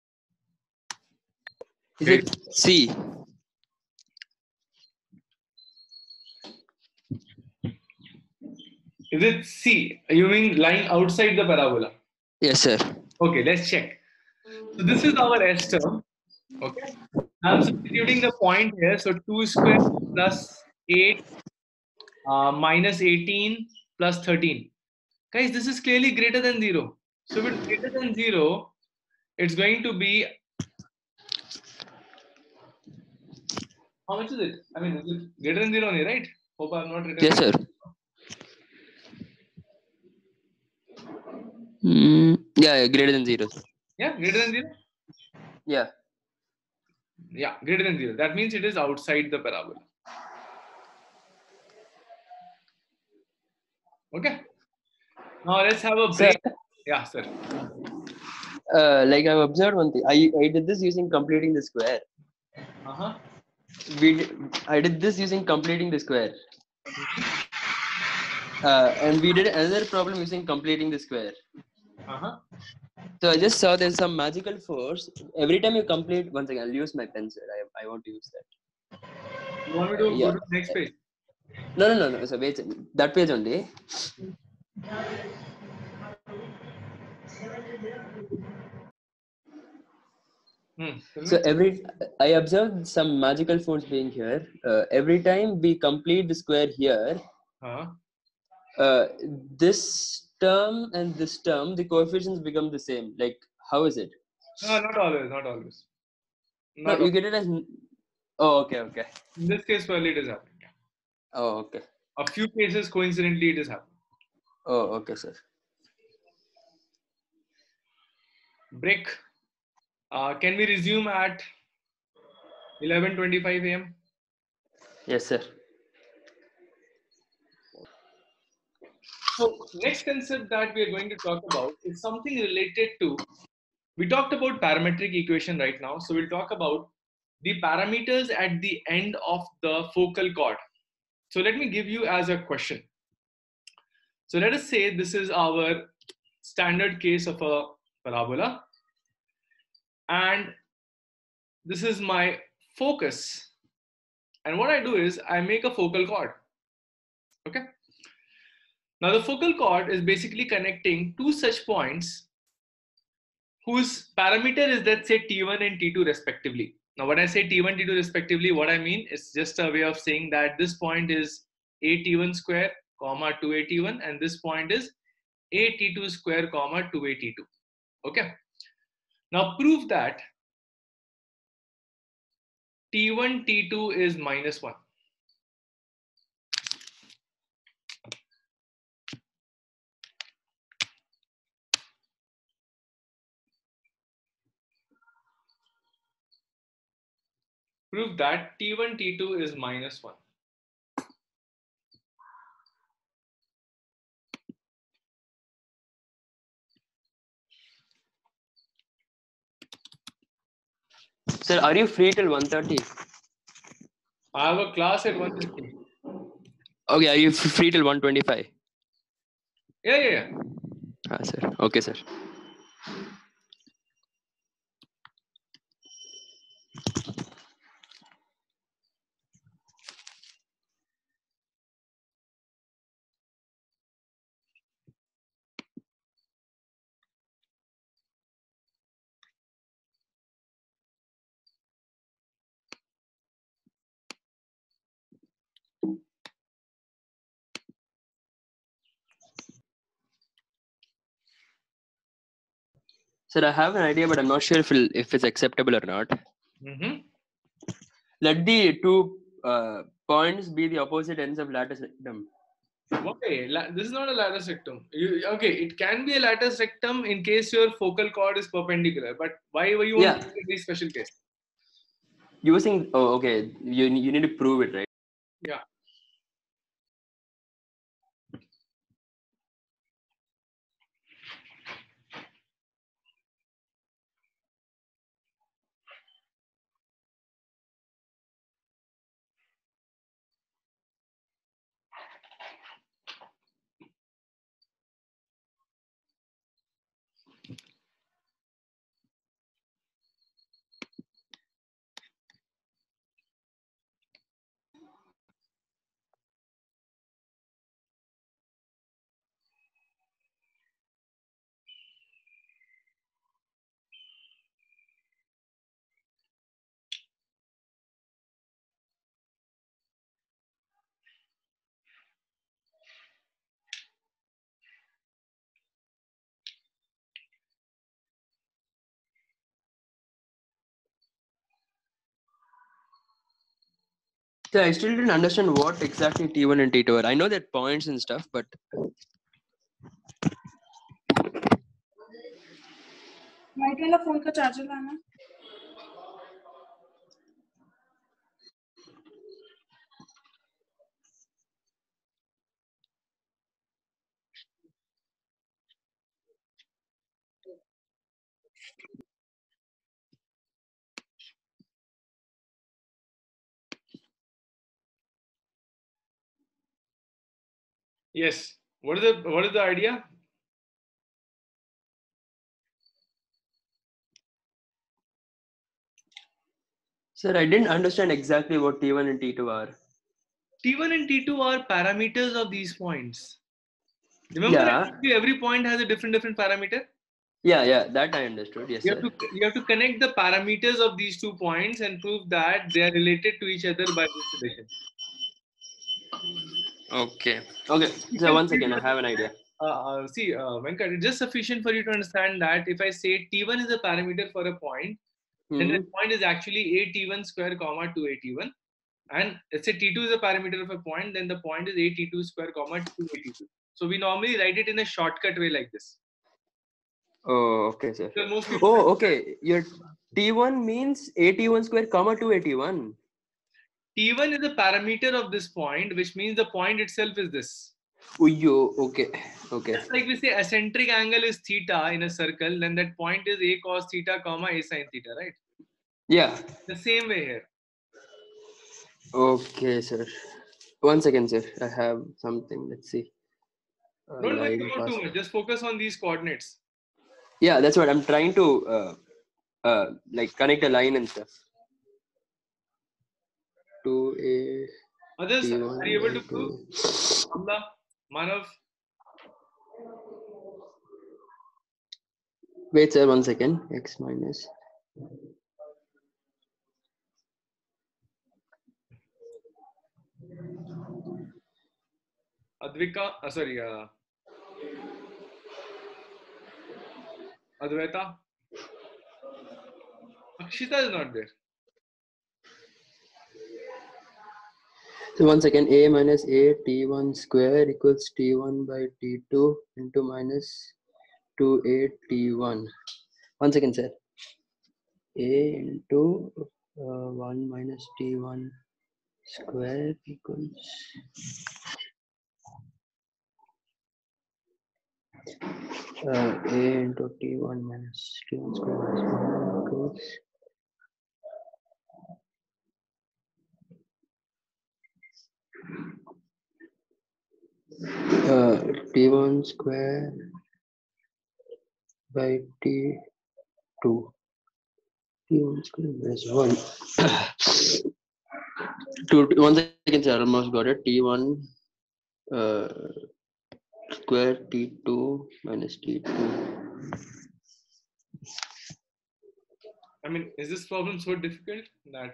Is Great. it C? Is it C? You mean lying outside the parabola? Yes, sir. Okay, let's check. So this is our S term. Okay. I'm substituting the point here. So two square plus eight uh, minus eighteen plus thirteen. Guys, this is clearly greater than zero. So if it's greater than zero, it's going to be, how much is it? I mean, is it greater than zero only, right? Hope I'm not written. Yes, sir. Mm, yeah, yeah, greater than zero. Yeah, greater than zero? Yeah. Yeah, greater than zero. That means it is outside the parabola. Okay. Now let's have a Sir, break. Yeah, sir. uh, like I've observed one thing. I, I did this using completing the square. Uh-huh. We did, I did this using completing the square. Uh, and we did another problem using completing the square. Uh-huh. So I just saw there's some magical force. Every time you complete, once again, I'll use my pencil. I, I want to use that. You want me to Yeah. go to the next page? No, no, no, no. So wait, that page only. Hmm. Tell So me. every, I observed some magical force being here. Uh, every time we complete the square here, Uh-huh. uh, this term and this term, the coefficients become the same. Like, how is it? No, not always, not always. No, Not you al- get it as. Oh, okay, okay. In this case, probably it is happening. Yeah. Oh, okay. A few cases, coincidentally, it is happening. Oh, okay, sir. Break. Uh, can we resume at eleven twenty-five a m? Yes, sir. So next concept that we are going to talk about is something related to, we talked about parametric equation right now. So we'll talk about the parameters at the end of the focal chord. So let me give you as a question. So let us say this is our standard case of a parabola. And this is my focus. And what I do is I make a focal chord. Okay. Now the focal chord is basically connecting two such points whose parameter is, let's say, T one and T two respectively. Now when I say T one, T two respectively, what I mean is just a way of saying that this point is A T one square, comma two A T one, and this point is A T two square, comma two A T two. Okay. Now prove that T one, T two is minus one. Prove that T one, T two is minus one. Sir, are you free till one thirty? I have a class at one thirty. Okay, are you f- free till one twenty-five? Yeah, yeah, yeah. Ah, sir. Okay, sir. Sir, I have an idea, but I'm not sure if, it'll, if it's acceptable or not. Mm-hmm. Let the two uh, points be the opposite ends of lattice rectum. Okay, la- this is not a lattice rectum. You, okay, it can be a lattice rectum in case your focal chord is perpendicular. But why were you want Yeah. to take this special case? Using, oh, okay, you, you need to prove it, right? Yeah. So I still didn't understand what exactly T one and T two are. I know that points and stuff, but white वाला phone का charger लाना. Yes. What is the what is the idea? sir, I didn't understand exactly what T one and T two are. T one and T two are parameters of these points. Remember Yeah. that every point has a different different parameter? Yeah, yeah, that I understood. Yes, You sir. have to you have to connect the parameters of these two points and prove that they are related to each other by this relation. Okay. Okay. So one second, I have an idea. Uh, uh, see, uh, Venkat, it's just sufficient for you to understand that if I say T one is a parameter for a point, then Hmm. that point is actually a T one square comma two a T one. And let's say T two is a parameter of a point, then the point is a T two square comma two a T two. So we normally write it in a shortcut way like this. Oh, okay, sir. So most people Oh, okay. Your T one means a T one square comma two a T one. T one is a parameter of this point, which means the point itself is this. Uyo, okay. Okay. Just like we say eccentric angle is theta in a circle, then that point is a cos theta comma a sin theta, right? Yeah. The same way here. Okay, sir. One second, sir. I have something. Let's see. Uh, Don't worry line about pass. too much. Just focus on these coordinates. Yeah, that's what I'm trying to uh, uh, like connect a line and stuff. To a Others, T are one you able by to prove? Amla, Manav, Wait, sir. One second. X minus. Advika, uh, sorry, uh, Advaita. Akshita is not there. So one second. A minus a T one square equals T one by T two into minus two a T one. One second, sir. A into uh, one minus T one square equals uh, a into T one minus T one square minus one equals uh, T one square by T two. T one square minus one. Two, one second, sir. Almost got it. T one uh, square T two minus T two. I mean, is this problem so difficult that?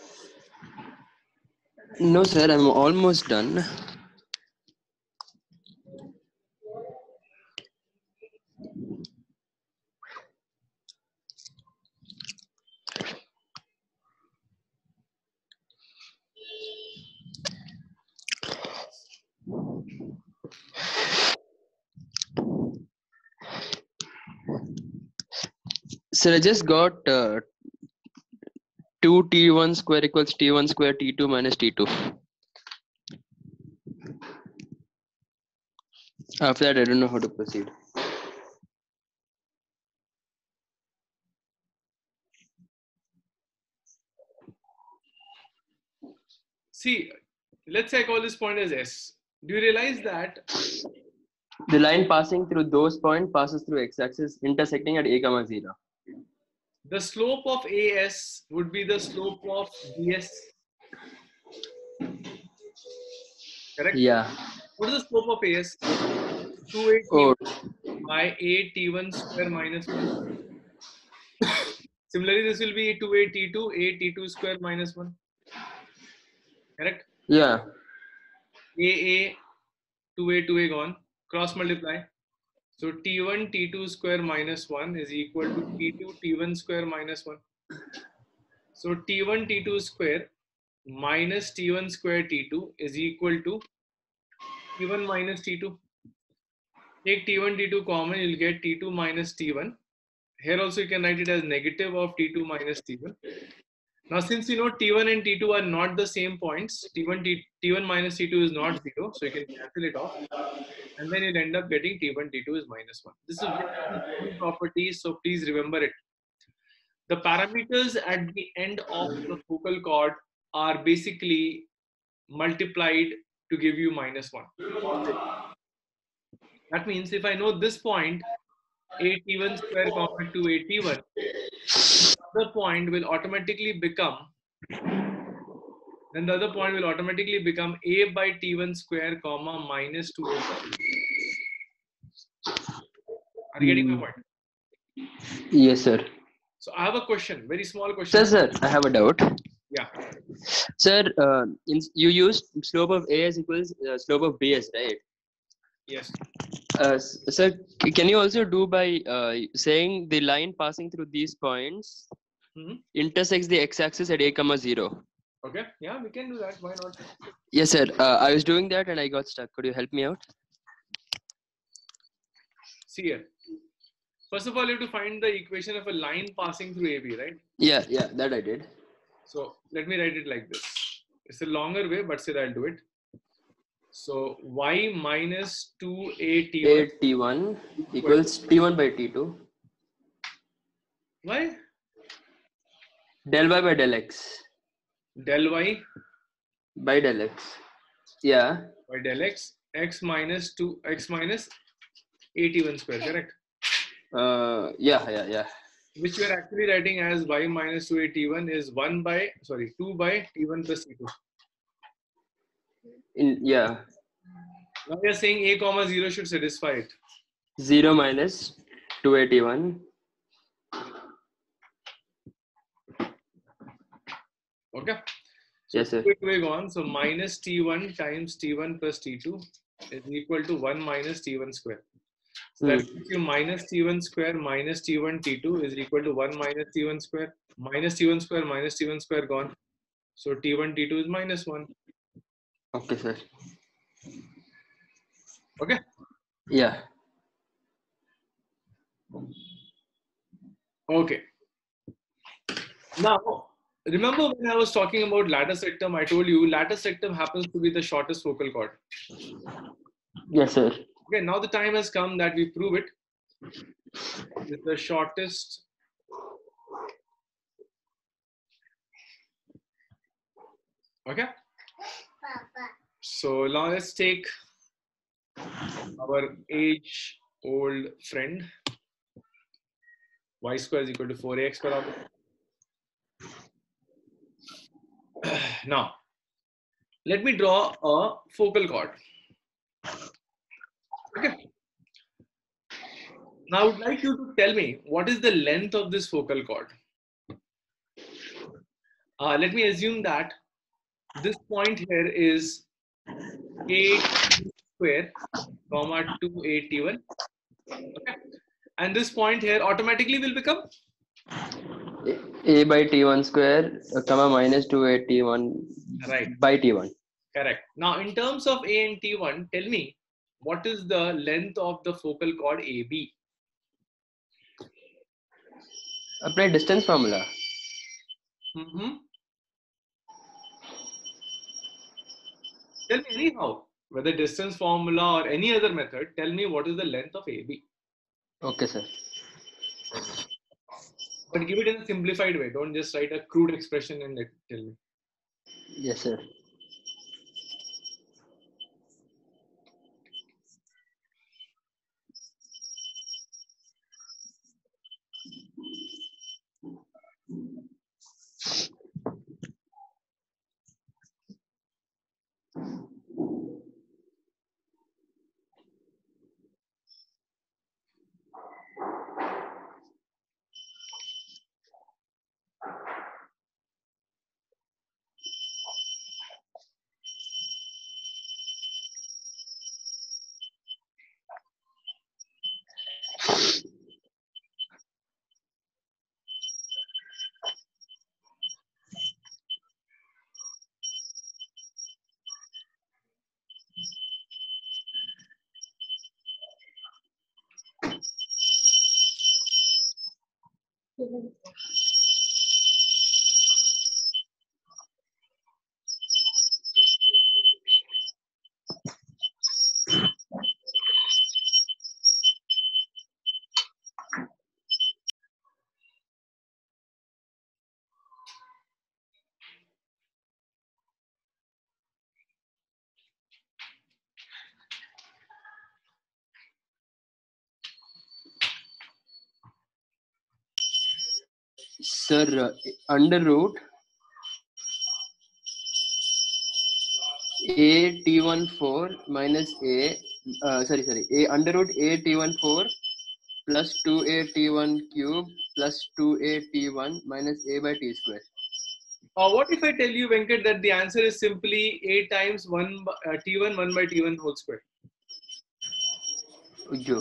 No, sir. I'm almost done. Sir, I just got uh, two T one square equals T one square T two minus T two. After that, I don't know how to proceed. See, let's say I call this point as S. Do you realize that The line passing through those points passes through x-axis intersecting at a comma zero. the slope of A S would be the slope of D S? Correct? Yeah. What is the slope of A S? two a T Oh, by a T one square minus one. Similarly, this will be two a T two, a T two square minus one. Correct? yeah. A A, two a, two a gone. Cross multiply. So T one T two square minus one is equal to T two T one square minus one. So T one T two square minus T one square T two is equal to T one minus T two. Take T one, T two common, you'll get T two minus T one. Here also you can write it as negative of T two minus T one. Now, since you know T one and T two are not the same points, T one, T, T1 minus T two is not zero, so you can cancel it off. And then you'll end up getting T one, T two is minus one. This is a very important property, so please remember it. The parameters at the end of the focal chord are basically multiplied to give you minus one. That means if I know this point, a T one square comma two a T one, the other point will automatically become, then the other point will automatically become a by T one square comma minus two a. Are you getting my point? Yes, sir. So I have a question, very small question. Sir, sir, I have a doubt. Yeah. Sir, uh, in, you used slope of A is equals uh, slope of B S, right? Yes. Uh, sir, can you also do by uh, saying the line passing through these points Mm-hmm. intersects the x-axis at a comma zero? Okay. Yeah, we can do that. Why not? Yes, sir. Uh, I was doing that and I got stuck. Could you help me out? See here. First of all, you have to find the equation of a line passing through A B, right? Yeah, yeah, that I did. So let me write it like this. It's a longer way, but still I'll do it. So y minus two a T one. A T one equals T one by T two. Why? Del y by del x. Del y by del x. Yeah. by del x. X minus two, x minus a T one square, correct? Uh, yeah, yeah, yeah. Which we are actually writing as y minus two a T one is one by, sorry, two by T one plus T two. In, yeah. Now we are saying a comma zero should satisfy it. zero minus two a T one. Okay. So yes, sir. Quick way on. So minus T one times T one plus T two is equal to one minus T one square. So that gives you minus T one square minus T one T two is equal to one minus T one square. Minus T one square minus T one square gone. So T one T two is minus one. Okay, sir. Okay. Yeah. Okay. Now, remember when I was talking about latus rectum, I told you latus rectum happens to be the shortest focal chord. Yes, sir. Okay, now the time has come that we prove it. It's the shortest okay. So now let's take our age old friend. Y square is equal to four a x square. Now, let me draw a focal chord. Okay. Now, I would like you to tell me what is the length of this focal chord. Uh, let me assume that this point here is a square, comma two a T one. Okay. And this point here automatically will become A by T one square, uh, comma minus two a T one right by T one. Correct. Now, in terms of A and T one, tell me what is the length of the focal chord A B? Apply distance formula. Mm-hmm. Tell me anyhow, whether distance formula or any other method, tell me what is the length of A B. Okay, sir. But give it in a simplified way. Don't just write a crude expression and let, tell me. Yes, sir. given. Sir, uh, under root a t one four minus a, uh, sorry, sorry, a under root a t one four plus two a t one cube plus two a t one minus a by t square. Uh, what if I tell you, Venkat, that the answer is simply a times one by, uh, t one one by t one whole square? Ujjo.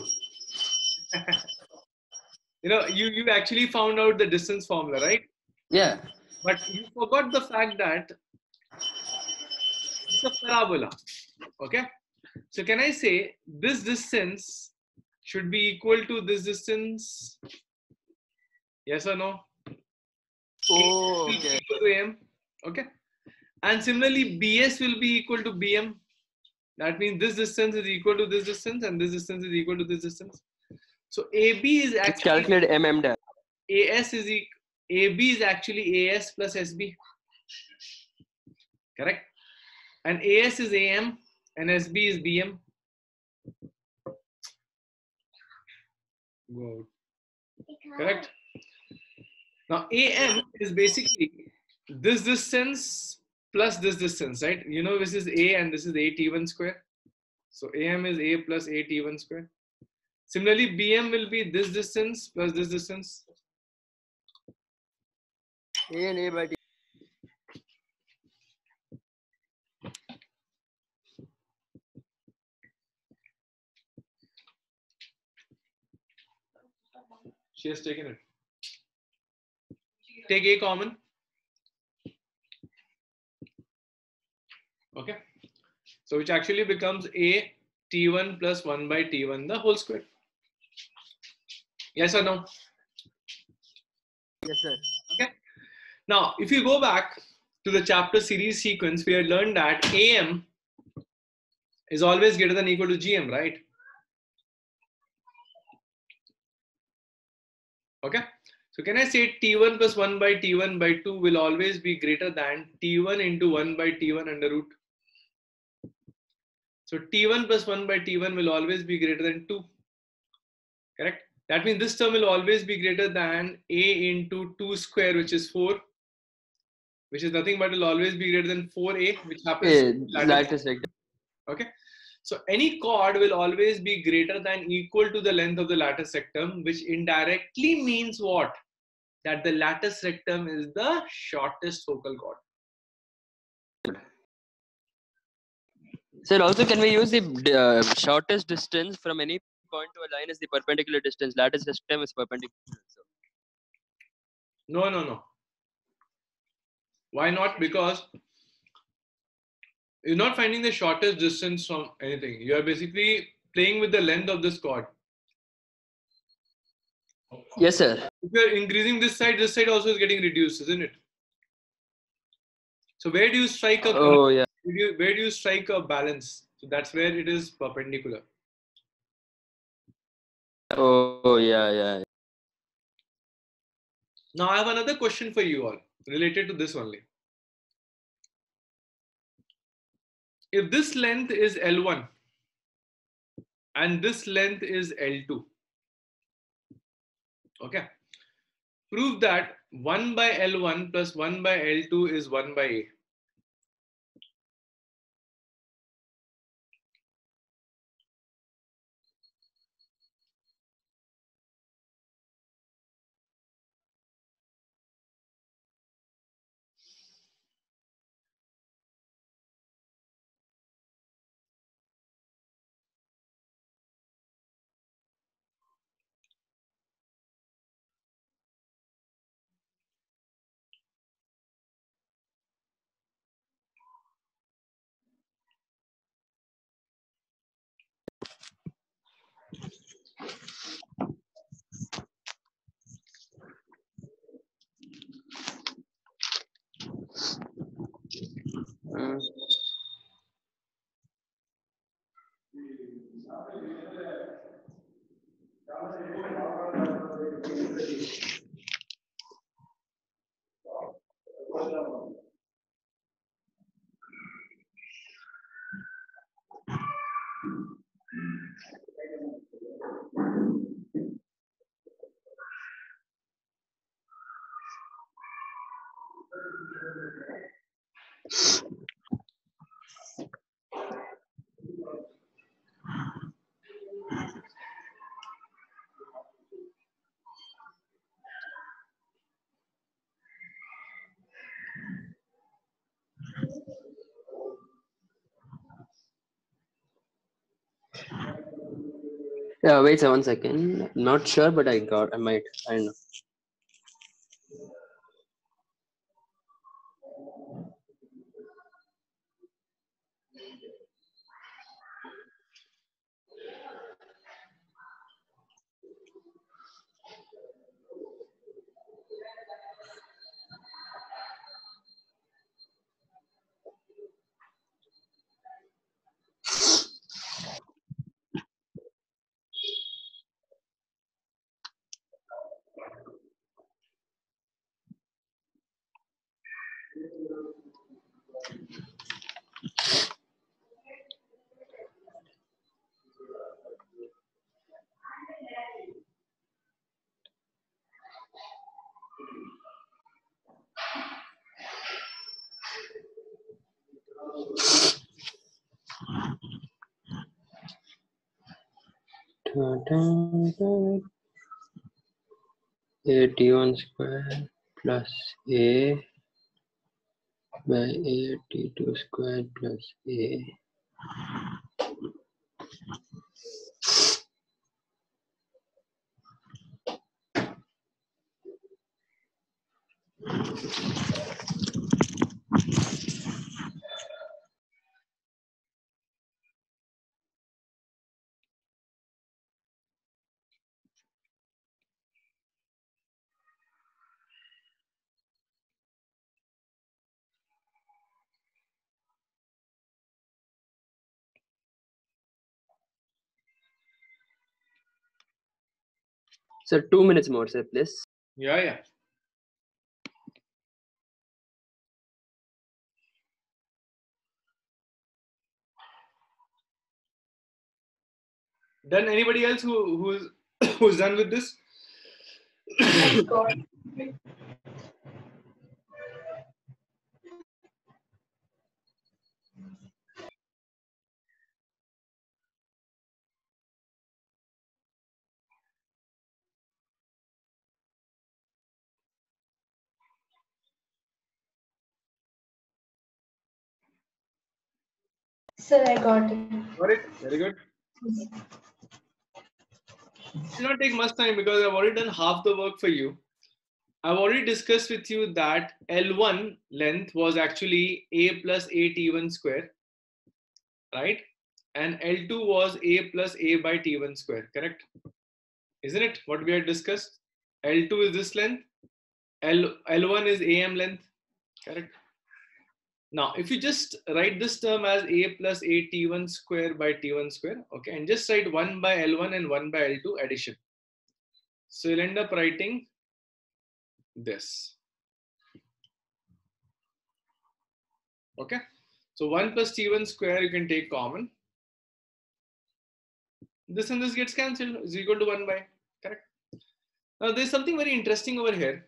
You know, you, you actually found out the distance formula, right? Yeah. But you forgot the fact that it's a parabola. Okay. So can I say this distance should be equal to this distance? Yes or no? Oh, A is okay. equal to A M. Okay. And similarly, B S will be equal to B M. That means this distance is equal to this distance and this distance is equal to this distance. So A B is Let's actually calculate mm dash. A S is equal, A B is actually A S plus S B. Correct? And A S is A M and S B is B M. Go out. Correct? Now A M is basically this distance plus this distance, right? You know this is A and this is A T one square. So A M is A plus A T one square. Similarly, B M will be this distance plus this distance. A and a by t. She has taken it. Take A common. Okay. So which actually becomes A T one plus one by T one the whole square. Yes or no? Yes, sir. Okay. Now, if you go back to the chapter series sequence, we had learned that A M is always greater than or equal to G M, right? Okay. So can I say T one plus one by T one by two will always be greater than T one into one by T one under root? So T one plus one by T one will always be greater than two. Correct? That means this term will always be greater than A into two square, which is four, which is nothing but will always be greater than four A, which happens A, to be lattice vector. Okay. So any chord will always be greater than equal to the length of the lattice rectum, which indirectly means what? That the lattice rectum is the shortest focal chord. Sir, also can we use the uh, shortest distance from any point to a line as the perpendicular distance? Lattice rectum is perpendicular. So. No, no, no. Why not? Because you're not finding the shortest distance from anything. You are basically playing with the length of this chord. Yes, sir. If you're increasing this side, this side also is getting reduced, isn't it? So where do you strike a Oh, yeah. Where do you, where do you strike a balance? So that's where it is perpendicular. Oh, yeah, yeah. Now I have another question for you all related to this only. If this length is L one and this length is L two, okay, prove that one by L one plus one by L two is one by A. Yeah, wait a one second. Not sure, but I got. I might. I don't know. A T one square plus A by A T two square plus A. So two minutes more, sir, please. Yeah, yeah. Done. Anybody else who who's who's done with this? Sir, I got it. Got it? Very good. It should not take much time because I've already done half the work for you. I've already discussed with you that L one length was actually A plus A T one square, right? And L two was A plus A by T one square, correct? Isn't it what we had discussed? L two is this length, L, L1 is A M length, correct? Now, if you just write this term as A plus A T one square by T one square, okay, and just write one by L one and one by L two addition. So you'll end up writing this. Okay, so one plus T one square you can take common. This and this gets cancelled, is equal to one by, correct? Now there's something very interesting over here.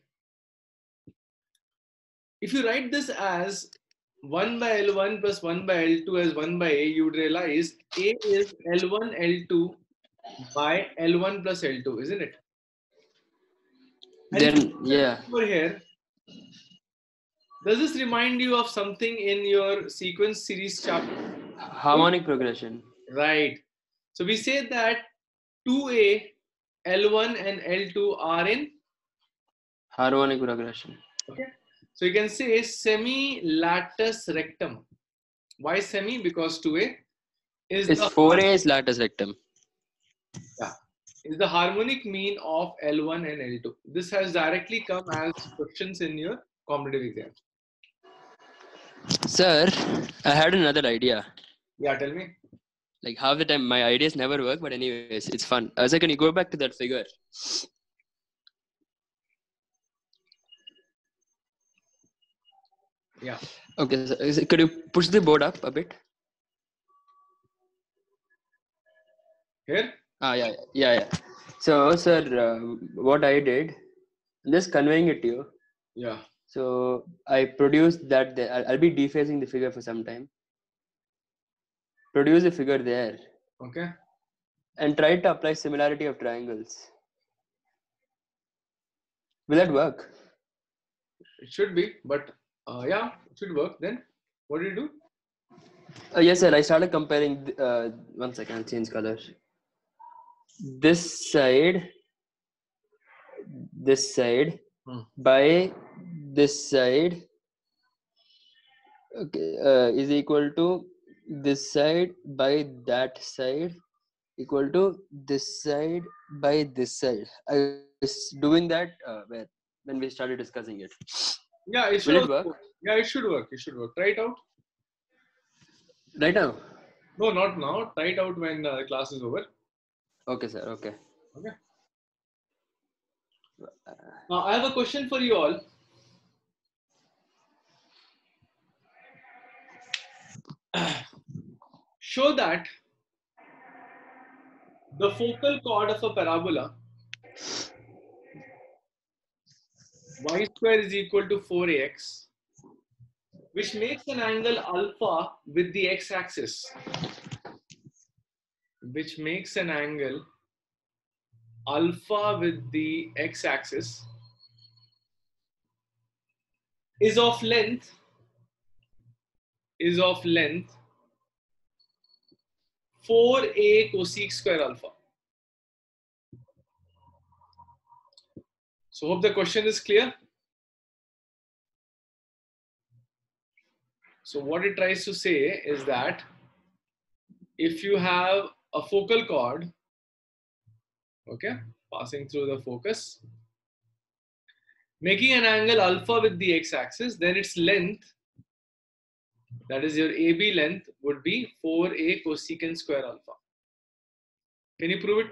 If you write this as one by L one plus one by L two as one by A, you would realize A is L one L two by L one plus L two, isn't it? And Then, yeah. over here, does this remind you of something in your sequence series chapter? Harmonic progression. Right. So we say that two A, L one and L two are in Harmonic progression. Okay. So you can say semi-latus rectum. Why semi? Because two A is Is the four A is latus rectum. Yeah, is the harmonic mean of L one and L two. This has directly come as questions in your competitive exam. Sir, I had another idea. Yeah, tell me. Like half the time, my ideas never work, but anyways, it's fun. Uh, so can you go back to that figure? Yeah. Okay, so, is it- could you push the board up a bit? Here? Ah, yeah, yeah, yeah. So, sir, uh, what I did, I'm just conveying it to you. Yeah. So I produced that there. I'll, I'll be defacing the figure for some time. Produce a figure there Okay. and try to apply similarity of triangles. Will that work? It should be, but uh, yeah, it should work. Then what do you do? Uh, yes, sir. I started comparing. th- Uh, one second, I'll change color. This side, this side Hmm. by this side, okay, uh, is equal to this side by that side equal to this side by this side. I was doing that uh, where when we started discussing it. Yeah, it should Will it also work? work. Yeah, it should work. It should work. Try it out. Right now? No, not now. Try it out when uh, class is over. Okay, sir. Okay. Okay. Now I have a question for you all. Show that the focal chord of a parabola y square is equal to four a x, which makes an angle alpha with the x-axis, which makes an angle alpha with the x-axis, is of length, is of length four a cosec square alpha. So hope the question is clear. So what it tries to say is that if you have a focal chord, okay, passing through the focus, making an angle alpha with the x-axis, then its length, that is your A B length, would be four a cosecant square alpha. Can you prove it?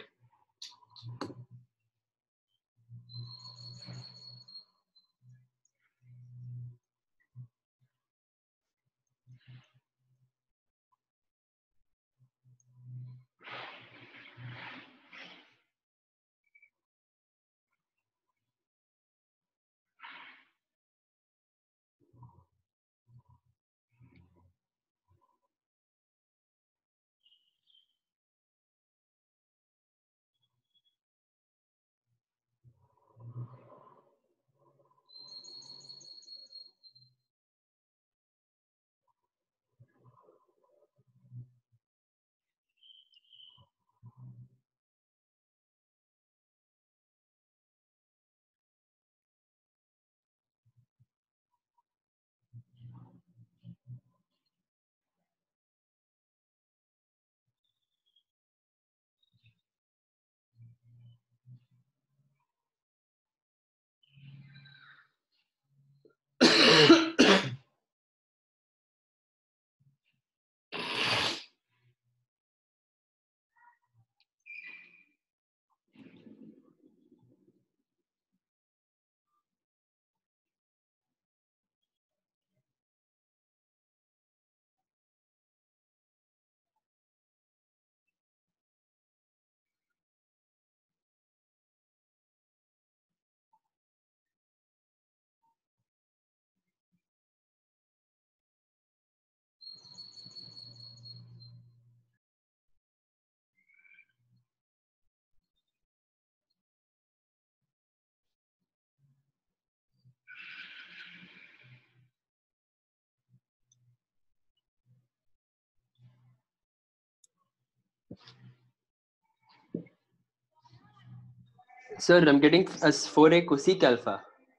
Sir, I'm getting as four a cosec alpha,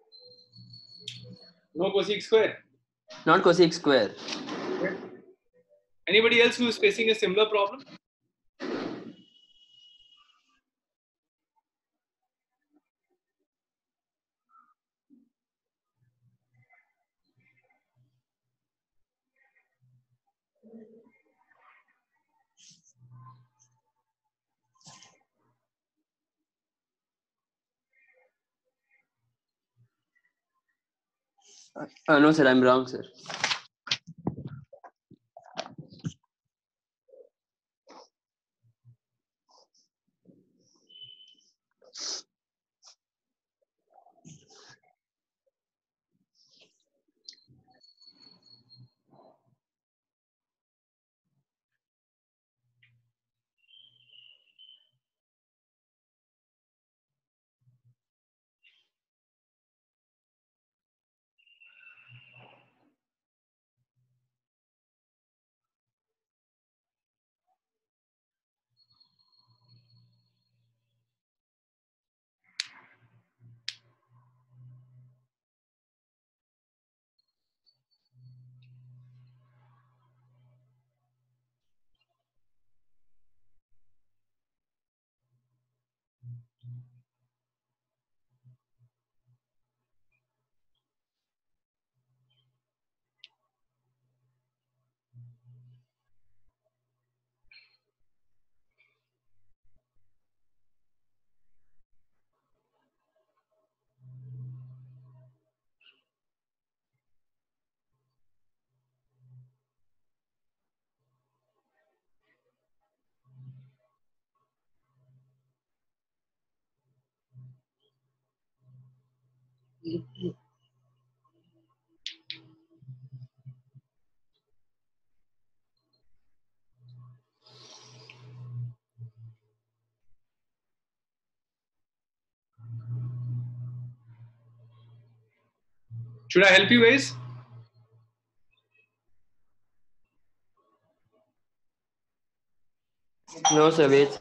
No cosec square. not cosec square. Okay. Anybody else who is facing a similar problem? Uh, no, sir, I'm wrong, sir. Should I help you guys? No, sir, wait.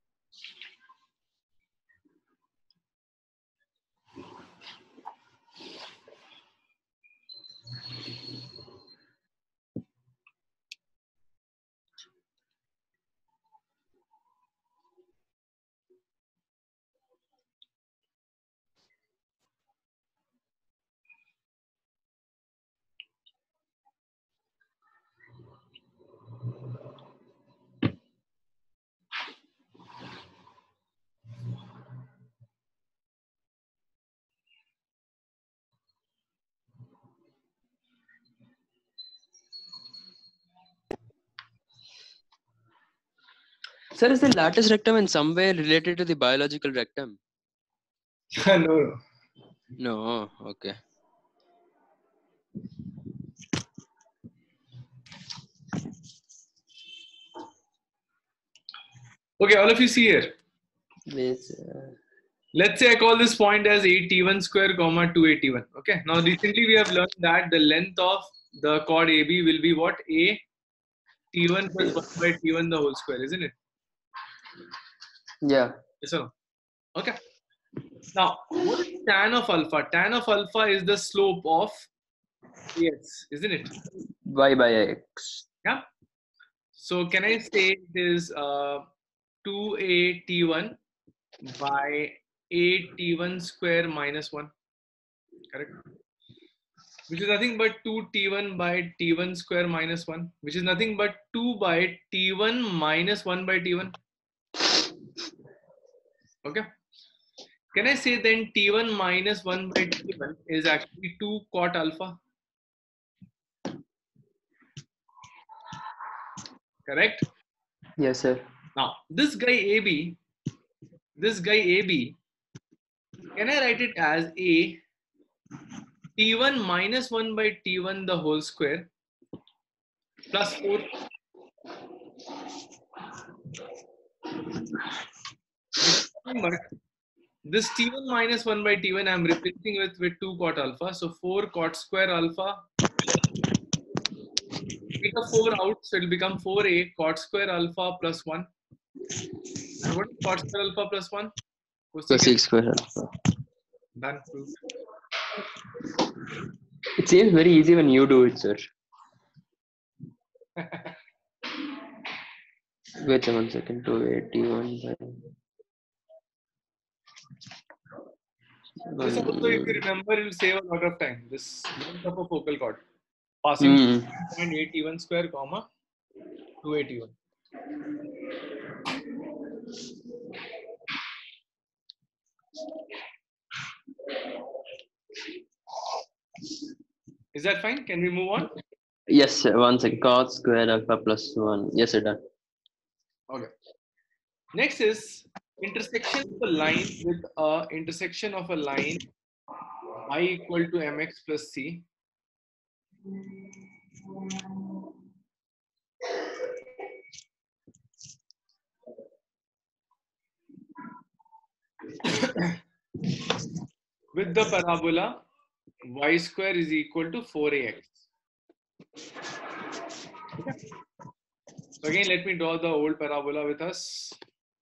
Sir, is the latus rectum in some way related to the biological rectum? no, no. No, okay. Okay, all of you see here. Yes, uh, Let's say I call this point as a T one square comma two A T one. Okay. Now recently we have learned that the length of the chord A B will be what? A T one plus one by T one the whole square, isn't it? yeah. Yes or no? Okay. Now, what is tan of alpha? Tan of alpha is the slope of yes, isn't it? Y by X. Yeah. So can I say it is uh, two A T one by A T one square minus one? Correct. Which is nothing but two T one by T one square minus one, which is nothing but two by T one minus one by T one. Okay. Can I say then T one minus one by T one is actually two cot alpha? Correct? Yes, sir. Now, this guy A B, this guy A B, can I write it as A T one minus one by T one the whole square plus four? But this T one minus one by T one I'm replacing with, with two cot alpha. So four cot square alpha. Take a four out, so it will become four A cot square alpha plus one. And what is cot square alpha plus one? Cosec square alpha. Done. Proved. It seems very easy when you do it, sir. Wait a one second. two eighty-one by This also, if you remember, it will save a lot of time. This length of a focal cord. Passing Mm. zero point eight T one square, comma, two eighty-one. Is that fine? Can we move on? Yes, sir. One second. Cos square alpha plus one. Yes, sir. Done. Okay. Next is intersection of a line with a intersection of a line y equal to mx plus c. With the parabola y square is equal to four a x. Okay. So again, let me draw the old parabola with us.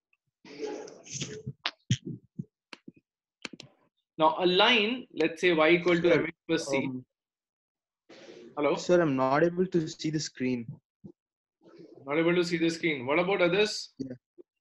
Now a line, let's say y equal to Sir, mx plus c. um, Hello? Sir, I'm not able to see the screen. Not able to see the screen. What about others? Yeah.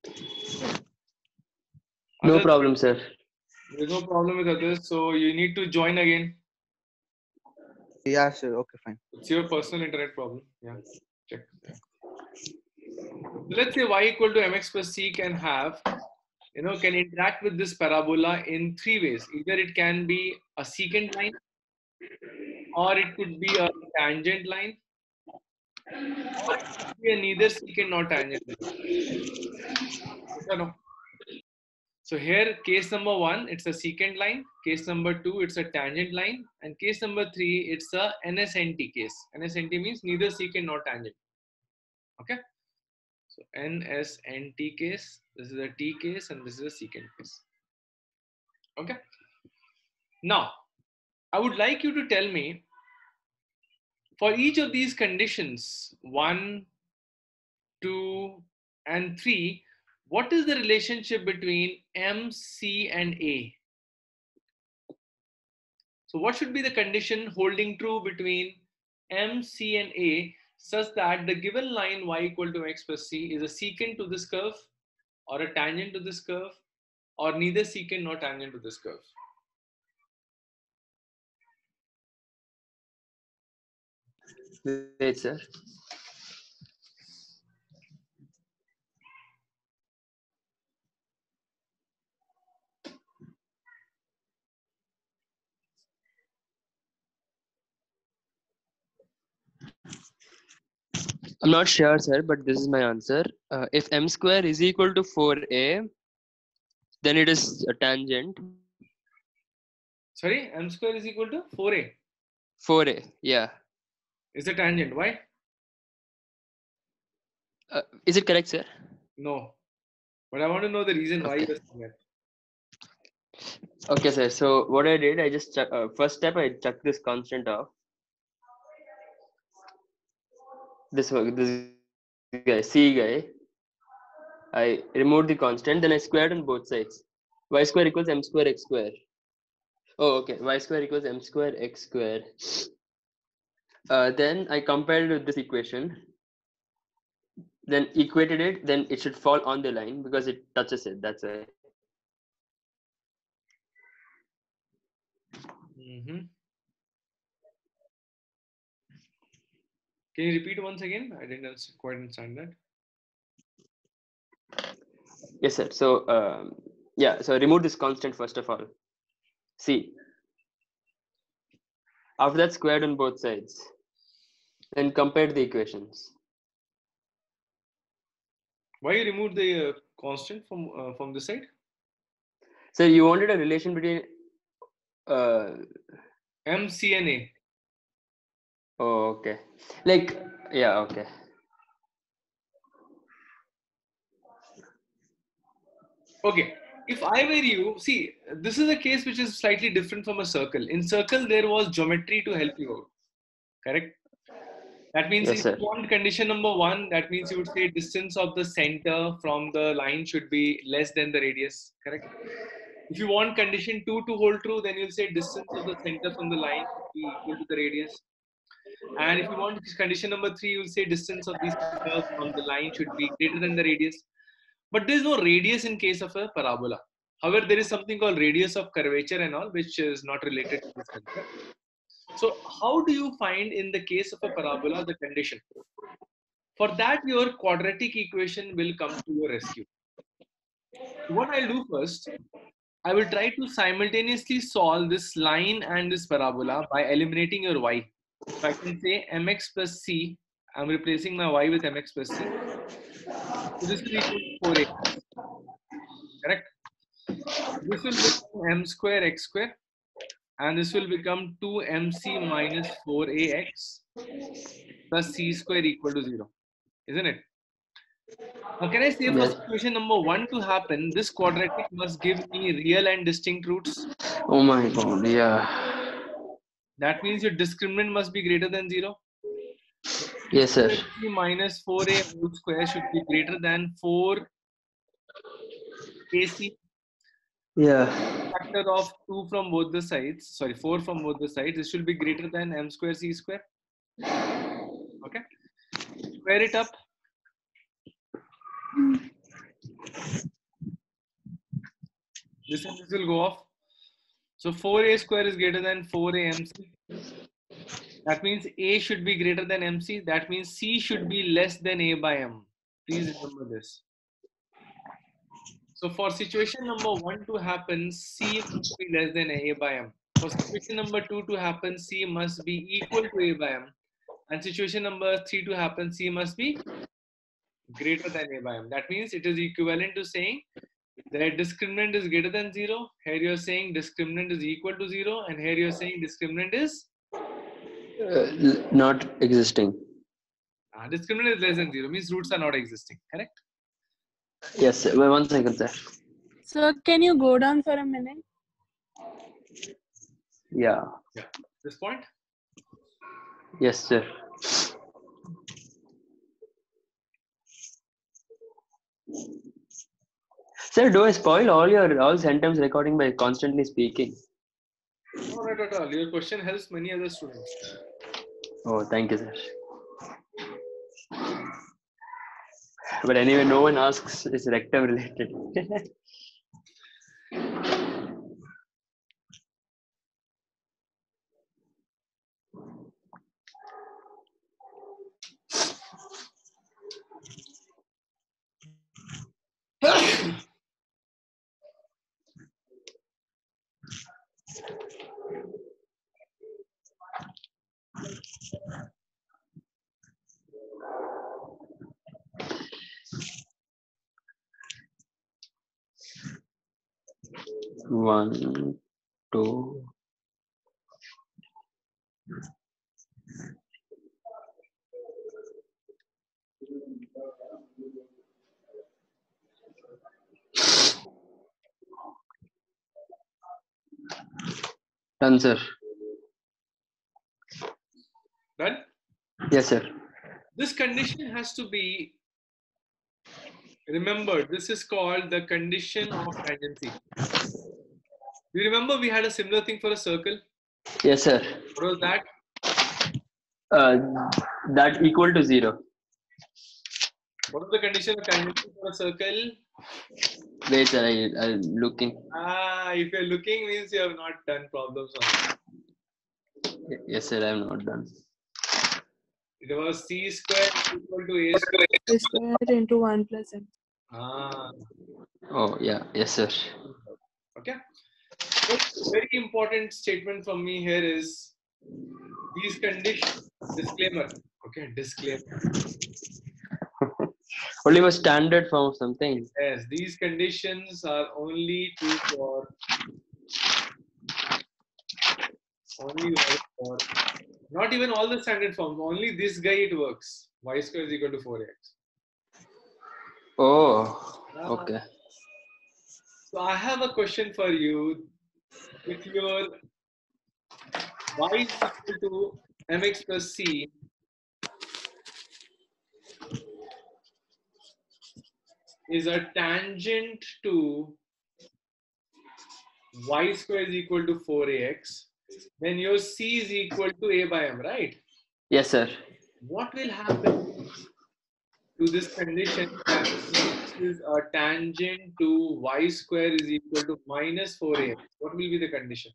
No Others? problem, sir. There's no problem with others, so you need to join again. Yeah, sir. Okay, fine. It's your personal internet problem. Yeah, check. Yeah. So let's say y equal to mx plus c can have, you know, can interact with this parabola in three ways. Either it can be a secant line, or it could be a tangent line, or it could be a neither secant nor tangent line. Yes or no? So here, case number one, it's a secant line. Case number two, it's a tangent line. And case number three, it's a N S N T case. N S N T means neither secant nor tangent. Okay. So N S N T case, this is a T case, and this is a secant case. Okay. Now, I would like you to tell me, for each of these conditions, one, two, and three, what is the relationship between M, C, and A? So what should be the condition holding true between M, C, and A such that the given line y equal to x plus c is a secant to this curve, or a tangent to this curve, or neither secant nor tangent to this curve? Wait, sir. I'm not sure, sir, but this is my answer. Uh, if m square is equal to four a, then it is a tangent. Sorry, m square is equal to four a. four a, yeah. Is a tangent. Why? Uh, is it correct, sir? No. But I want to know the reason why Okay. you're saying that. Okay, sir. So what I did, I just chuck, uh, first step, I chucked this constant off. This one, this guy, C guy. I removed the constant, then I squared on both sides. Y square equals m square x square. Oh, okay. Y square equals m square x square. Uh, then I compared with this equation. Then equated it. Then it should fall on the line because it touches it. That's why. Mm-hmm. Can you repeat once again? I didn't quite understand that. Yes, sir. So um, yeah. So remove this constant first of all. See. After that, squared on both sides. Then compared the equations. Why you removed the uh, constant from uh, from this side? So you wanted a relation between uh, M, C, and A. Oh, okay. Like, yeah, okay. Okay. If I were you, see, this is a case which is slightly different from a circle. In circle, there was geometry to help you out. Correct? That means Yes, if sir. you want condition number one, that means you would say distance of the center from the line should be less than the radius. Correct? If you want condition two to hold true, then you'll say distance of the center from the line should be equal to the radius. And if you want condition number three, you'll say distance of the center from the line should be greater than the radius. But there is no radius in case of a parabola. However, there is something called radius of curvature and all, which is not related to this concept. So how do you find in the case of a parabola the condition? For that, your quadratic equation will come to your rescue. What I'll do first, I will try to simultaneously solve this line and this parabola by eliminating your y. So I can say mx plus c. I'm replacing my y with mx plus c. So this will equal to four a. Correct? This will become m square x square. And this will become two m c minus four a x plus c square equal to zero. Isn't it? Now, can I say for Yes. situation number one to happen, this quadratic must give me real and distinct roots? Oh my god, yeah. That means your discriminant must be greater than zero. Yes, sir. C minus four a whole square should be greater than four a c. Yeah. Factor of two from both the sides. Sorry, four from both the sides. This should be greater than m square c square. Okay. Square it up. This and this will go off. So four a square is greater than four a m c. That means a should be greater than mc. That means c should be less than a by m. Please remember this. So for situation number one to happen, c must be less than a by m. For situation number two to happen, c must be equal to a by m. And situation number three to happen, c must be greater than a by m. That means it is equivalent to saying that discriminant is greater than zero. Here you're saying discriminant is equal to zero. And here you're saying discriminant is Uh, not existing. uh, discriminant is less than zero. Means roots are not existing. Correct? Yes, sir. Wait, one second, sir. Sir, can you go down for a minute? Yeah. Yeah. This point? Yes, sir. Sir, do I spoil all your all sentence recording by constantly speaking? No, not at all. Your question helps many other students. Oh, thank you, sir. But anyway, no one asks it's rectum related. One, two. Done, sir. Done? Yes, sir. This condition has to be remembered. This is called the condition of tangency. Do you remember we had a similar thing for a circle? Yes, sir. What was that? Uh, that equal to zero. What is the condition of tangency for a circle? Wait, sir. I, I'm looking. Ah, if you're looking, means you have not done problems on it. Yes, sir. I'm not done. It was c square equal to a square. A square into one plus m. Ah, Oh, yeah. Yes, sir. okay. So, very important statement from me here is these conditions. Disclaimer. Okay, disclaimer. Only was standard form of something. Yes, these conditions are only true for only for not even all the standard forms. Only this guy it works. Y square is equal to four x. Oh, Ah. okay. So I have a question for you. If your y is equal to mx plus c, is a tangent to y square is equal to four a x, then your c is equal to a by m, right? Yes, sir. What will happen to this condition that x is a tangent to y square is equal to minus four a x? What will be the condition?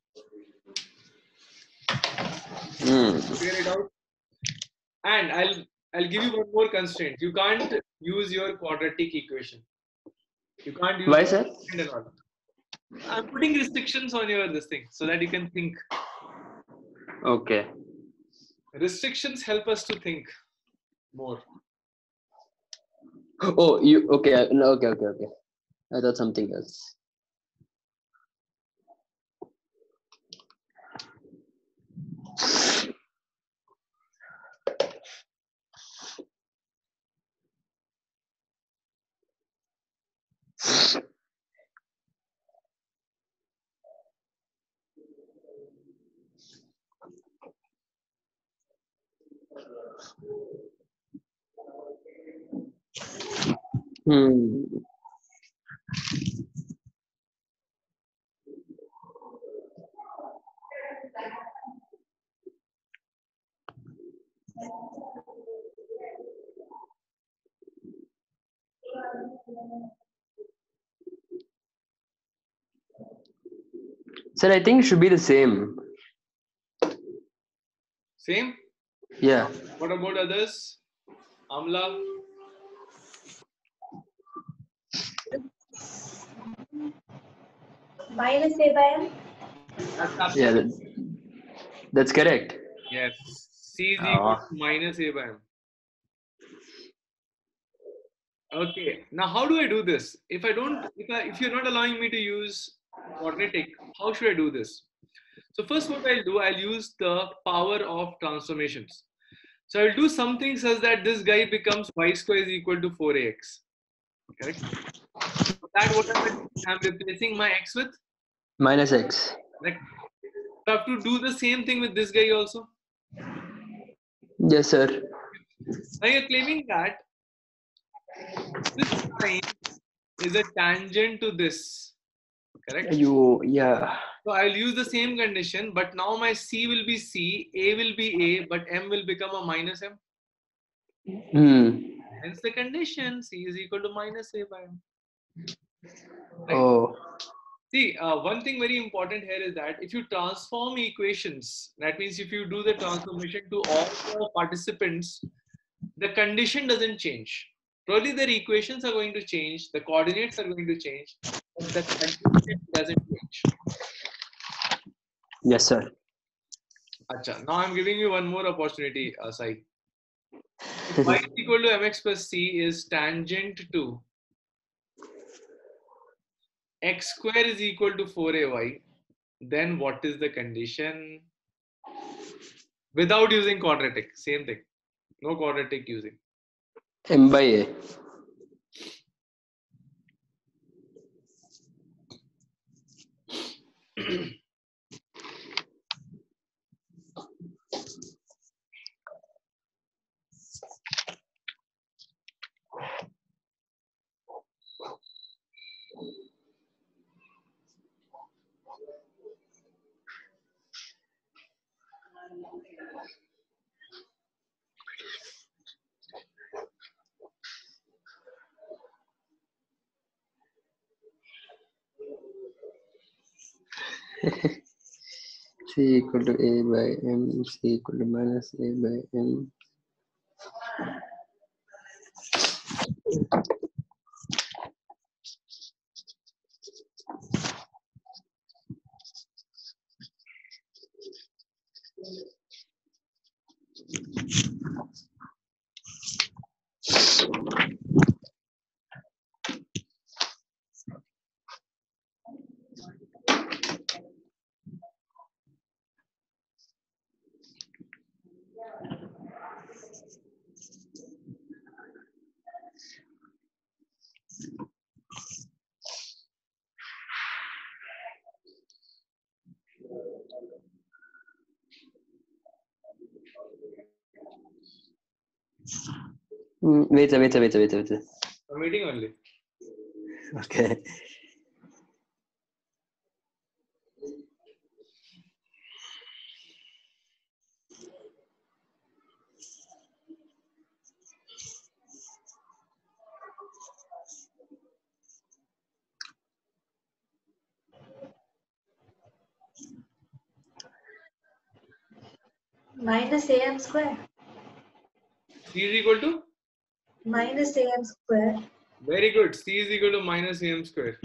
Mm. Figure it out. And I'll I'll give you one more constraint. You can't use your quadratic equation. You can't use Why, the sir? and all. I'm putting restrictions on your this thing so that you can think. Okay. restrictions help us to think more. Oh, you okay? uh, No, okay, okay, okay. I thought something else. Hmm. Sir, I think it should be the same. Same? Yeah. What about others? Amla? Minus A by M. That's Yeah, absolutely that, that's correct. yes. C is equal Oh. to minus A by M. Okay. Now, how do I do this? If I don't, if I, if you're not allowing me to use quadratic, how should I do this? So first, what I'll do, I'll use the power of transformations. So I'll do something such that this guy becomes y square is equal to four a x. Correct? For that, what am I doing? I'm replacing my x with. Minus X. Correct. So I have to do the same thing with this guy also. Yes, sir. Now you're claiming that this line is a tangent to this. Correct? You, yeah. So I'll use the same condition, but now my C will be C, A will be A, but M will become a minus M. Hmm. Hence the condition C is equal to minus A by M. Right? Oh. See, uh, one thing very important here is that if you transform equations, that means if you do the transformation to all the participants, the condition doesn't change. Probably their equations are going to change, the coordinates are going to change, but the condition doesn't change. Yes, sir. Acha, now I'm giving you one more opportunity, uh, Sai. If y is equal to mx plus c is tangent to x square is equal to four a y, then what is the condition? Without using quadratic, same thing. No quadratic using. M by A. C equal to A by M, C equal to minus A by M. Mm, wait, wait, wait, wait, wait. I'm waiting only. Okay. Minus A M square. C is equal to? Minus A M square. Very good. C is equal to minus A M square.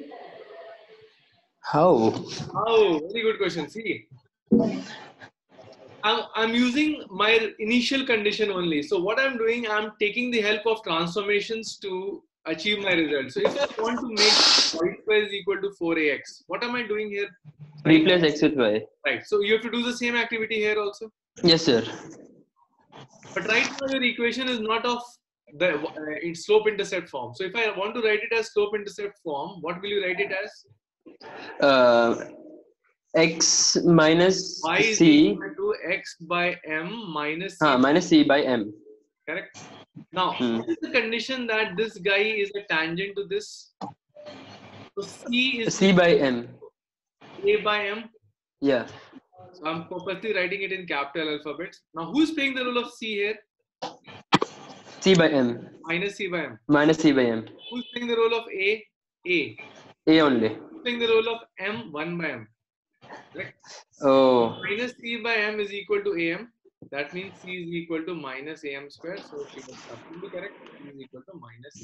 How? Oh, very good question. See, I'm, I'm using my initial condition only. So what I'm doing, I'm taking the help of transformations to achieve my result. So if I want to make y square is equal to four a x, what am I doing here? Replace x with y. Right. So you have to do the same activity here also. Yes, sir. But right now your equation is not of the uh, in slope intercept form. So if I want to write it as slope intercept form, what will you write it as? Uh, x minus Y is c. equal to x by m minus c. Ah, minus c by m. Correct. Now, Hmm. what is the condition that this guy is a tangent to this? So c is C by m. a by m. Yeah. So I'm purposely writing it in capital alphabets. Now, who is playing the role of c here? C by m. Minus c by m. Minus c by m. Who's playing the role of a? A. A only. Who's playing the role of m? one by m. Correct. Oh. Minus c by m is equal to am. That means c is equal to minus am square. So it is absolutely correct. C is equal to minus.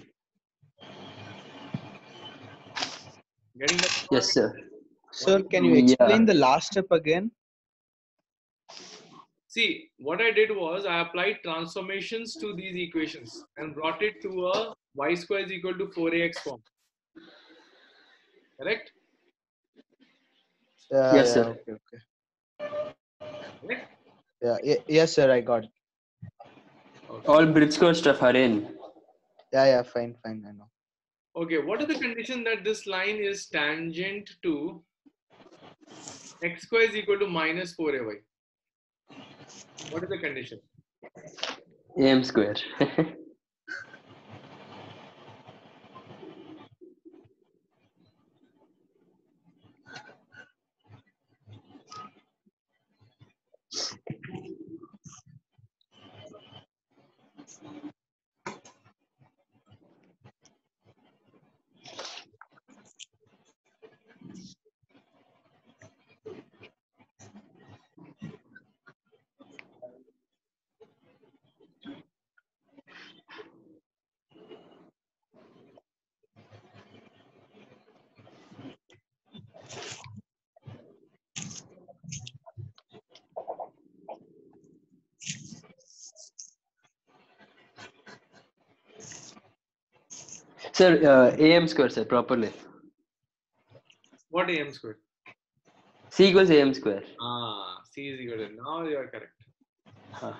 Getting that? Yes, sir. Sir, can you Yeah. explain the last step again? See, what I did was I applied transformations to these equations and brought it to a y square is equal to four a x form. Correct? Yeah, Yes, yeah, sir. okay, okay. Correct? Yeah, ye- yes, sir, I got it. Okay. All bridge code stuff are in. Yeah, yeah, fine, fine, I know. Okay, what is the condition that this line is tangent to x square is equal to minus four a y? What is the condition? Am square. Sir, uh, am square, sir, properly. What am square? C equals am square. Ah, c is equal to. Now you are correct. Huh.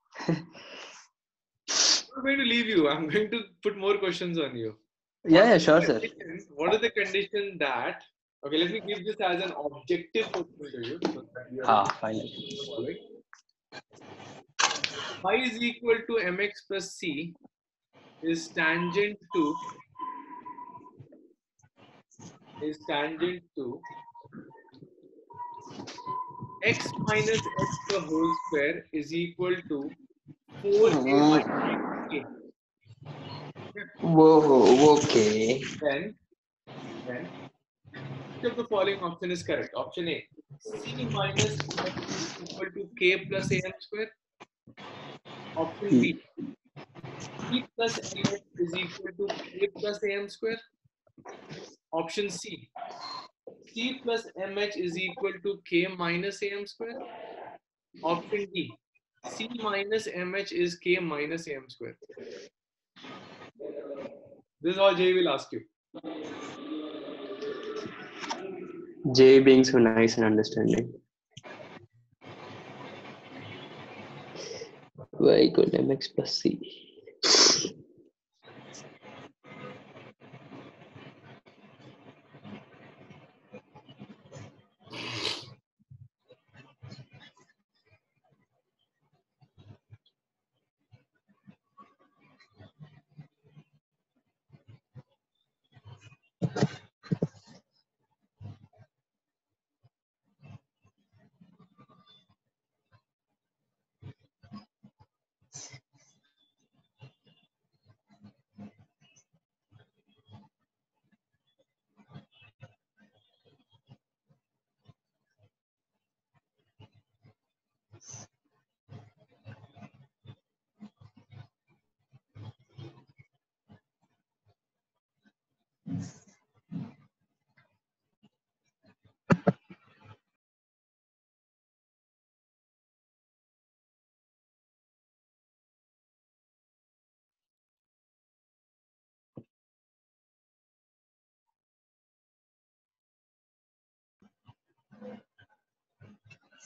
I'm going to leave you. I'm going to put more questions on you. Yeah, yeah, sure, sir. Condition- What is the condition that? Okay, let me give this as an objective question to you. So that you are Ah, finally. following. Y is equal to mx plus c is tangent to is tangent to x minus x the whole square is equal to four a minus k. Whoa, okay. Then, then which of the following option is correct? Option A, c minus x is equal to k plus am square. Option B, c plus mx is equal to k plus am square. Option C, c plus mh is equal to k minus am square. Option D, c minus mh is k minus am square. This is all Jay will ask you. J being so nice and understanding. Y equal to mx plus c.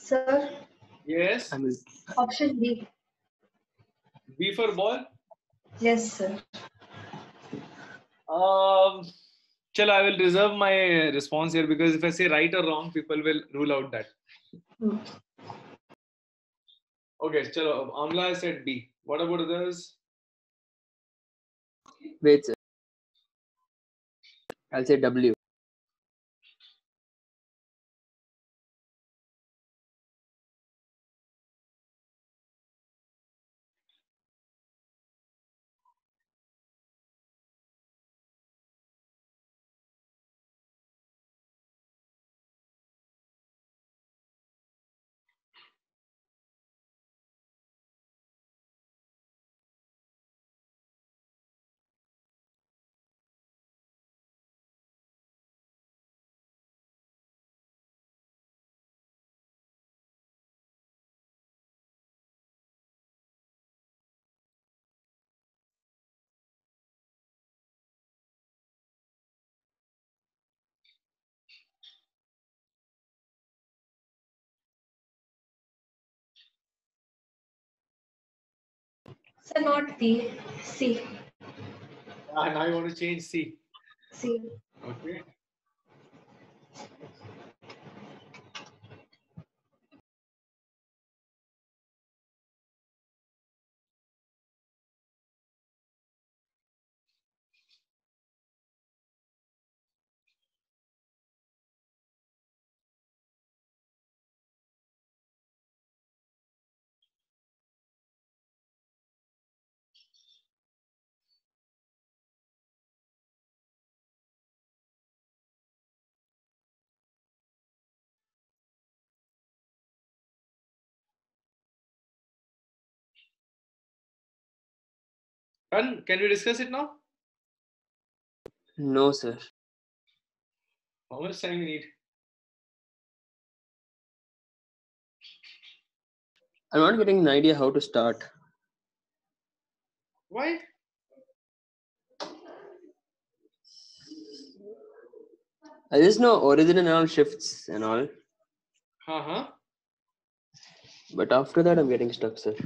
Sir, Yes. I will. option B. B for ball. Yes, sir. Um, chalo, I will reserve my response here because if I say right or wrong, people will rule out that. Hmm. Okay, chalo. Amla said B. What about others? Wait, sir. I'll say W. Sir, not B. C. Ah, now you want to change C. C. Okay. Done. Can we discuss it now? No, sir. How much time we need? I'm not getting an idea how to start. Why? I just know origin and all shifts and all, Uh-huh. but after that I'm getting stuck, sir.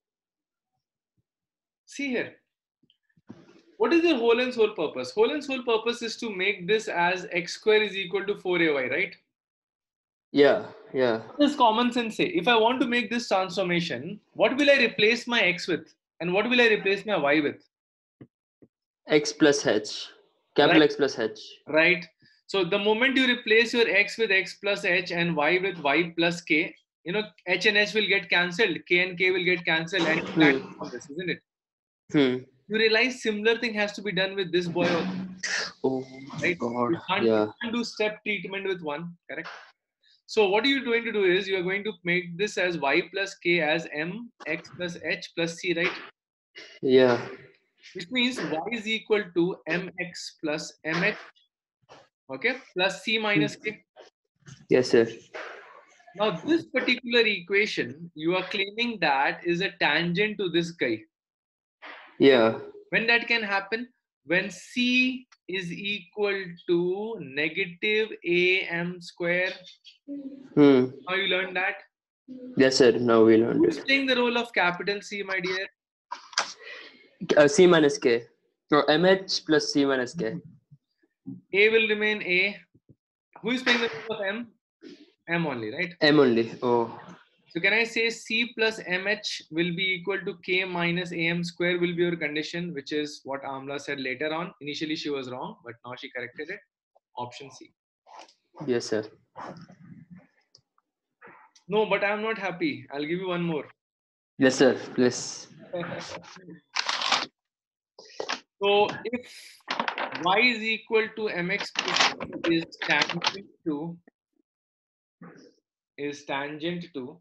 See here. What is the whole and sole purpose? Whole and sole purpose is to make this as x square is equal to four a y, right? Yeah, yeah. What does common sense say? If I want to make this transformation, what will I replace my x with? And what will I replace my y with? X plus H. Capital Right. X plus H. Right. So the moment you replace your x with x plus h and y with y plus k, you know, h and h will get cancelled, k and k will get cancelled, and you land Hmm. on this, isn't it? Hmm. You realize similar thing has to be done with this boy also, Oh right? God. You can't, Yeah. you can't do step treatment with one, correct? So what are you going to do is you are going to make this as y plus k as m x plus h plus c, right? Yeah. Which means y is equal to mx plus mh, okay, plus c minus k. Yes, sir. Now this particular equation, you are claiming that is a tangent to this guy. Yeah. When that can happen? When c is equal to negative am square. Hmm. Now you learned that. Yes, sir. Now we learned Who's it. playing the role of capital C, my dear? Uh, C minus K. No, M H plus C minus K. A will remain A. Who is playing the role of M? M only, right? M only. Oh. So can I say C plus M H will be equal to K minus A M square will be your condition, which is what Amla said later on. Initially she was wrong, but now she corrected it. Option C. Yes, sir. No, but I'm not happy. I'll give you one more. Yes, sir. Please. So if y is equal to mx plus is tangent to is tangent to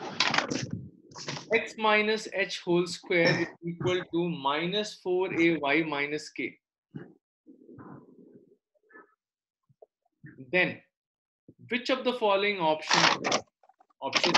x minus h whole square is equal to minus four a y minus k. Then which of the following options option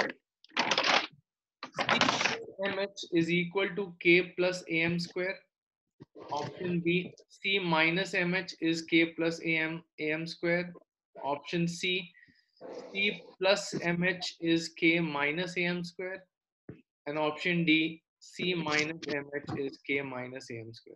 C mh is equal to k plus am square? Option B, C minus mh is k plus am am square. Option C, C plus mh is k minus am square, and option D, C minus mh is k minus am square.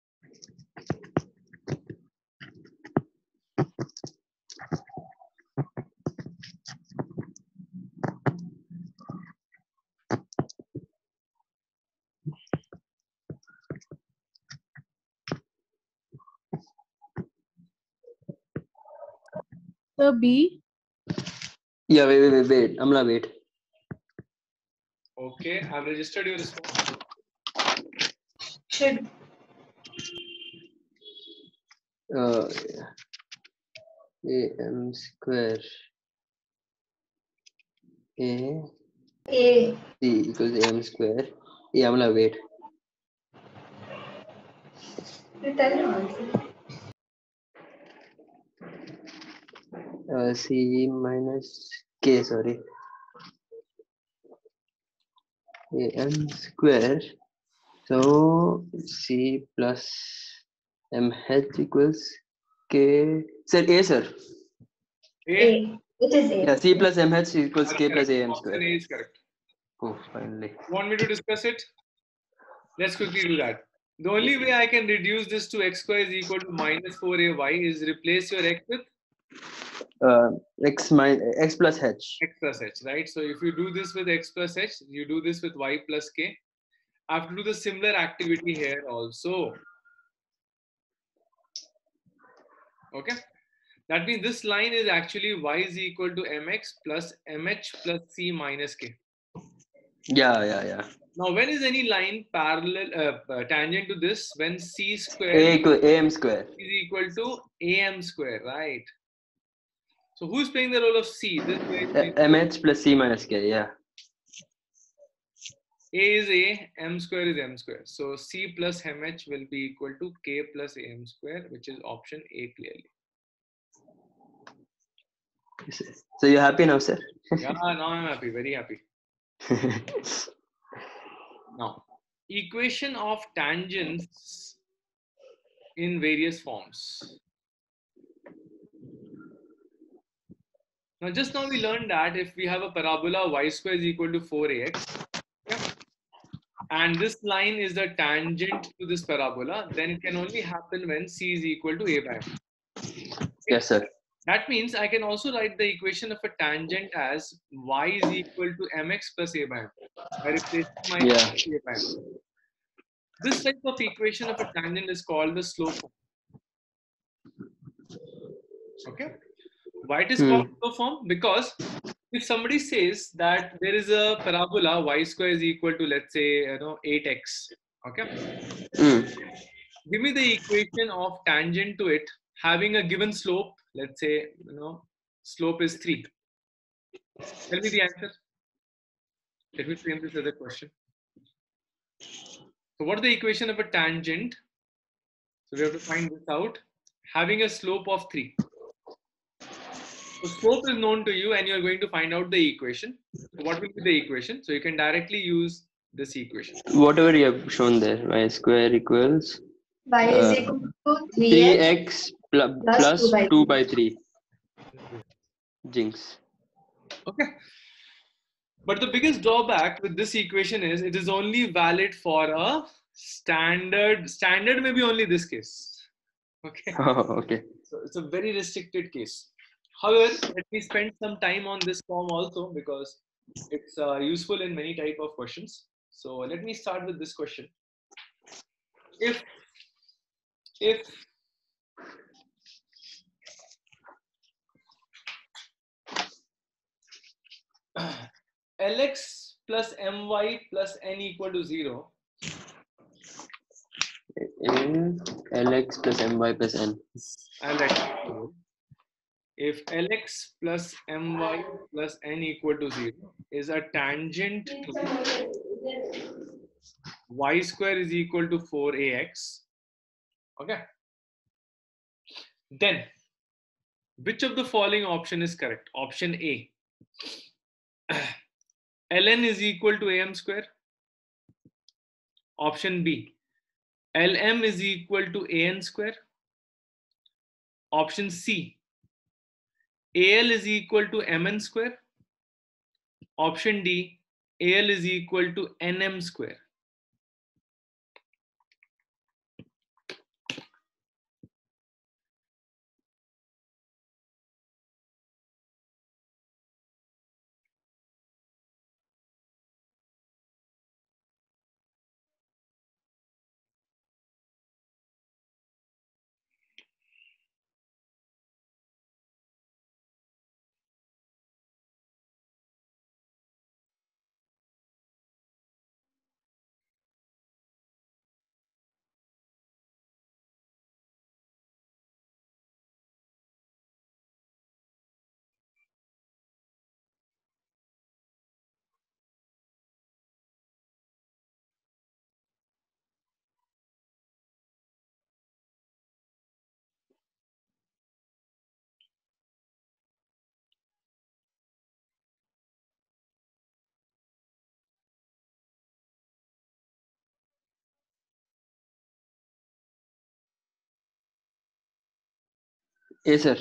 So B. Yeah, wait, wait, wait, wait. I'm gonna wait. Okay, I've registered your response. Should Uh, am square a A. c equals am square. Yeah, I'm gonna wait. You tell your answer. Uh, c minus k. Sorry. Am square. So c plus mh equals k. Sir, a sir. A. A. It is A. Yeah, c plus mh equals That's k plus correct. am Option square. A is correct. Oh, finally. Want me to discuss it? Let's quickly do that. The only way I can reduce this to x square is equal to minus four a y is replace your x with Uh, x minus x plus h. x plus h, right? So if you do this with x plus h, you do this with y plus k. I have to do the similar activity here also. Okay. That means this line is actually y is equal to mx plus mh plus c minus k. Yeah, yeah, yeah. Now, when is any line parallel, uh, uh, tangent to this? When c square A equal am square. is equal to am square, right? So who's playing the role of c? This guy is playing the role of Mh plus c minus k. Yeah. a is a, m square is m square. So c plus mh will be equal to k plus am square, which is option A clearly. So you're happy now, sir? Yeah, now I'm happy, very happy. Now, equation of tangents in various forms. Now, just now we learned that if we have a parabola y square is equal to four a x, okay, and this line is the tangent to this parabola, then it can only happen when c is equal to a by m. Okay? Yes, sir. That means I can also write the equation of a tangent as y is equal to mx plus a by m. By replacing my Yeah. a by m. This type of equation of a tangent is called the slope form. Okay. Why it is Hmm. called slope form? Because if somebody says that there is a parabola y square is equal to, let's say, you know, eight x. Okay. Hmm. Give me the equation of tangent to it having a given slope. Let's say, you know, slope is three. Tell me the answer. Let me frame this as a question. So what is the equation of a tangent? So we have to find this out. Having a slope of three. So slope is known to you and you're going to find out the equation. So what will be the equation? So you can directly use this equation. Whatever you have shown there, y square equals Y is uh, equal to three three x x plus, plus plus two by two by three. Jinx. Okay. But the biggest drawback with this equation is it is only valid for a standard, standard maybe only this case. Okay. Oh, okay. So it's a very restricted case. However, let me spend some time on this form also because it's uh, useful in many type of questions. So let me start with this question. If, if Lx plus my plus n equal to zero. Lx plus my plus n. I'll write it. If Lx plus my plus n equal to zero is a tangent to y square is equal to four a x, okay, then which of the following option is correct? Option A, ln is equal to am square. Option B, lm is equal to an square. Option C, A L is equal to Mn square. Option D, A L is equal to Nm square. A, sir.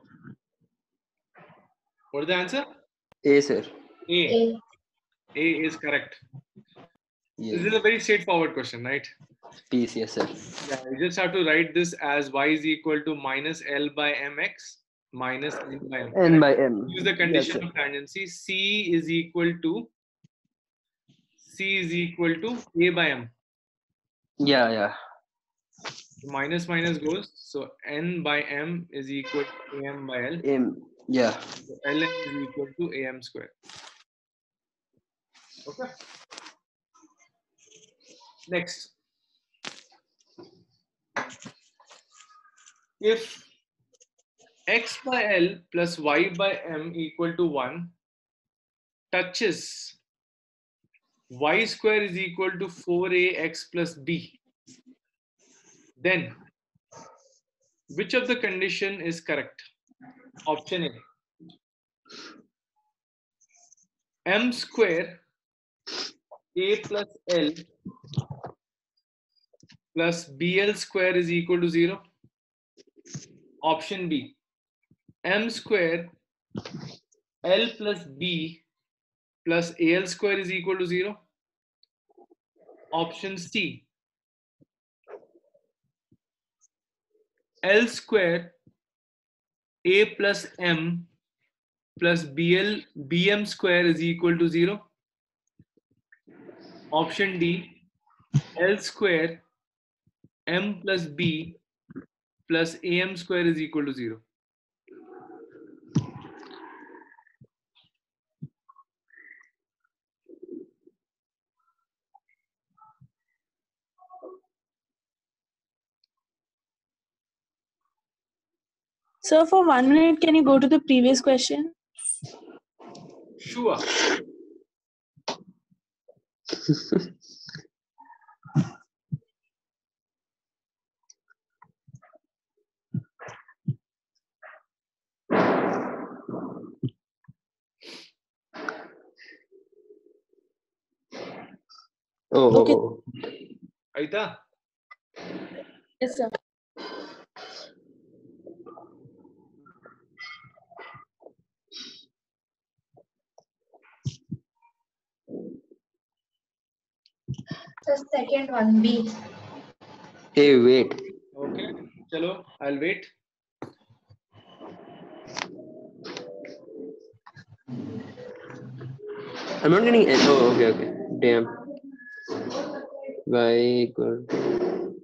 What is the answer? A, sir. A. A. A is correct. Yeah. This is a very straightforward question, right? Peace, yes, sir. Yeah, you just have to write this as y is equal to minus L by mx minus n by m. N by m. Use the Yes, condition sir. of tangency. C is equal to C is equal to A by m. Yeah, yeah. Minus minus goes. So n by m is equal to am by L. M. Yeah. So Ln is equal to am square. Okay. Next. If x by L plus y by m equal to one touches y square is equal to four a x plus b, then which of the condition is correct? Option A. M square a plus L plus bl square is equal to zero. Option B. M square L plus B plus Al square is equal to zero. Option C. L square A plus M plus Bl Bm square is equal to zero. Option D. L square M plus B plus Am square is equal to zero. Sir, for one minute, can you go to the previous question? Sure. Oh, Okay. oh, oh. Aita? Yes, sir. The second one, B. Hey, wait. Okay. Chalo, I'll wait. I'm not getting N. Oh, okay, okay. Damn. Y equal to.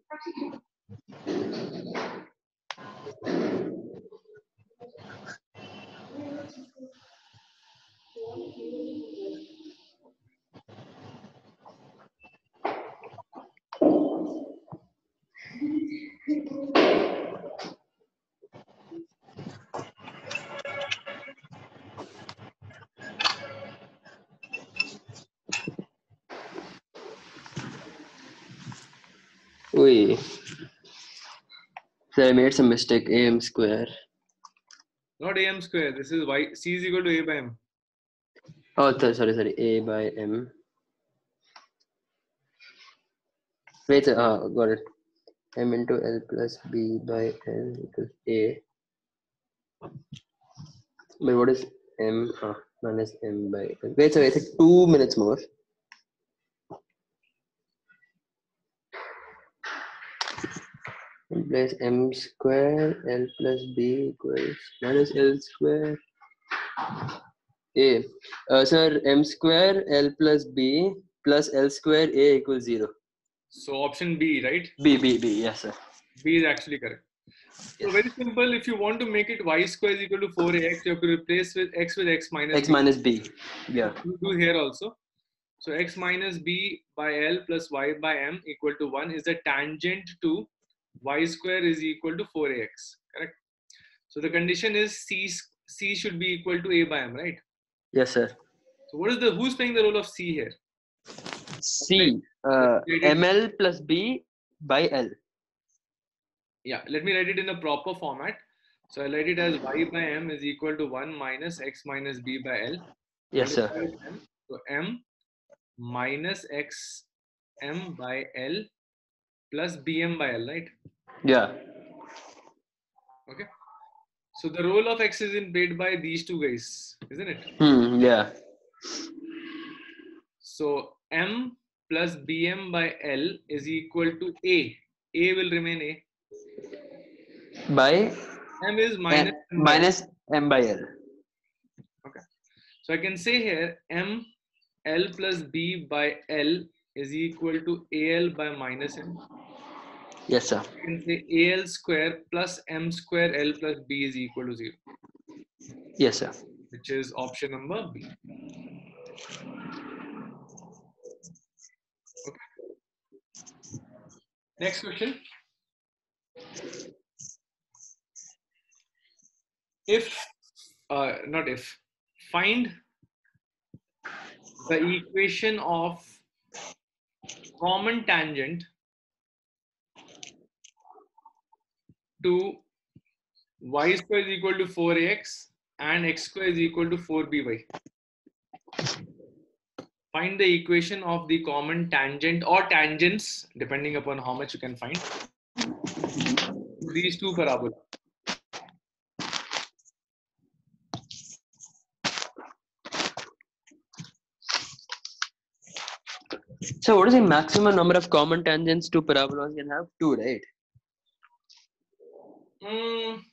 Oi. So I made some mistake. A m square. Not Am square. This is y. C is equal to A by M. Oh, th- sorry, sorry. A by m. Wait, uh, got it. M into L plus B by L equals A. But what is m uh, minus m by L? Wait, so wait, two minutes more. Place m square L plus b equals minus L square a. Uh, sir, m square L plus b plus L square a equals zero. So option B, right? B, B, B, yes, sir. B is actually correct. So Yes. very simple. If you want to make it y square is equal to four a x, you have to replace with x with x minus X b. minus b. Yeah. You do here also. So x minus b by L plus y by m equal to one is the tangent to y square is equal to four a x. Correct. So the condition is c c should be equal to a by m, right? Yes, sir. So what is the who's playing the role of c here? C. Uh, ml plus b by L. Yeah, let me write it in a proper format. So I'll write it as y by m is equal to one minus x minus b by L. Yes, sir. M. So m minus x m by L plus bm by L, right? Yeah. Okay. So the role of x is in played by these two guys, isn't it? Hmm. Yeah. So m plus bm by L is equal to a. A will remain a. By M is minus m, minus m by L. Okay. So I can say here m L plus b by L is equal to A L by minus m. Yes, sir. I can say A L square plus m square L plus b is equal to zero. Yes, sir. Which is option number B. Okay. Next question. If, uh, not if, find the equation of common tangent to y square is equal to four a x and x square is equal to four b y. Find the equation of the common tangent or tangents, depending upon how much you can find, these two parabola. So what is the maximum number of common tangents two parabolas can have? Two, right? Mm,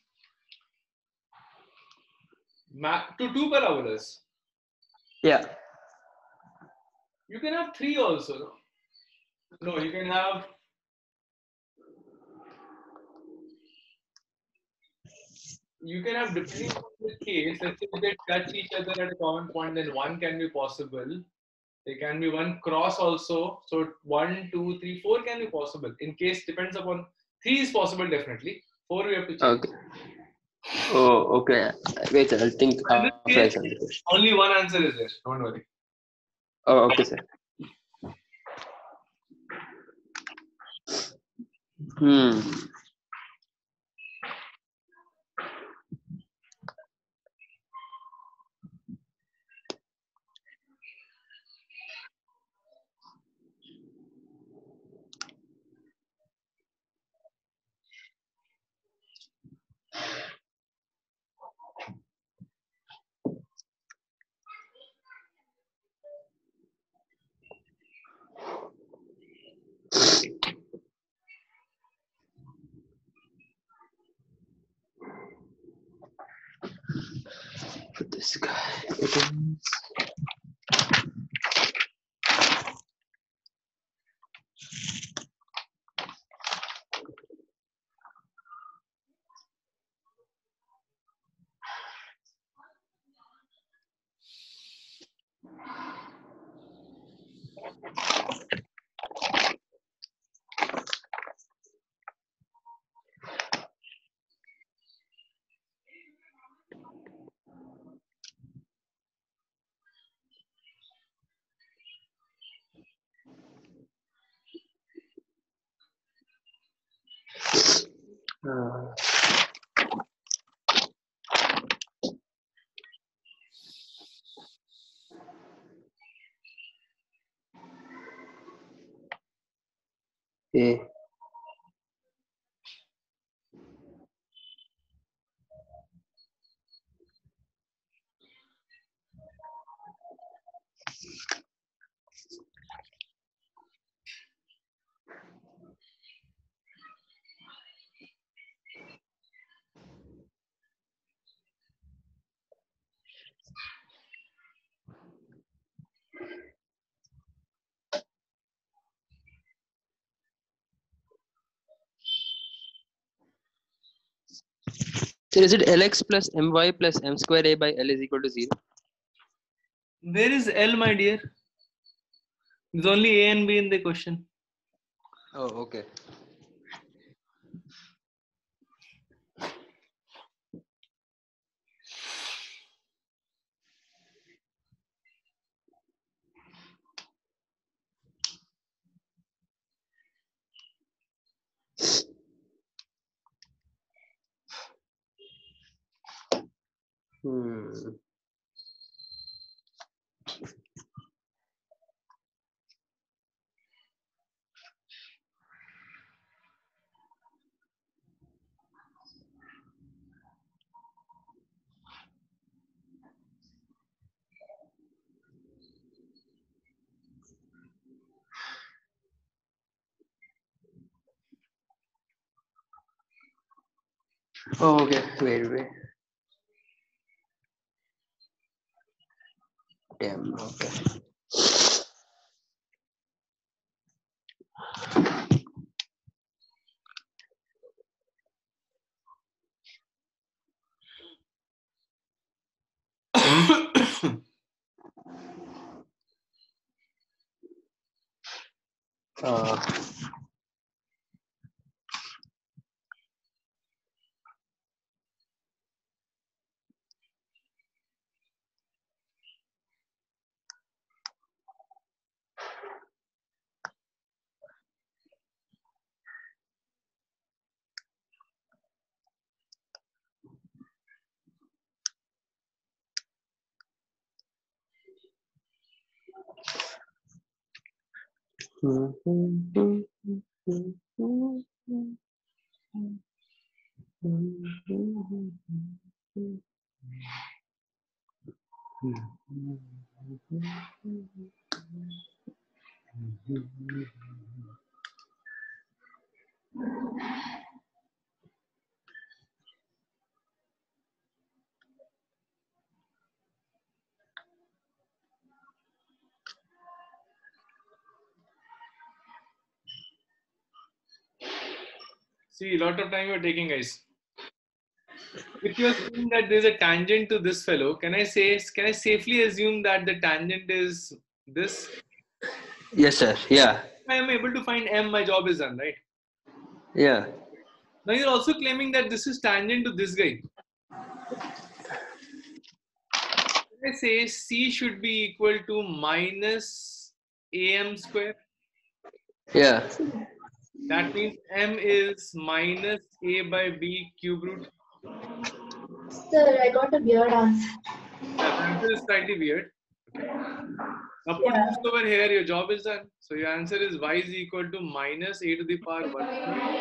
ma- to two parabolas. Yeah. You can have three also. No, no you can have. You can have, depending on the case, let's say if they touch each other at a common point, then one can be possible. There can be one cross also. So one, two, three, four can be possible. In case depends upon three is possible definitely. Four we have to check. Okay. Oh, okay. Wait, sir. I'll think In this after I case, send the question. only one answer is there. Don't worry. Oh, okay, sir. Hmm. For this guy, it is. Uh, okay. Sir, is it Lx plus My plus M square A by L is equal to zero? Where is L, my dear? There's only A and B in the question. Oh, okay. Hmm. Oh, okay. Wait, wait. Damn. Okay. uh, See, a lot of time you're taking, guys. If you're saying that there's a tangent to this fellow, can I say, can I safely assume that the tangent is this? yes, sir. Yeah. If I am able to find M, my job is done, right? Yeah. Now you're also claiming that this is tangent to this guy. Can I say C should be equal to minus A M square? Yeah. That means M is minus A by B cube root. Sir, I got a weird answer. Yeah, the answer is slightly weird. Okay. Now put Yeah. this over here, your job is done. So your answer is y is equal to minus a to the power one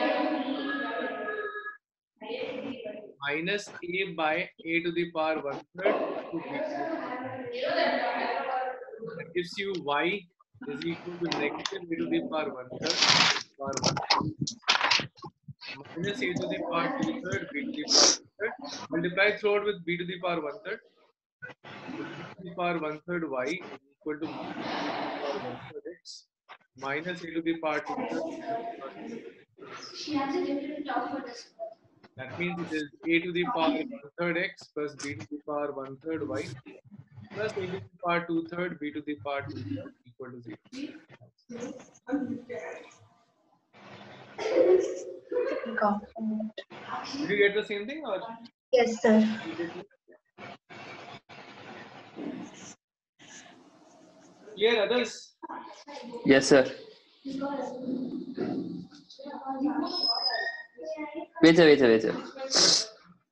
minus a by a to the power one third to b to the power one. That gives you y is equal to negative a to the power one third power one minus a to the power two third b to the power one third. Multiply throughout with b to the power one third. So b to the power one third y is equal to minus a to the power one third x minus a to the power two third. That means it is a to the power one third x plus b to the power one third y plus a to the power two third b to the power two third equal to zero. Got it. Did you get the same thing or? Yes, sir. Clear, others? Yes, sir. Wait, sir, wait, sir, wait, sir.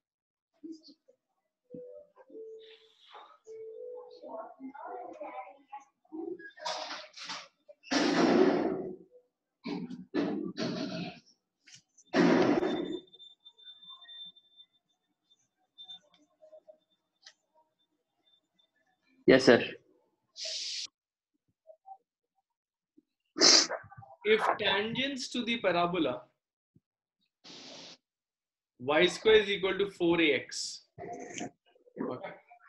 Yes, sir. If tangents to the parabola y square is equal to four a x. Okay.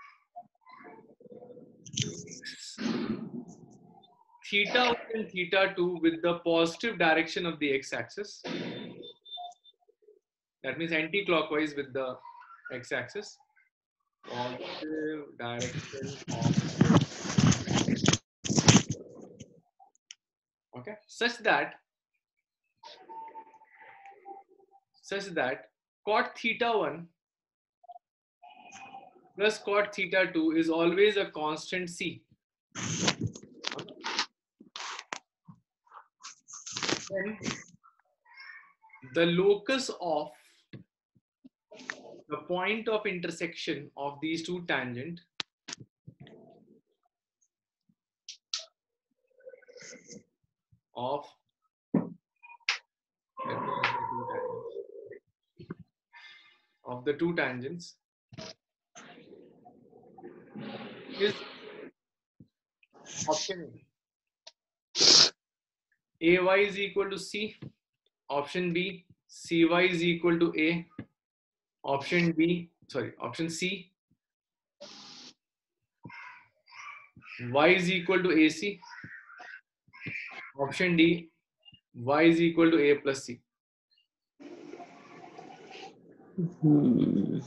Theta one and theta two with the positive direction of the x-axis. That means anti-clockwise with the x-axis, positive direction of okay, such that such that cot theta one plus cot theta two is always a constant c. Then the locus of the point of intersection of these two tangent of of the two tangents is option A. Ay is equal to C. Option B. Cy is equal to A. Option B. Sorry. Option C. Y is equal to A C. Option D. Y is equal to A plus C. Hmm.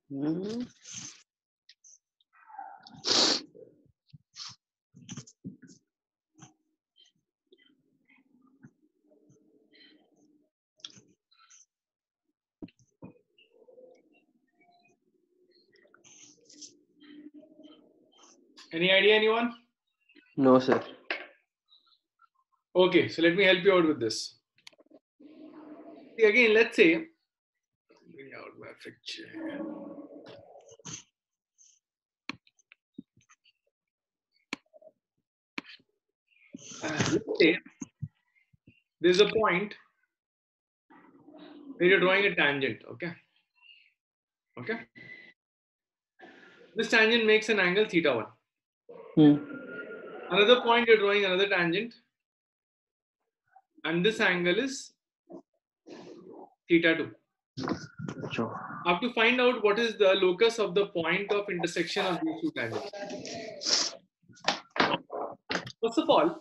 Hmm. Any idea, anyone? No, sir. Okay, so let me help you out with this. See, again, let's say, bring out my picture. Uh, let's say there's a point where you're drawing a tangent, okay? Okay. This tangent makes an angle theta one. Hmm. Another point you're drawing another tangent, and this angle is theta two. Sure. I have to find out what is the locus of the point of intersection of these two tangents. First of all,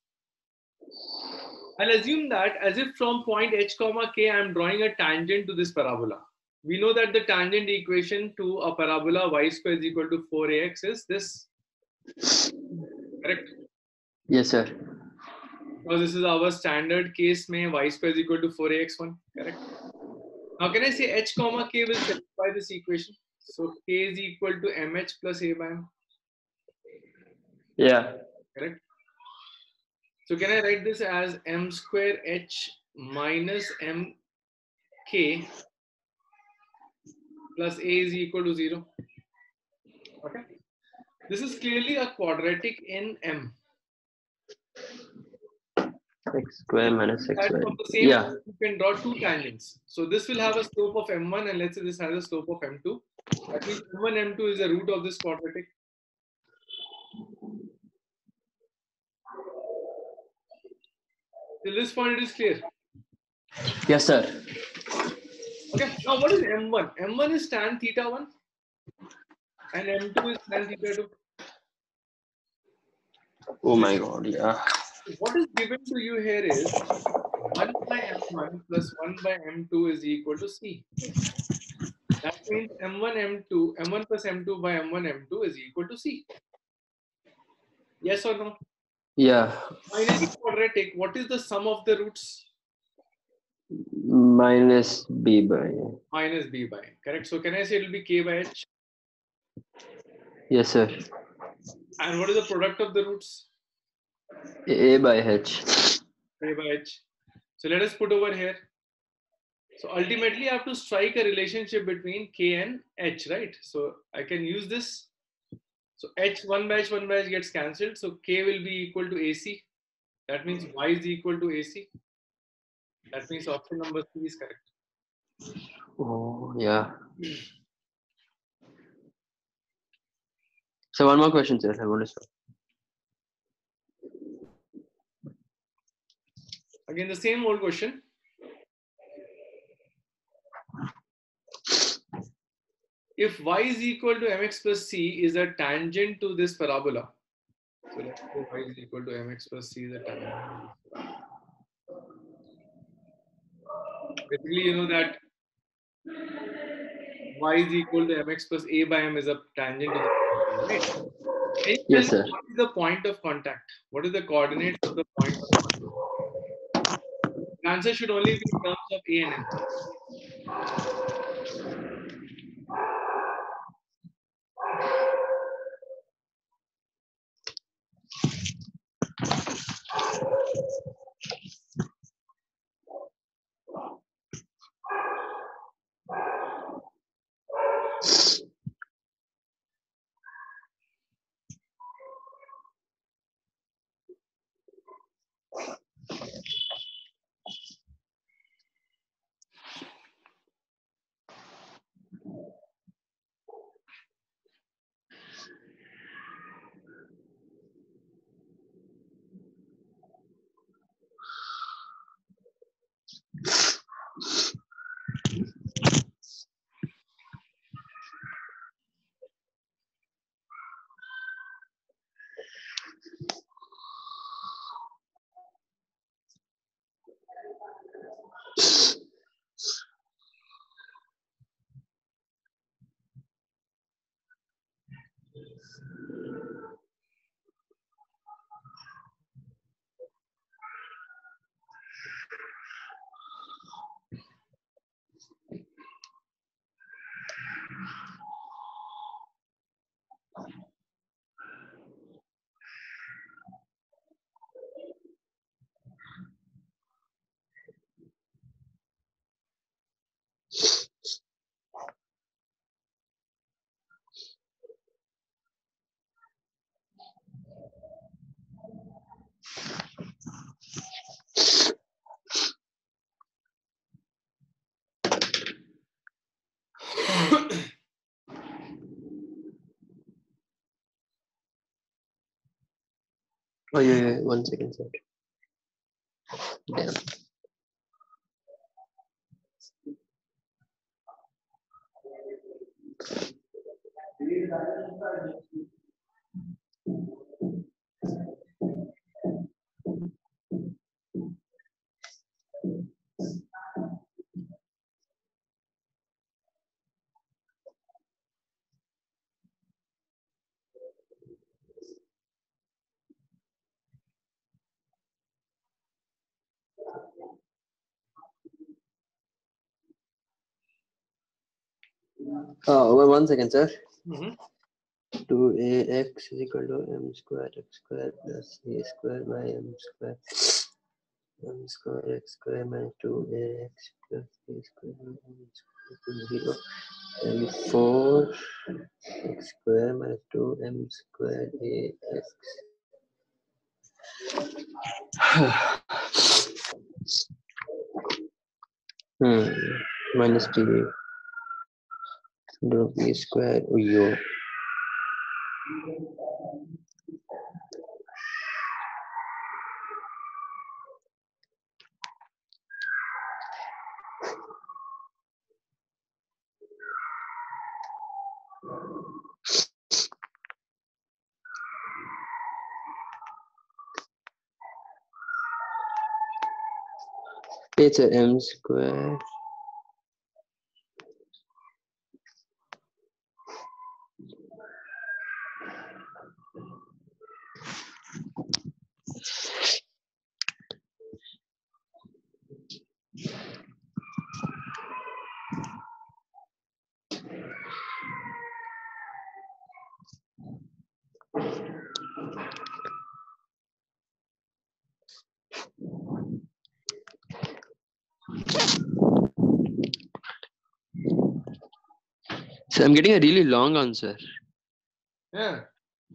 I'll assume that as if from point h comma k, I'm drawing a tangent to this parabola. We know that the tangent equation to a parabola y square is equal to four a x is this. Correct? Yes, sir. Because this is our standard case, may y square is equal to four a x one. Correct? Now, can I say h comma k will satisfy this equation? So k is equal to mh plus a by m. Yeah. Correct? So can I write this as m square h minus m k plus a is equal to zero? Okay. This is clearly a quadratic in m. X square minus x That square. from the same Yeah. you can draw two tangents. So this will have a slope of m one, and let's say this has a slope of m two. That means m one, m two is the root of this quadratic. Till this point, it is clear. Yes, sir. Okay. Now, what is m one? m one is tan theta one, and m two is tan theta two. Oh my God. Yeah. What is given to you here is one by m one plus one by m two is equal to c. That means m one, m two, m one plus m two by m one, m two is equal to c. Yes or no? Yeah. In any quadratic, what is the sum of the roots? Minus b by. Minus b by. Correct. So can I say it will be k by h? Yes, sir. And what is the product of the roots? A by h. A by h. So let us put over here. So ultimately, I have to strike a relationship between k and h, right? So I can use this. So h one by h one by h gets cancelled. So k will be equal to ac. That means y is equal to ac. That means option number C is correct. Oh, yeah. So one more question, sir. I want to stop. Again, the same old question. If y is equal to mx plus c is a tangent to this parabola. So let's say y is equal to mx plus c is a tangent. Basically, you know that y is equal to mx plus a by m is a tangent to the parabola, right? Can you tell Yes, me sir. what is the point of contact? What is the coordinates of the point of contact? The answer should only be in terms of a and m. Oh yeah, yeah. One second, sir. Damn. Oh, well, one second, sir. Mm-hmm. two a x is equal to m square x square plus a square by m square. M square x square minus two a x plus a square by m square equal to zero. And four x square minus two m square a x. hmm. Minus t into b square. Oh, yo. It's a m square. So I'm getting a really long answer. Yeah.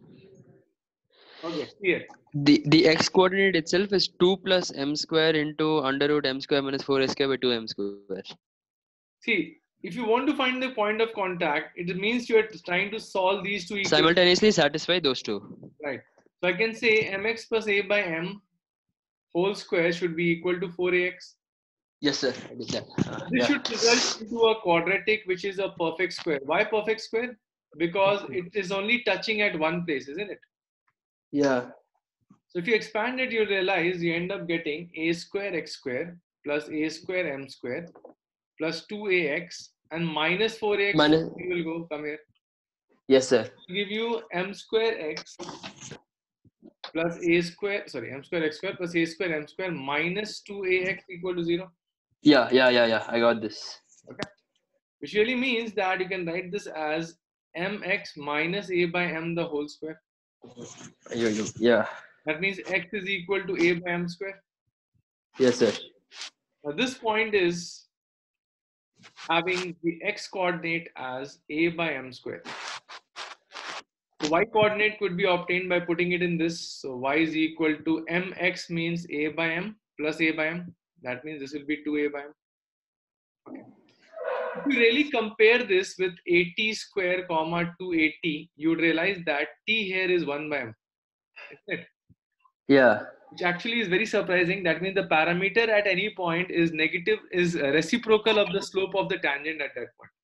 Okay, here. The the x coordinate itself is two plus m square into under root m square minus four a square by two m square. See, if you want to find the point of contact, it means you are trying to solve these two equations. Simultaneously satisfy those two. Right. So I can say mx plus a by m whole square should be equal to four a x. Yes, sir. I did that. Uh, This yeah. should result into a quadratic which is a perfect square. Why perfect square? Because it is only touching at one place, isn't it? Yeah. So if you expand it, you realize you end up getting a square x square plus a square m square plus two a x and minus four a x. Minus. You will go, come here. Yes, sir. Give you m square x plus a square, sorry, m square x square plus a square m square minus two a x equal to zero. Yeah, yeah, yeah, yeah. I got this. Okay. Which really means that you can write this as mx minus a by m the whole square. Yeah. That means x is equal to a by m square. Yes, sir. Now this point is having the x coordinate as a by m square. The y coordinate could be obtained by putting it in this. So y is equal to mx means a by m plus a by m. That means this will be two a by m. Okay. If you really compare this with at square comma two at, you would realize that t here is one by m. Isn't it? Yeah. Which actually is very surprising. That means the parameter at any point is negative, is reciprocal of the slope of the tangent at that point.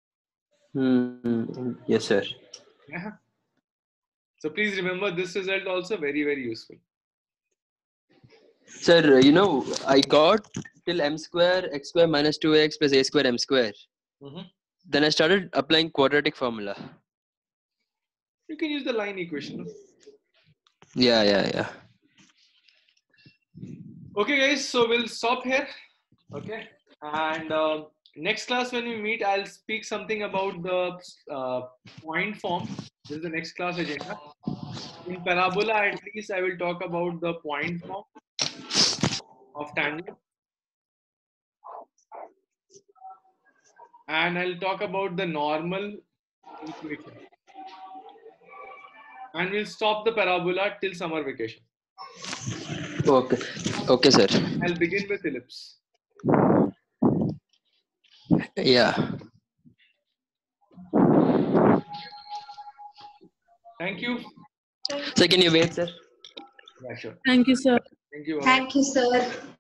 Hmm. Yes, sir. Yeah. So please remember this result also very, very useful. Sir, you know, I got till m square x square minus two x plus a square m square. Mm-hmm. Then I started applying quadratic formula. You can use the line equation. No? Yeah, yeah, yeah. Okay, guys. So we'll stop here. Okay. And uh, next class when we meet, I'll speak something about the uh, point form. This is the next class agenda. In parabola, at least I will talk about the point form of tangent. And I'll talk about the normal equation. And we'll stop the parabola till summer vacation. Okay. Okay, sir. I'll begin with ellipse. Yeah. Thank you. So can you wait, sir? Yeah, sure. Thank you, sir. Thank you. Thank you, sir.